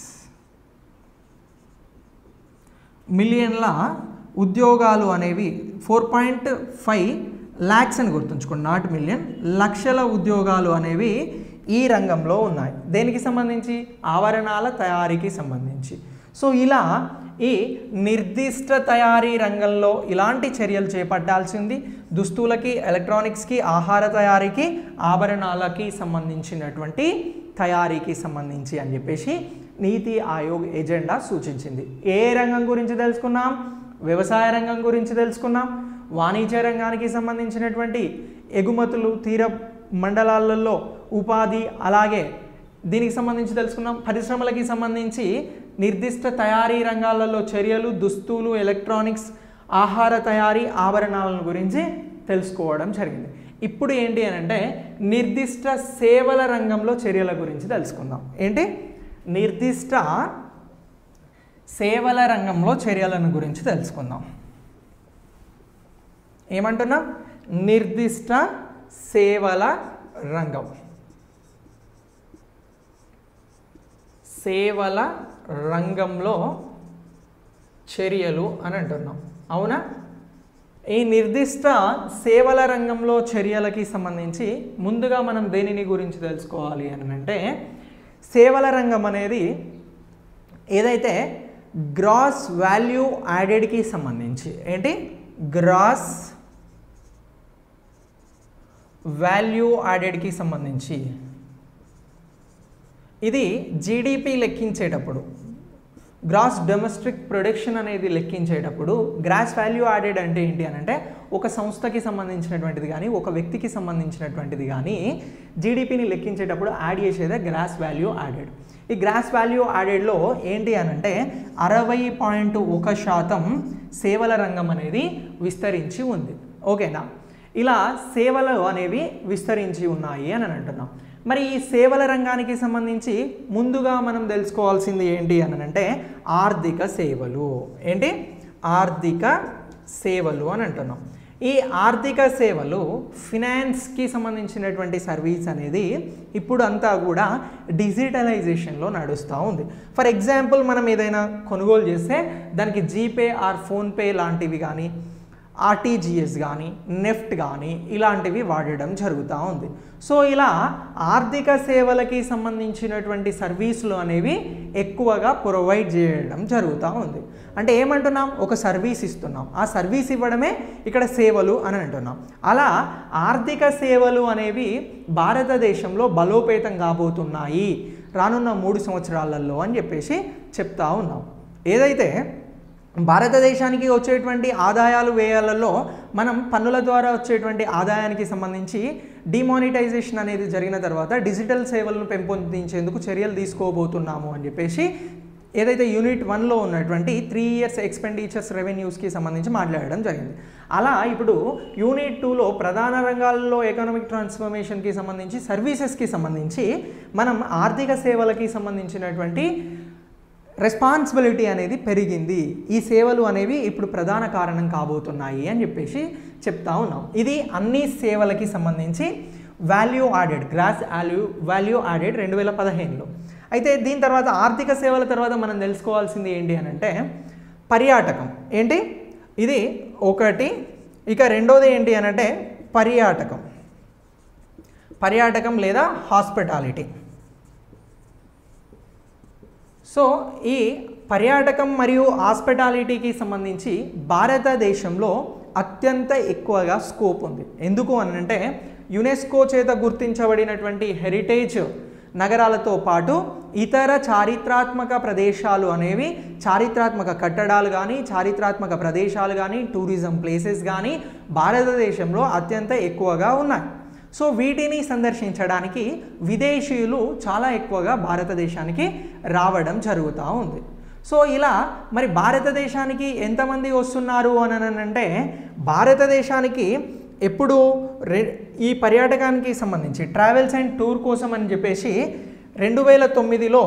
మిలియన్ల ఉద్యోగాలు అనేవి ఫోర్ పాయింట్ ఫైవ్ ల్యాక్స్ అని గుర్తుంచుకోండి, నాట్ మిలియన్, లక్షల ఉద్యోగాలు అనేవి ఈ రంగంలో ఉన్నాయి. దేనికి సంబంధించి? ఆభరణాల తయారీకి సంబంధించి. సో ఇలా ఈ నిర్దిష్ట తయారీ రంగంలో ఇలాంటి చర్యలు చేపట్టాల్సింది. దుస్తులకి, ఎలక్ట్రానిక్స్కి, ఆహార తయారీకి, ఆభరణాలకి సంబంధించినటువంటి తయారీకి సంబంధించి అని చెప్పేసి నీతి ఆయోగ్ ఎజెండా సూచించింది. ఏ రంగం గురించి తెలుసుకున్నాం? వ్యవసాయ రంగం గురించి తెలుసుకున్నాం. వాణిజ్య రంగానికి సంబంధించినటువంటి ఎగుమతులు, తీర మండలాలలో ఉపాధి, అలాగే దీనికి సంబంధించి తెలుసుకున్నాం. పరిశ్రమలకి సంబంధించి నిర్దిష్ట తయారీ రంగాలలో చర్యలు, దుస్తులు, ఎలక్ట్రానిక్స్, ఆహార తయారీ, ఆభరణాలను గురించి తెలుసుకోవడం జరిగింది. ఇప్పుడు ఏంటి అని అంటే నిర్దిష్ట సేవల రంగంలో చర్యల గురించి తెలుసుకుందాం. ఏంటి? నిర్దిష్ట సేవల రంగంలో చర్యలను గురించి తెలుసుకుందాం. ఏమంటున్నా? నిర్దిష్ట సేవల రంగం, సేవల రంగంలో చర్యలు అని అంటున్నాం. అవునా? ఈ నిర్దిష్ట సేవల రంగంలో చర్యలకి సంబంధించి ముందుగా మనం దేనిని గురించి తెలుసుకోవాలి అని అంటే, సేవల రంగం అనేది ఏదైతే గ్రాస్ వాల్యూ యాడెడ్కి సంబంధించి, ఏంటి గ్రాస్ వాల్యూ యాడెడ్కి సంబంధించి, ఇది జీడిపి లెక్కించేటప్పుడు, గ్రాస్ డొమెస్టిక్ ప్రొడక్షన్ అనేది లెక్కించేటప్పుడు గ్రాస్ వాల్యూ యాడెడ్ అంటే ఏంటి అని అంటే, ఒక సంస్థకి సంబంధించినటువంటిది కానీ ఒక వ్యక్తికి సంబంధించినటువంటిది కానీ జీడిపిని లెక్కించేటప్పుడు యాడ్ చేసేదే గ్రాస్ వాల్యూ యాడెడ్. ఈ గ్రాస్ వాల్యూ యాడెడ్లో ఏంటి అని అంటే అరవై పాయింట్ ఒక శాతం సేవల రంగం అనేది విస్తరించి ఉంది. ఓకేనా? ఇలా సేవలు అనేవి విస్తరించి ఉన్నాయి అని అంటున్నాం. మరి ఈ సేవల రంగానికి సంబంధించి ముందుగా మనం తెలుసుకోవాల్సింది ఏంటి అని అంటే ఆర్థిక సేవలు. ఏంటి? ఆర్థిక సేవలు అని అంటున్నాం. ఈ ఆర్థిక సేవలు ఫినాన్స్కి సంబంధించినటువంటి సర్వీస్ అనేది ఇప్పుడు అంతా కూడా డిజిటలైజేషన్లో నడుస్తూ ఉంది. ఫర్ ఎగ్జాంపుల్, మనం ఏదైనా కొనుగోలు చేస్తే దానికి జీపే ఆర్ ఫోన్పే లాంటివి కానీ, ఆర్టీజీఎస్ కానీ, నెఫ్ట్ కానీ ఇలాంటివి వాడడం జరుగుతూ ఉంది. సో ఇలా ఆర్థిక సేవలకి సంబంధించినటువంటి సర్వీసులు అనేవి ఎక్కువగా ప్రొవైడ్ చేయడం జరుగుతూ ఉంది. అంటే ఏమంటున్నాం? ఒక సర్వీస్ ఇస్తున్నాం, ఆ సర్వీస్ ఇవ్వడమే ఇక్కడ సేవలు అని అంటున్నాం. అలా ఆర్థిక సేవలు అనేవి భారతదేశంలో బలోపేతం కాబోతున్నాయి రానున్న మూడు సంవత్సరాలలో అని చెప్పేసి చెప్తా ఉన్నాం. ఏదైతే భారతదేశానికి వచ్చేటువంటి ఆదాయాలు వ్యయాలలో మనం పన్నుల ద్వారా వచ్చేటువంటి ఆదాయానికి సంబంధించి డిమానిటైజేషన్ అనేది జరిగిన తర్వాత డిజిటల్ సేవలను పెంపొందించేందుకు చర్యలు తీసుకోబోతున్నాము అని చెప్పేసి ఏదైతే యూనిట్ వన్లో ఉన్నటువంటి త్రీ ఇయర్స్ ఎక్స్పెండిచర్స్ రెవెన్యూస్కి సంబంధించి మాట్లాడడం జరిగింది. అలా ఇప్పుడు యూనిట్ టూలో ప్రధాన రంగాల్లో ఎకనామిక్ ట్రాన్స్ఫర్మేషన్కి సంబంధించి సర్వీసెస్కి సంబంధించి మనం ఆర్థిక సేవలకి సంబంధించినటువంటి రెస్పాన్సిబిలిటీ అనేది పెరిగింది. ఈ సేవలు అనేవి ఇప్పుడు ప్రధాన కారణం కాబోతున్నాయి అని చెప్పేసి చెప్తా ఉన్నాం. ఇది అన్ని సేవలకి సంబంధించి value added, gross value value added రెండు వేల పదిహేనులో. అయితే దీని తర్వాత ఆర్థిక సేవల తర్వాత మనం తెలుసుకోవాల్సింది ఏంటి అని అంటే పర్యాటకం. ఏంటి? ఇది ఒకటి. ఇక రెండోది ఏంటి అని అంటే పర్యాటకం, పర్యాటకం లేదా హాస్పిటాలిటీ. సో ఈ పర్యాటకం మరియు హాస్పిటాలిటీకి సంబంధించి భారతదేశంలో అత్యంత ఎక్కువగా స్కోప్ ఉంది. ఎందుకు అని అంటే యునెస్కో చేత గుర్తించబడినటువంటి హెరిటేజ్ నగరాలతో పాటు ఇతర చారిత్రాత్మక ప్రదేశాలు అనేవి, చారిత్రాత్మక కట్టడాలు కానీ, చారిత్రాత్మక ప్రదేశాలు కానీ, టూరిజం ప్లేసెస్ కానీ భారతదేశంలో అత్యంత ఎక్కువగా ఉన్నాయి. సో వీటిని సందర్శించడానికి విదేశీయులు చాలా ఎక్కువగా భారతదేశానికి రావడం జరుగుతూ ఉంది. సో ఇలా మరి భారతదేశానికి ఎంతమంది వస్తున్నారు అని అంటే భారతదేశానికి ఎప్పుడు రె ఈ పర్యాటకానికి సంబంధించి ట్రావెల్స్ అండ్ టూర్ కోసం అని చెప్పేసి రెండు వేల తొమ్మిదిలో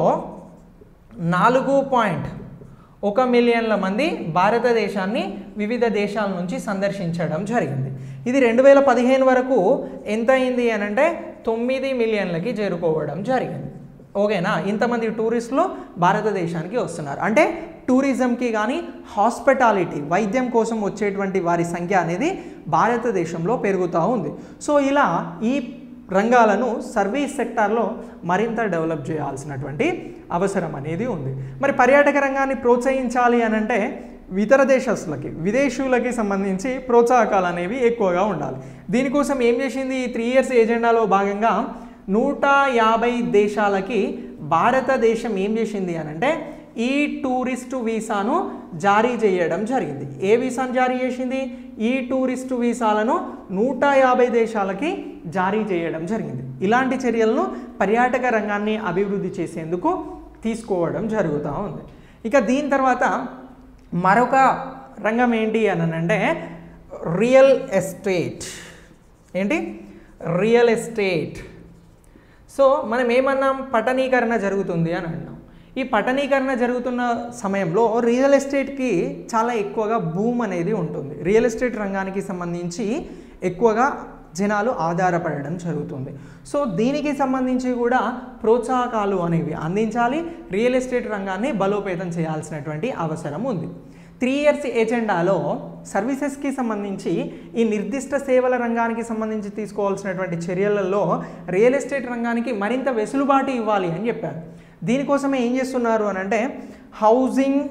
నాలుగు పాయింట్ ఒక మిలియన్ల మంది భారతదేశాన్ని వివిధ దేశాల నుంచి సందర్శించడం జరిగింది. ఇది రెండు వేల పదిహేను వరకు ఎంత అయింది అని అంటే తొమ్మిది మిలియన్లకి చేరుకోవడం జరిగింది. ఓకేనా? ఇంతమంది టూరిస్టులు భారతదేశానికి వస్తున్నారు. అంటే టూరిజంకి కానీ హాస్పిటాలిటీ వైద్యం కోసం వచ్చేటువంటి వారి సంఖ్య అనేది భారతదేశంలో పెరుగుతూ ఉంది. సో ఇలా ఈ రంగాలను సర్వీస్ సెక్టార్లో మరింత డెవలప్ చేయాల్సినటువంటి అవసరం అనేది ఉంది. మరి పర్యాటక రంగాన్ని ప్రోత్సహించాలి అని అంటే ఇతర దేశస్తులకి, విదేశీయులకి సంబంధించి ప్రోత్సాహకాలు అనేవి ఎక్కువగా ఉండాలి. దీనికోసం ఏం చేసింది ఈ త్రీ ఇయర్స్ ఏజెండాలో భాగంగా నూట యాభై దేశాలకి భారతదేశం ఏం చేసింది అని అంటే ఈ టూరిస్టు వీసాను జారీ చేయడం జరిగింది. ఏ వీసాను జారీ చేసింది? ఈ టూరిస్టు వీసాలను నూట యాభై దేశాలకి జారీ చేయడం జరిగింది. ఇలాంటి చర్యలను పర్యాటక రంగాన్ని అభివృద్ధి చేసేందుకు తీసుకోవడం జరుగుతూ ఉంది. ఇక దీని తర్వాత మరొక రంగం ఏంటి అని అంటే రియల్ ఎస్టేట్. ఏంటి? Real estate. సో మనం ఏమన్నాం? పట్టణీకరణ జరుగుతుంది అని అన్నాం. ఈ పట్టణీకరణ జరుగుతున్న సమయంలో రియల్ ఎస్టేట్కి చాలా ఎక్కువగా బూమ్ అనేది ఉంటుంది. రియల్ ఎస్టేట్ రంగానికి సంబంధించి ఎక్కువగా జనాలు ఆధారపడడం జరుగుతుంది. సో దీనికి సంబంధించి కూడా ప్రోత్సాహకాలు అనేవి అందించాలి, రియల్ ఎస్టేట్ రంగాన్ని బలోపేతం చేయాల్సినటువంటి అవసరం ఉంది. త్రీ ఇయర్స్ ఎజెండాలో సర్వీసెస్కి సంబంధించి ఈ నిర్దిష్ట సేవల రంగానికి సంబంధించి తీసుకోవాల్సినటువంటి చర్యలలో రియల్ ఎస్టేట్ రంగానికి మరింత వెసులుబాటు ఇవ్వాలి అని చెప్పారు. దీనికోసమే ఏం చేస్తున్నారు అని అంటే హౌసింగ్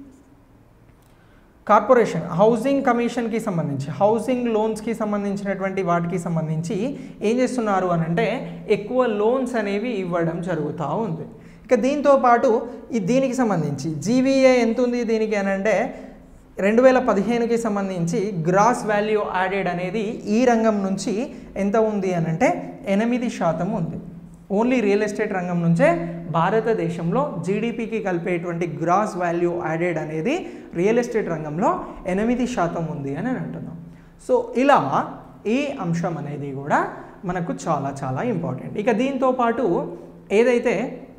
కార్పొరేషన్, హౌసింగ్ కమిషన్కి సంబంధించి, హౌసింగ్ లోన్స్కి సంబంధించినటువంటి వాటికి సంబంధించి ఏం చేస్తున్నారు అని అంటే ఎక్కువ లోన్స్ అనేవి ఇవ్వడం జరుగుతూ ఉంది. ఇక దీంతో పాటు ఈ దీనికి సంబంధించి జీవీఏ ఎంత ఉంది దీనికి అని అంటే రెండు వేల పదిహేనుకి సంబంధించి గ్రాస్ వాల్యూ యాడెడ్ అనేది ఈ రంగం నుంచి ఎంత ఉంది అని అంటే ఎనిమిది శాతం ఉంది. ఓన్లీ రియల్ ఎస్టేట్ రంగం నుంచే భారతదేశంలో జీడిపికి కలిపేటువంటి గ్రాస్ వాల్యూ యాడెడ్ అనేది రియల్ ఎస్టేట్ రంగంలో ఎనిమిది శాతం ఉంది అని అంటున్నాం. సో ఇలా ఈ అంశం అనేది కూడా మనకు చాలా చాలా ఇంపార్టెంట్. ఇక దీంతో పాటు ఏదైతే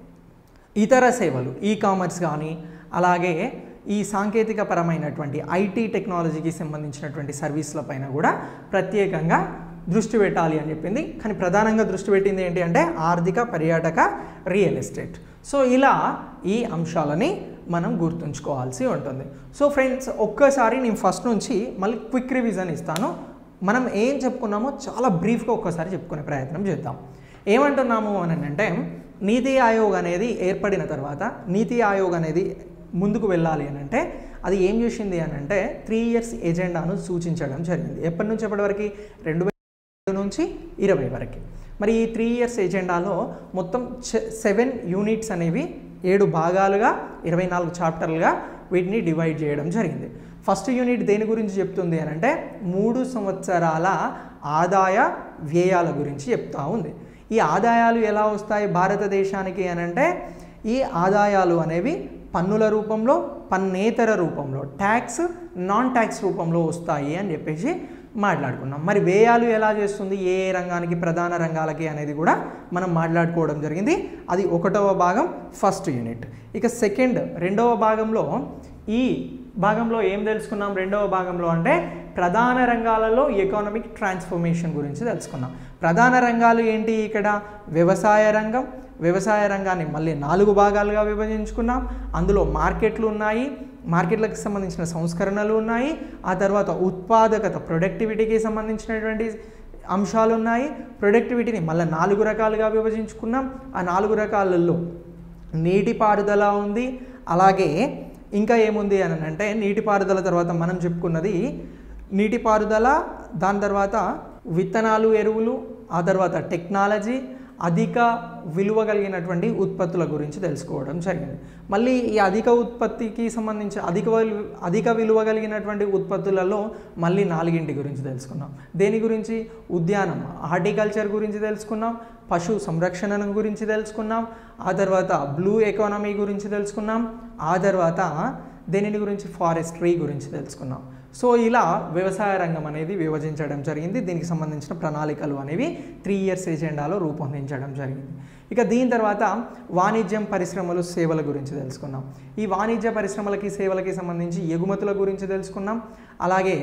ఇతర సేవలు ఈ కామర్స్ కానీ అలాగే ఈ సాంకేతిక పరమైనటువంటి ఐటీ టెక్నాలజీకి సంబంధించినటువంటి సర్వీసుల పైన కూడా ప్రత్యేకంగా దృష్టి పెట్టాలి అని చెప్పింది. కానీ ప్రధానంగా దృష్టి పెట్టింది ఏంటి అంటే ఆర్థిక, పర్యాటక, రియల్ ఎస్టేట్. సో ఇలా ఈ అంశాలని మనం గుర్తుంచుకోవాల్సి ఉంటుంది. సో ఫ్రెండ్స్, ఒక్కసారి నేను ఫస్ట్ నుంచి మళ్ళీ క్విక్ రివిజన్ ఇస్తాను. మనం ఏం చెప్పుకున్నామో చాలా బ్రీఫ్గా ఒక్కసారి చెప్పుకునే ప్రయత్నం చేద్దాం. ఏమంటున్నాము అని అంటే నీతి ఆయోగ్ అనేది ఏర్పడిన తర్వాత నీతి ఆయోగ్ అనేది ముందుకు వెళ్ళాలి అని అంటే అది ఏం చేసింది అని అంటే త్రీ ఇయర్స్ ఎజెండాను సూచించడం జరిగింది. ఎప్పటి నుంచి ఎప్పటి వరకు? రెండు వేల నుంచి ఇరవై వరకు. మరి ఈ త్రీ ఇయర్స్ ఎజెండాలో మొత్తం సెవెన్ యూనిట్స్ అనేవి ఏడు భాగాలుగా ఇరవై నాలుగు చాప్టర్లుగా వీటిని డివైడ్ చేయడం జరిగింది. ఫస్ట్ యూనిట్ దేని గురించి చెప్తుంది అని అంటే మూడు సంవత్సరాల ఆదాయ వ్యయాల గురించి చెప్తా ఉంది. ఈ ఆదాయాలు ఎలా వస్తాయి భారతదేశానికి అని అంటే ఈ ఆదాయాలు అనేవి పన్నుల రూపంలో, పన్నేతర రూపంలో, ట్యాక్స్, నాన్ ట్యాక్స్ రూపంలో వస్తాయి అని చెప్పేసి మాట్లాడుకున్నాం. మరి వ్యయాలు ఎలా చేస్తుంది, ఏ రంగానికి, ప్రధాన రంగాలకి అనేది కూడా మనం మాట్లాడుకోవడం జరిగింది. అది ఒకటవ భాగం, ఫస్ట్ యూనిట్. ఇక సెకండ్ రెండవ భాగంలో ఈ భాగంలో ఏం తెలుసుకున్నాం? రెండవ భాగంలో అంటే ప్రధాన రంగాలలో ఎకనామిక్ ట్రాన్స్ఫర్మేషన్ గురించి తెలుసుకున్నాం. ప్రధాన రంగాలు ఏంటి ఇక్కడ? వ్యవసాయ రంగం. వ్యవసాయ రంగాన్ని మళ్ళీ నాలుగు భాగాలుగా విభజించుకున్నాం. అందులో మార్కెట్లు ఉన్నాయి, మార్కెట్లకు సంబంధించిన సంస్కరణలు ఉన్నాయి, ఆ తర్వాత ఉత్పాదకత, ప్రొడక్టివిటీకి సంబంధించినటువంటి అంశాలు ఉన్నాయి. ప్రొడక్టివిటీని మళ్ళీ నాలుగు రకాలుగా విభజించుకున్నాం. ఆ నాలుగు రకాలలో నీటిపారుదల ఉంది. అలాగే ఇంకా ఏముంది అని అంటే నీటిపారుదల తర్వాత మనం చెప్పుకున్నది నీటిపారుదల, దాని తర్వాత విత్తనాలు, ఎరువులు, ఆ తర్వాత టెక్నాలజీ, అధిక విలువ కలిగినటువంటి ఉత్పత్తుల గురించి తెలుసుకోవడం జరిగింది. మళ్ళీ ఈ అధిక ఉత్పత్తికి సంబంధించి అధిక అధిక విలువ కలిగినటువంటి ఉత్పత్తులలో మళ్ళీ నాలుగింటి గురించి తెలుసుకున్నాం. దేని గురించి? ఉద్యానం, హార్టికల్చర్ గురించి తెలుసుకున్నాం, పశు సంరక్షణ గురించి తెలుసుకున్నాం, ఆ తర్వాత బ్లూ ఎకానమీ గురించి తెలుసుకున్నాం, ఆ తర్వాత దేనిని గురించి? ఫారెస్ట్రీ గురించి తెలుసుకున్నాం. సో ఇలా వ్యవసాయ రంగం అనేది విభజించడం జరిగింది. దీనికి సంబంధించిన ప్రణాళికలు అనేవి త్రీ ఇయర్స్ ఎజెండాలో రూపొందించడం జరిగింది. ఇక దీని తర్వాత వాణిజ్యం, పరిశ్రమలు, సేవల గురించి తెలుసుకున్నాం. ఈ వాణిజ్య పరిశ్రమలకి, సేవలకి సంబంధించి ఎగుమతుల గురించి తెలుసుకున్నాం. అలాగే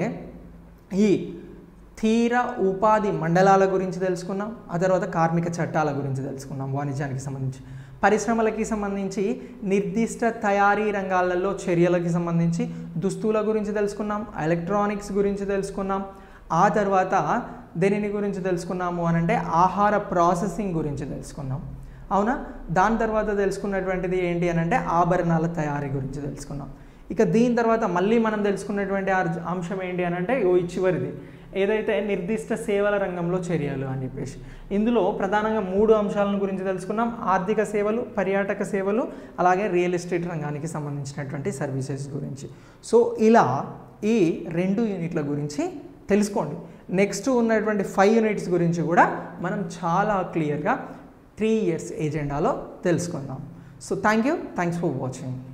ఈ స్థిర ఉపాధి మండలాల గురించి తెలుసుకున్నాం. ఆ తర్వాత కార్మిక చట్టాల గురించి తెలుసుకున్నాం. వాణిజ్యానికి సంబంధించి, పరిశ్రమలకి సంబంధించి నిర్దిష్ట తయారీ రంగాలలో చర్యలకి సంబంధించి దుస్తుల గురించి తెలుసుకున్నాం, ఎలక్ట్రానిక్స్ గురించి తెలుసుకున్నాం. ఆ తర్వాత దేనిని గురించి తెలుసుకున్నాము అని అంటే ఆహార ప్రాసెసింగ్ గురించి తెలుసుకున్నాం. అవునా? దాని తర్వాత తెలుసుకున్నటువంటిది ఏంటి అని అంటే ఆభరణాల తయారీ గురించి తెలుసుకున్నాం. ఇక దీని తర్వాత మళ్ళీ మనం తెలుసుకున్నటువంటి అంశం ఏంటి అని అంటే ఈ చివరిది ఏదైతే నిర్దిష్ట సేవల రంగంలో చర్యలు అని చెప్పేసి, ఇందులో ప్రధానంగా మూడు అంశాలను గురించి తెలుసుకున్నాం. ఆర్థిక సేవలు, పర్యాటక సేవలు, అలాగే రియల్ ఎస్టేట్ రంగానికి సంబంధించినటువంటి సర్వీసెస్ గురించి. సో ఇలా ఈ రెండు యూనిట్ల గురించి తెలుసుకోండి. నెక్స్ట్ ఉన్నటువంటి ఫైవ్ యూనిట్స్ గురించి కూడా మనం చాలా క్లియర్గా త్రీ ఇయర్స్ ఎజెండాలో తెలుసుకుందాం. So thank you thanks for watching.